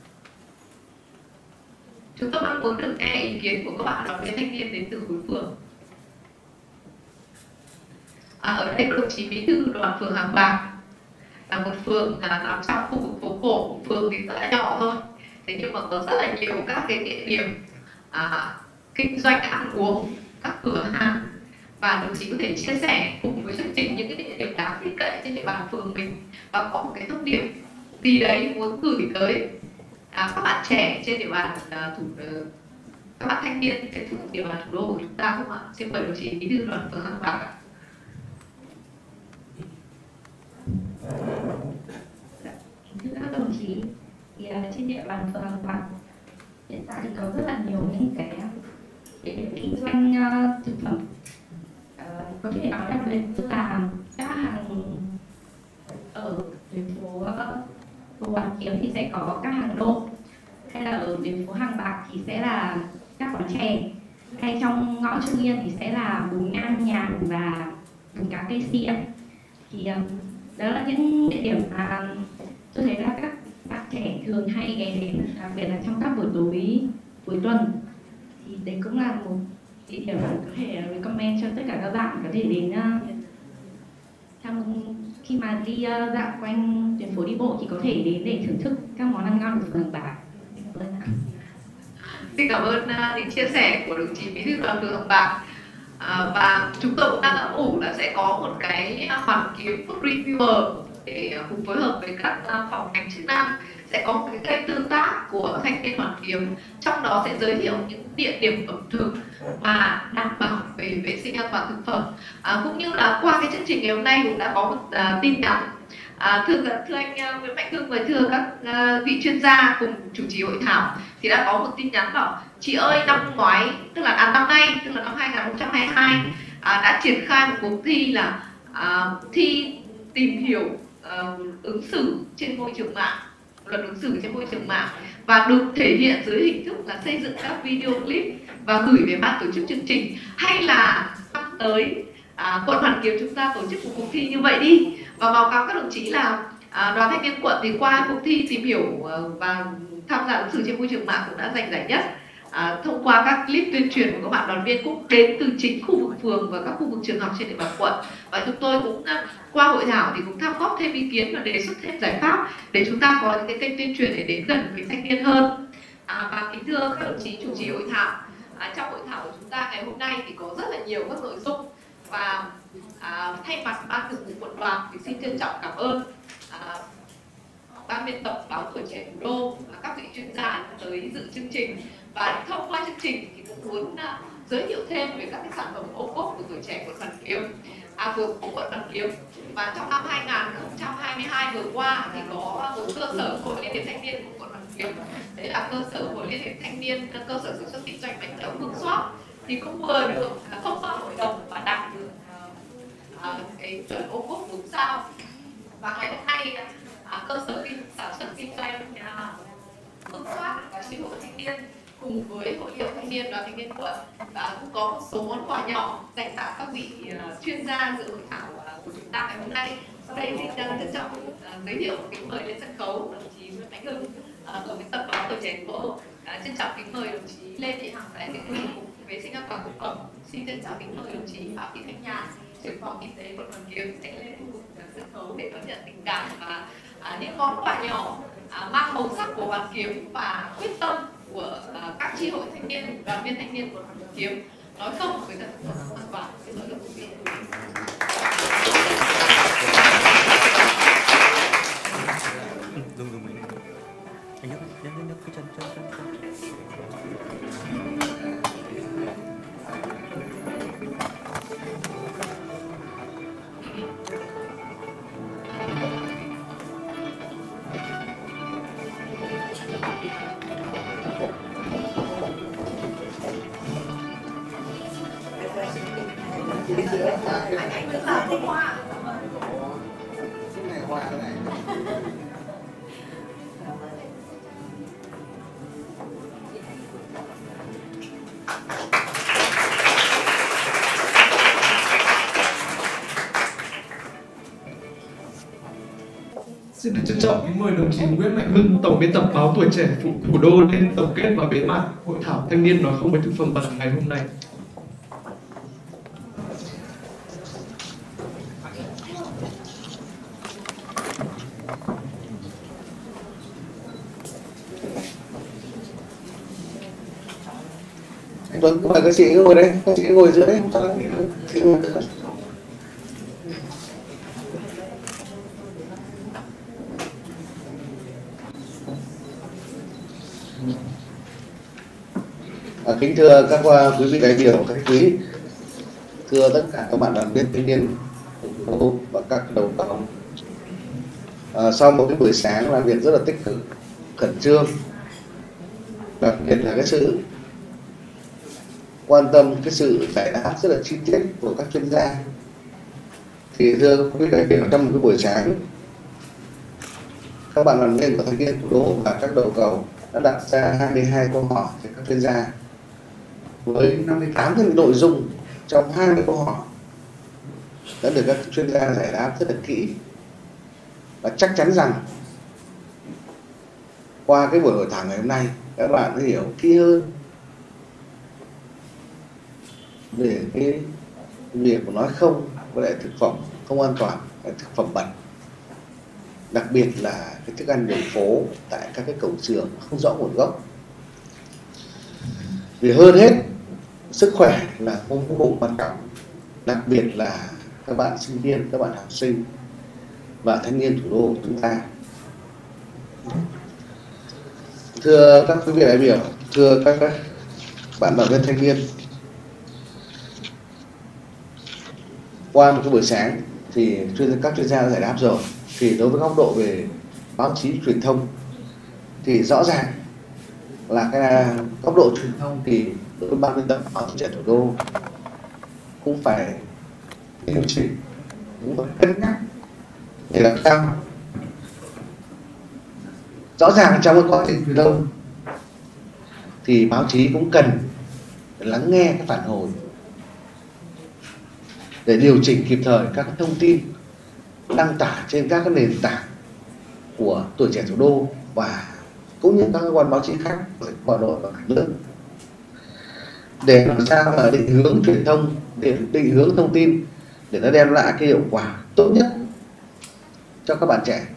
Chúng tôi mong muốn được nghe ý kiến của các bạn đoàn viên thanh niên đến từ khối phường. Ở đây đồng chí bí thư đoàn phường Hàng Bạc là một phường nằm trong khu vực phố cổ. Phường thì rất là nhỏ thôi, thế nhưng mà có rất là nhiều các cái địa điểm kinh doanh ăn uống, các cửa hàng, và đồng chí có thể chia sẻ cùng với chương trình những cái địa điểm đáng tin cậy trên địa bàn phường mình, và có một cái thông điệp gì đấy muốn gửi tới các bạn trẻ trên địa bàn các bạn thanh niên trên địa bàn thủ đô của chúng ta không ạ? Xin mời đồng chí bí thư đoàn phường Hàng Bạc ạ. Thưa các đồng chí, thì trên địa bàn phường Hàng Bạc hiện tại thì có rất là nhiều những cái địa điểm kinh doanh thực phẩm, có thể nói đặc biệt là các hàng ở tuyến phố Hoàn Kiếm thì sẽ có các hàng đô, hay là ở tuyến phố Hàng Bạc thì sẽ là các quán chè, hay trong ngõ Trung Yên thì sẽ là bún ngan nhàn và bún cá cây xiên. Thì đó là những địa điểm mà tôi thấy là các bạn trẻ thường hay ghé đến, đặc biệt là trong các buổi tối cuối tuần. Thì đấy cũng là một địa điểm mà có thể recommend cho tất cả các bạn có thể đến khi mà đi dạo quanh tuyến phố đi bộ thì có thể đến để thưởng thức các món ăn ngon của phường Hồng Bàng. Xin cảm ơn những chia sẻ của đồng chí Bí thư đoàn phường Hồng Bàng. Và chúng tôi cũng đang ấp ủ là sẽ có một cái Hoàn Kiếm Food Reviewer để cùng phối hợp với các phòng ngành chức năng sẽ có một cái kênh tương tác của thanh niên Hoàn Kiếm, trong đó sẽ giới thiệu những địa điểm ẩm thực mà đảm bảo về vệ sinh an toàn thực phẩm, cũng như là qua cái chương trình ngày hôm nay cũng đã có một tin nhắn. Thưa anh Nguyễn Mạnh Hưng và thưa các vị chuyên gia cùng chủ trì hội thảo, thì đã có một tin nhắn bảo: chị ơi, năm ngoái, tức là năm nay, tức là năm 2022, đã triển khai một cuộc thi là thi tìm hiểu ứng xử trên môi trường mạng, luật ứng xử trên môi trường mạng, và được thể hiện dưới hình thức là xây dựng các video clip và gửi về ban tổ chức chương trình. Hay là năm tới quận Hoàn Kiếm chúng ta tổ chức một cuộc thi như vậy đi, và báo cáo các đồng chí là đoàn thanh niên quận thì qua cuộc thi tìm hiểu và tham gia ứng xử trên môi trường mạng cũng đã giành giải nhất. Thông qua các clip tuyên truyền của các bạn đoàn viên cũng đến từ chính khu vực phường và các khu vực trường học trên địa bàn quận, và chúng tôi cũng qua hội thảo thì cũng tham góp thêm ý kiến và đề xuất thêm giải pháp để chúng ta có những cái kênh tuyên truyền để đến gần với thanh niên hơn. Và kính thưa các đồng chí chủ trì hội thảo, trong hội thảo của chúng ta ngày hôm nay thì có rất là nhiều các nội dung, và thay mặt ban thường vụ quận đoàn thì xin trân trọng cảm ơn ban biên tập báo Tuổi Trẻ Thủ Đô và các vị chuyên gia tới dự chương trình. Và thông qua chương trình thì cũng muốn giới thiệu thêm về các cái sản phẩm ô cốp của Tuổi Trẻ quận Hoàn Kiếm, của quận Hoàn Kiếm. Và trong năm 2022 vừa qua thì có một cơ sở hội liên hiệp thanh niên của quận Hoàn Kiếm, đấy là cơ sở hội liên hiệp thanh niên, cơ sở sản xuất kinh doanh bánh kẹo Hương Xoác, thì cũng vừa được thông qua hội đồng và đạt được cái chuẩn ô cốp 4 sao. Và ngày hôm nay cơ sở sản xuất kinh doanh Hương Xoác và chi hội thanh niên cùng với hội liên thanh niên đoàn thanh niên quận cũng có một số món quà nhỏ dành tặng các vị chuyên gia dự hội thảo của chúng ta ngày hôm nay. Sau đây xin trân trọng giới thiệu kính mời lên sân khấu đồng chí Nguyễn Mạnh Hưng, tổng biên tập báo Tuổi Trẻ Thủ Đô. Trân trọng kính mời đồng chí Lê Thị Hằng, đại diện Cục Vệ sinh an toàn thực phẩm. Xin trân trọng kính mời đồng chí Phạm Thị Thanh Nhàn, trưởng phòng kinh tế quận Hoàn Kiếm sẽ lên khu vực sân khấu để đón nhận tình cảm và những món quà nhỏ mang màu sắc của Hoàn Kiếm và quyết tâm của các chi hội thanh niên, đoàn viên thanh niên của Hoàn Kiếm nói không với thực phẩm an toàn. Xin mời quý vị. Dùng mình. Anh nhấc cái chân. Xin được trân trọng kính mời đồng chí Nguyễn Mạnh Hưng, tổng biên tập báo Tuổi Trẻ Thủ Đô lên tổng kết và bế mạc hội thảo thanh niên nói không với thực phẩm bẩn ngày hôm nay. Anh Tuấn, mời các chị ngồi đây, các chị ngồi dưới đây, không sao. Chị ngồi dưới đây. Kính thưa các quý vị đại biểu, các quý, thưa tất cả các bạn đoàn viên thanh niên và các đầu tàu. Sau một cái buổi sáng làm việc rất là tích cực, khẩn trương, đặc biệt là cái sự quan tâm, cái sự giải đáp rất là chi tiết của các chuyên gia, thì thưa quý vị đại biểu, trong một cái buổi sáng các bạn đoàn viên của thanh niên thủ đô và các đầu cầu đã đặt ra 22 câu hỏi cho các chuyên gia với 58 cái nội dung trong 20 câu hỏi. đã được các chuyên gia giải đáp rất là kỹ, và chắc chắn rằng qua cái buổi hội thảo ngày hôm nay các bạn sẽ hiểu kỹ hơn về cái việc của nói không với lại thực phẩm không an toàn, thực phẩm bẩn, đặc biệt là cái thức ăn đường phố tại các cái cổng trường không rõ nguồn gốc. Vì hơn hết sức khỏe là công cụ quan trọng, đặc biệt là các bạn sinh viên, các bạn học sinh và thanh niên thủ đô của chúng ta. Thưa các quý vị đại biểu, thưa các bạn đoàn viên thanh niên, qua một cái buổi sáng thì các chuyên gia đã giải đáp rồi. Thì đối với góc độ về báo chí truyền thông thì rõ ràng là cái góc độ truyền thông thì đối với ban biên tập báo Tuổi Trẻ Thủ đô cũng phải điều chỉnh, cũng phải cân nhắc để làm sao rõ ràng trong cái quá trình truyền thông thì báo chí cũng cần lắng nghe cái phản hồi để điều chỉnh kịp thời các thông tin đăng tải trên các cái nền tảng của Tuổi Trẻ Thủ đô và cũng như các cơ quan báo chí khác của Hà Nội và cả nước, để làm sao mà định hướng truyền thông, để định hướng thông tin để nó đem lại cái hiệu quả tốt nhất cho các bạn trẻ.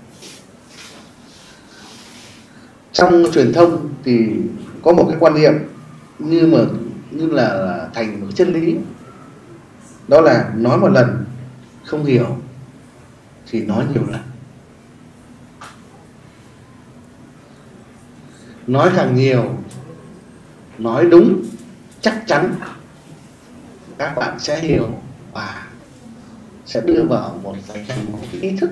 Trong truyền thông thì có một cái quan niệm như là thành một chân lý, đó là nói một lần không hiểu thì nói nhiều lần. Nói càng nhiều, nói đúng, chắc chắn các bạn sẽ hiểu và sẽ đưa vào một cái ý thức.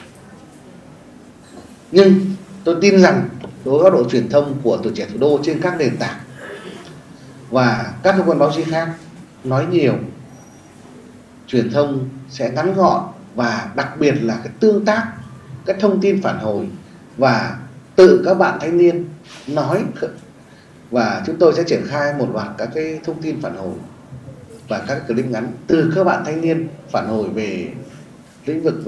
Nhưng tôi tin rằng đối với góc độ truyền thông của Tuổi Trẻ Thủ đô trên các nền tảng và các cơ quan báo chí khác, nói nhiều, truyền thông sẽ ngắn gọn và đặc biệt là cái tương tác, cái thông tin phản hồi và tự các bạn thanh niên nói, và chúng tôi sẽ triển khai một loạt các cái thông tin phản hồi và các clip ngắn từ các bạn thanh niên phản hồi về lĩnh vực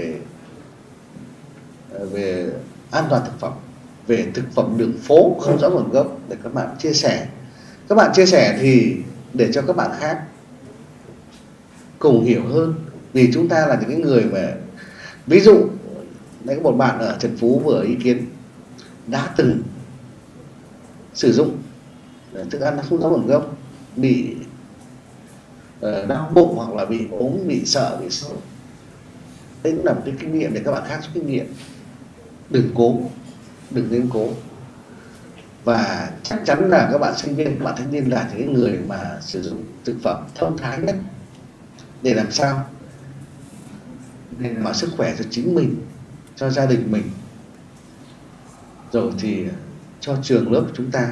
về an toàn thực phẩm, về thực phẩm đường phố không rõ nguồn gốc để các bạn chia sẻ. Các bạn chia sẻ thì để cho các bạn khác cùng hiểu hơn, vì chúng ta là những cái người mà, ví dụ đấy, có một bạn ở Trần Phú vừa ý kiến đã từng sử dụng thức ăn không rõ nguồn gốc, bị đau bụng hoặc là bị ốm, bị sợ, bị sốt. Đây cũng là một cái kinh nghiệm để các bạn khác rút kinh nghiệm. Đừng cố, đừng nên cố. Và chắc chắn là các bạn sinh viên, các bạn thanh niên là những người mà sử dụng thực phẩm thông thái nhất để làm sao để đảm bảo sức khỏe cho chính mình, cho gia đình mình, rồi thì cho trường lớp của chúng ta.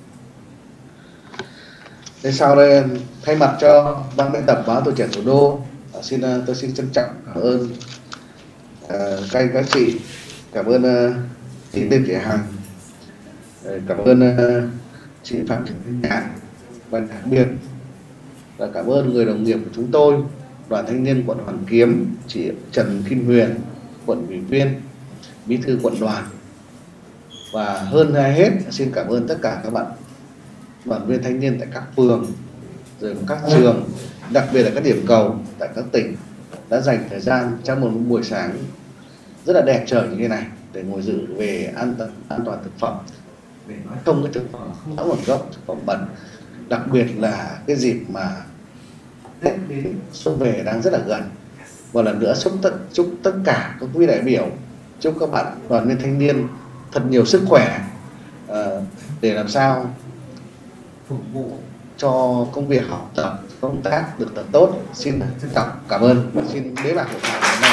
Thế sau đây thay mặt cho ban biên tập báo Tuổi Trẻ Thủ đô, tôi xin trân trọng cảm ơn các chị, cảm ơn chị Lê Thị Hằng, cảm ơn chị Phạm Thị Nhàn, và đặc biệt là cảm ơn người đồng nghiệp của chúng tôi, Đoàn Thanh niên quận Hoàn Kiếm, chị Trần Kim Huyền, quận ủy viên, bí thư quận đoàn, và hơn ai hết xin cảm ơn tất cả các bạn đoàn viên thanh niên tại các phường, rồi các trường, đặc biệt là các điểm cầu tại các tỉnh đã dành thời gian trong một buổi sáng rất là đẹp trời như thế này để ngồi dự về an toàn thực phẩm, để nói không cái thực phẩm không rõ nguồn gốc, thực phẩm bẩn, đặc biệt là cái dịp mà Tết đến xuân về đang rất là gần. Một lần nữa chúc tất cả các quý đại biểu, chúc các bạn đoàn viên thanh niên thật nhiều sức khỏe để làm sao phục vụ cho công việc học tập, công tác được thật tốt. Xin trân trọng cảm ơn và xin bế mạc hội thảo hôm nay.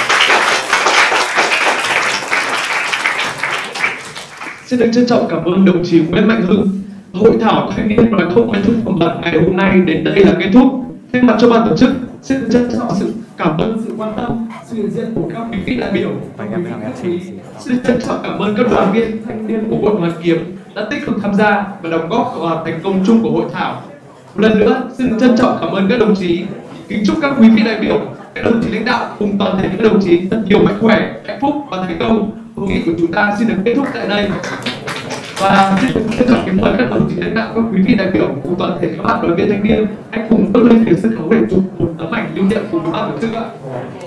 Xin được trân trọng cảm ơn đồng chí Nguyễn Mạnh Hưng. Hội thảo thanh niên nói không với thực phẩm bẩn ngày hôm nay đến đây là kết thúc. Thay mặt cho ban tổ chức, xin trân trọng sự cảm ơn sự quan tâm, sự hiện diện của các vị đại biểu. Xin trân trọng cảm ơn các đoàn viên thanh niên của quận Hoàn Kiếm đã tích cực tham gia và đóng góp vào thành công chung của hội thảo. Một lần nữa, xin trân trọng cảm ơn các đồng chí. Kính chúc các quý vị đại biểu, các đồng chí lãnh đạo cùng toàn thể các đồng chí thật nhiều mạnh khỏe, hạnh phúc và thành công. Hội nghị của chúng ta xin được kết thúc tại đây. Và xin được trân trọng kính mời các đồng chí lãnh đạo, các quý vị đại biểu cùng toàn thể các bạn đoàn viên thanh niên hãy cùng bước lên từ sân khấu để chụp một tấm ảnh lưu niệm cùng ban tổ chức ạ.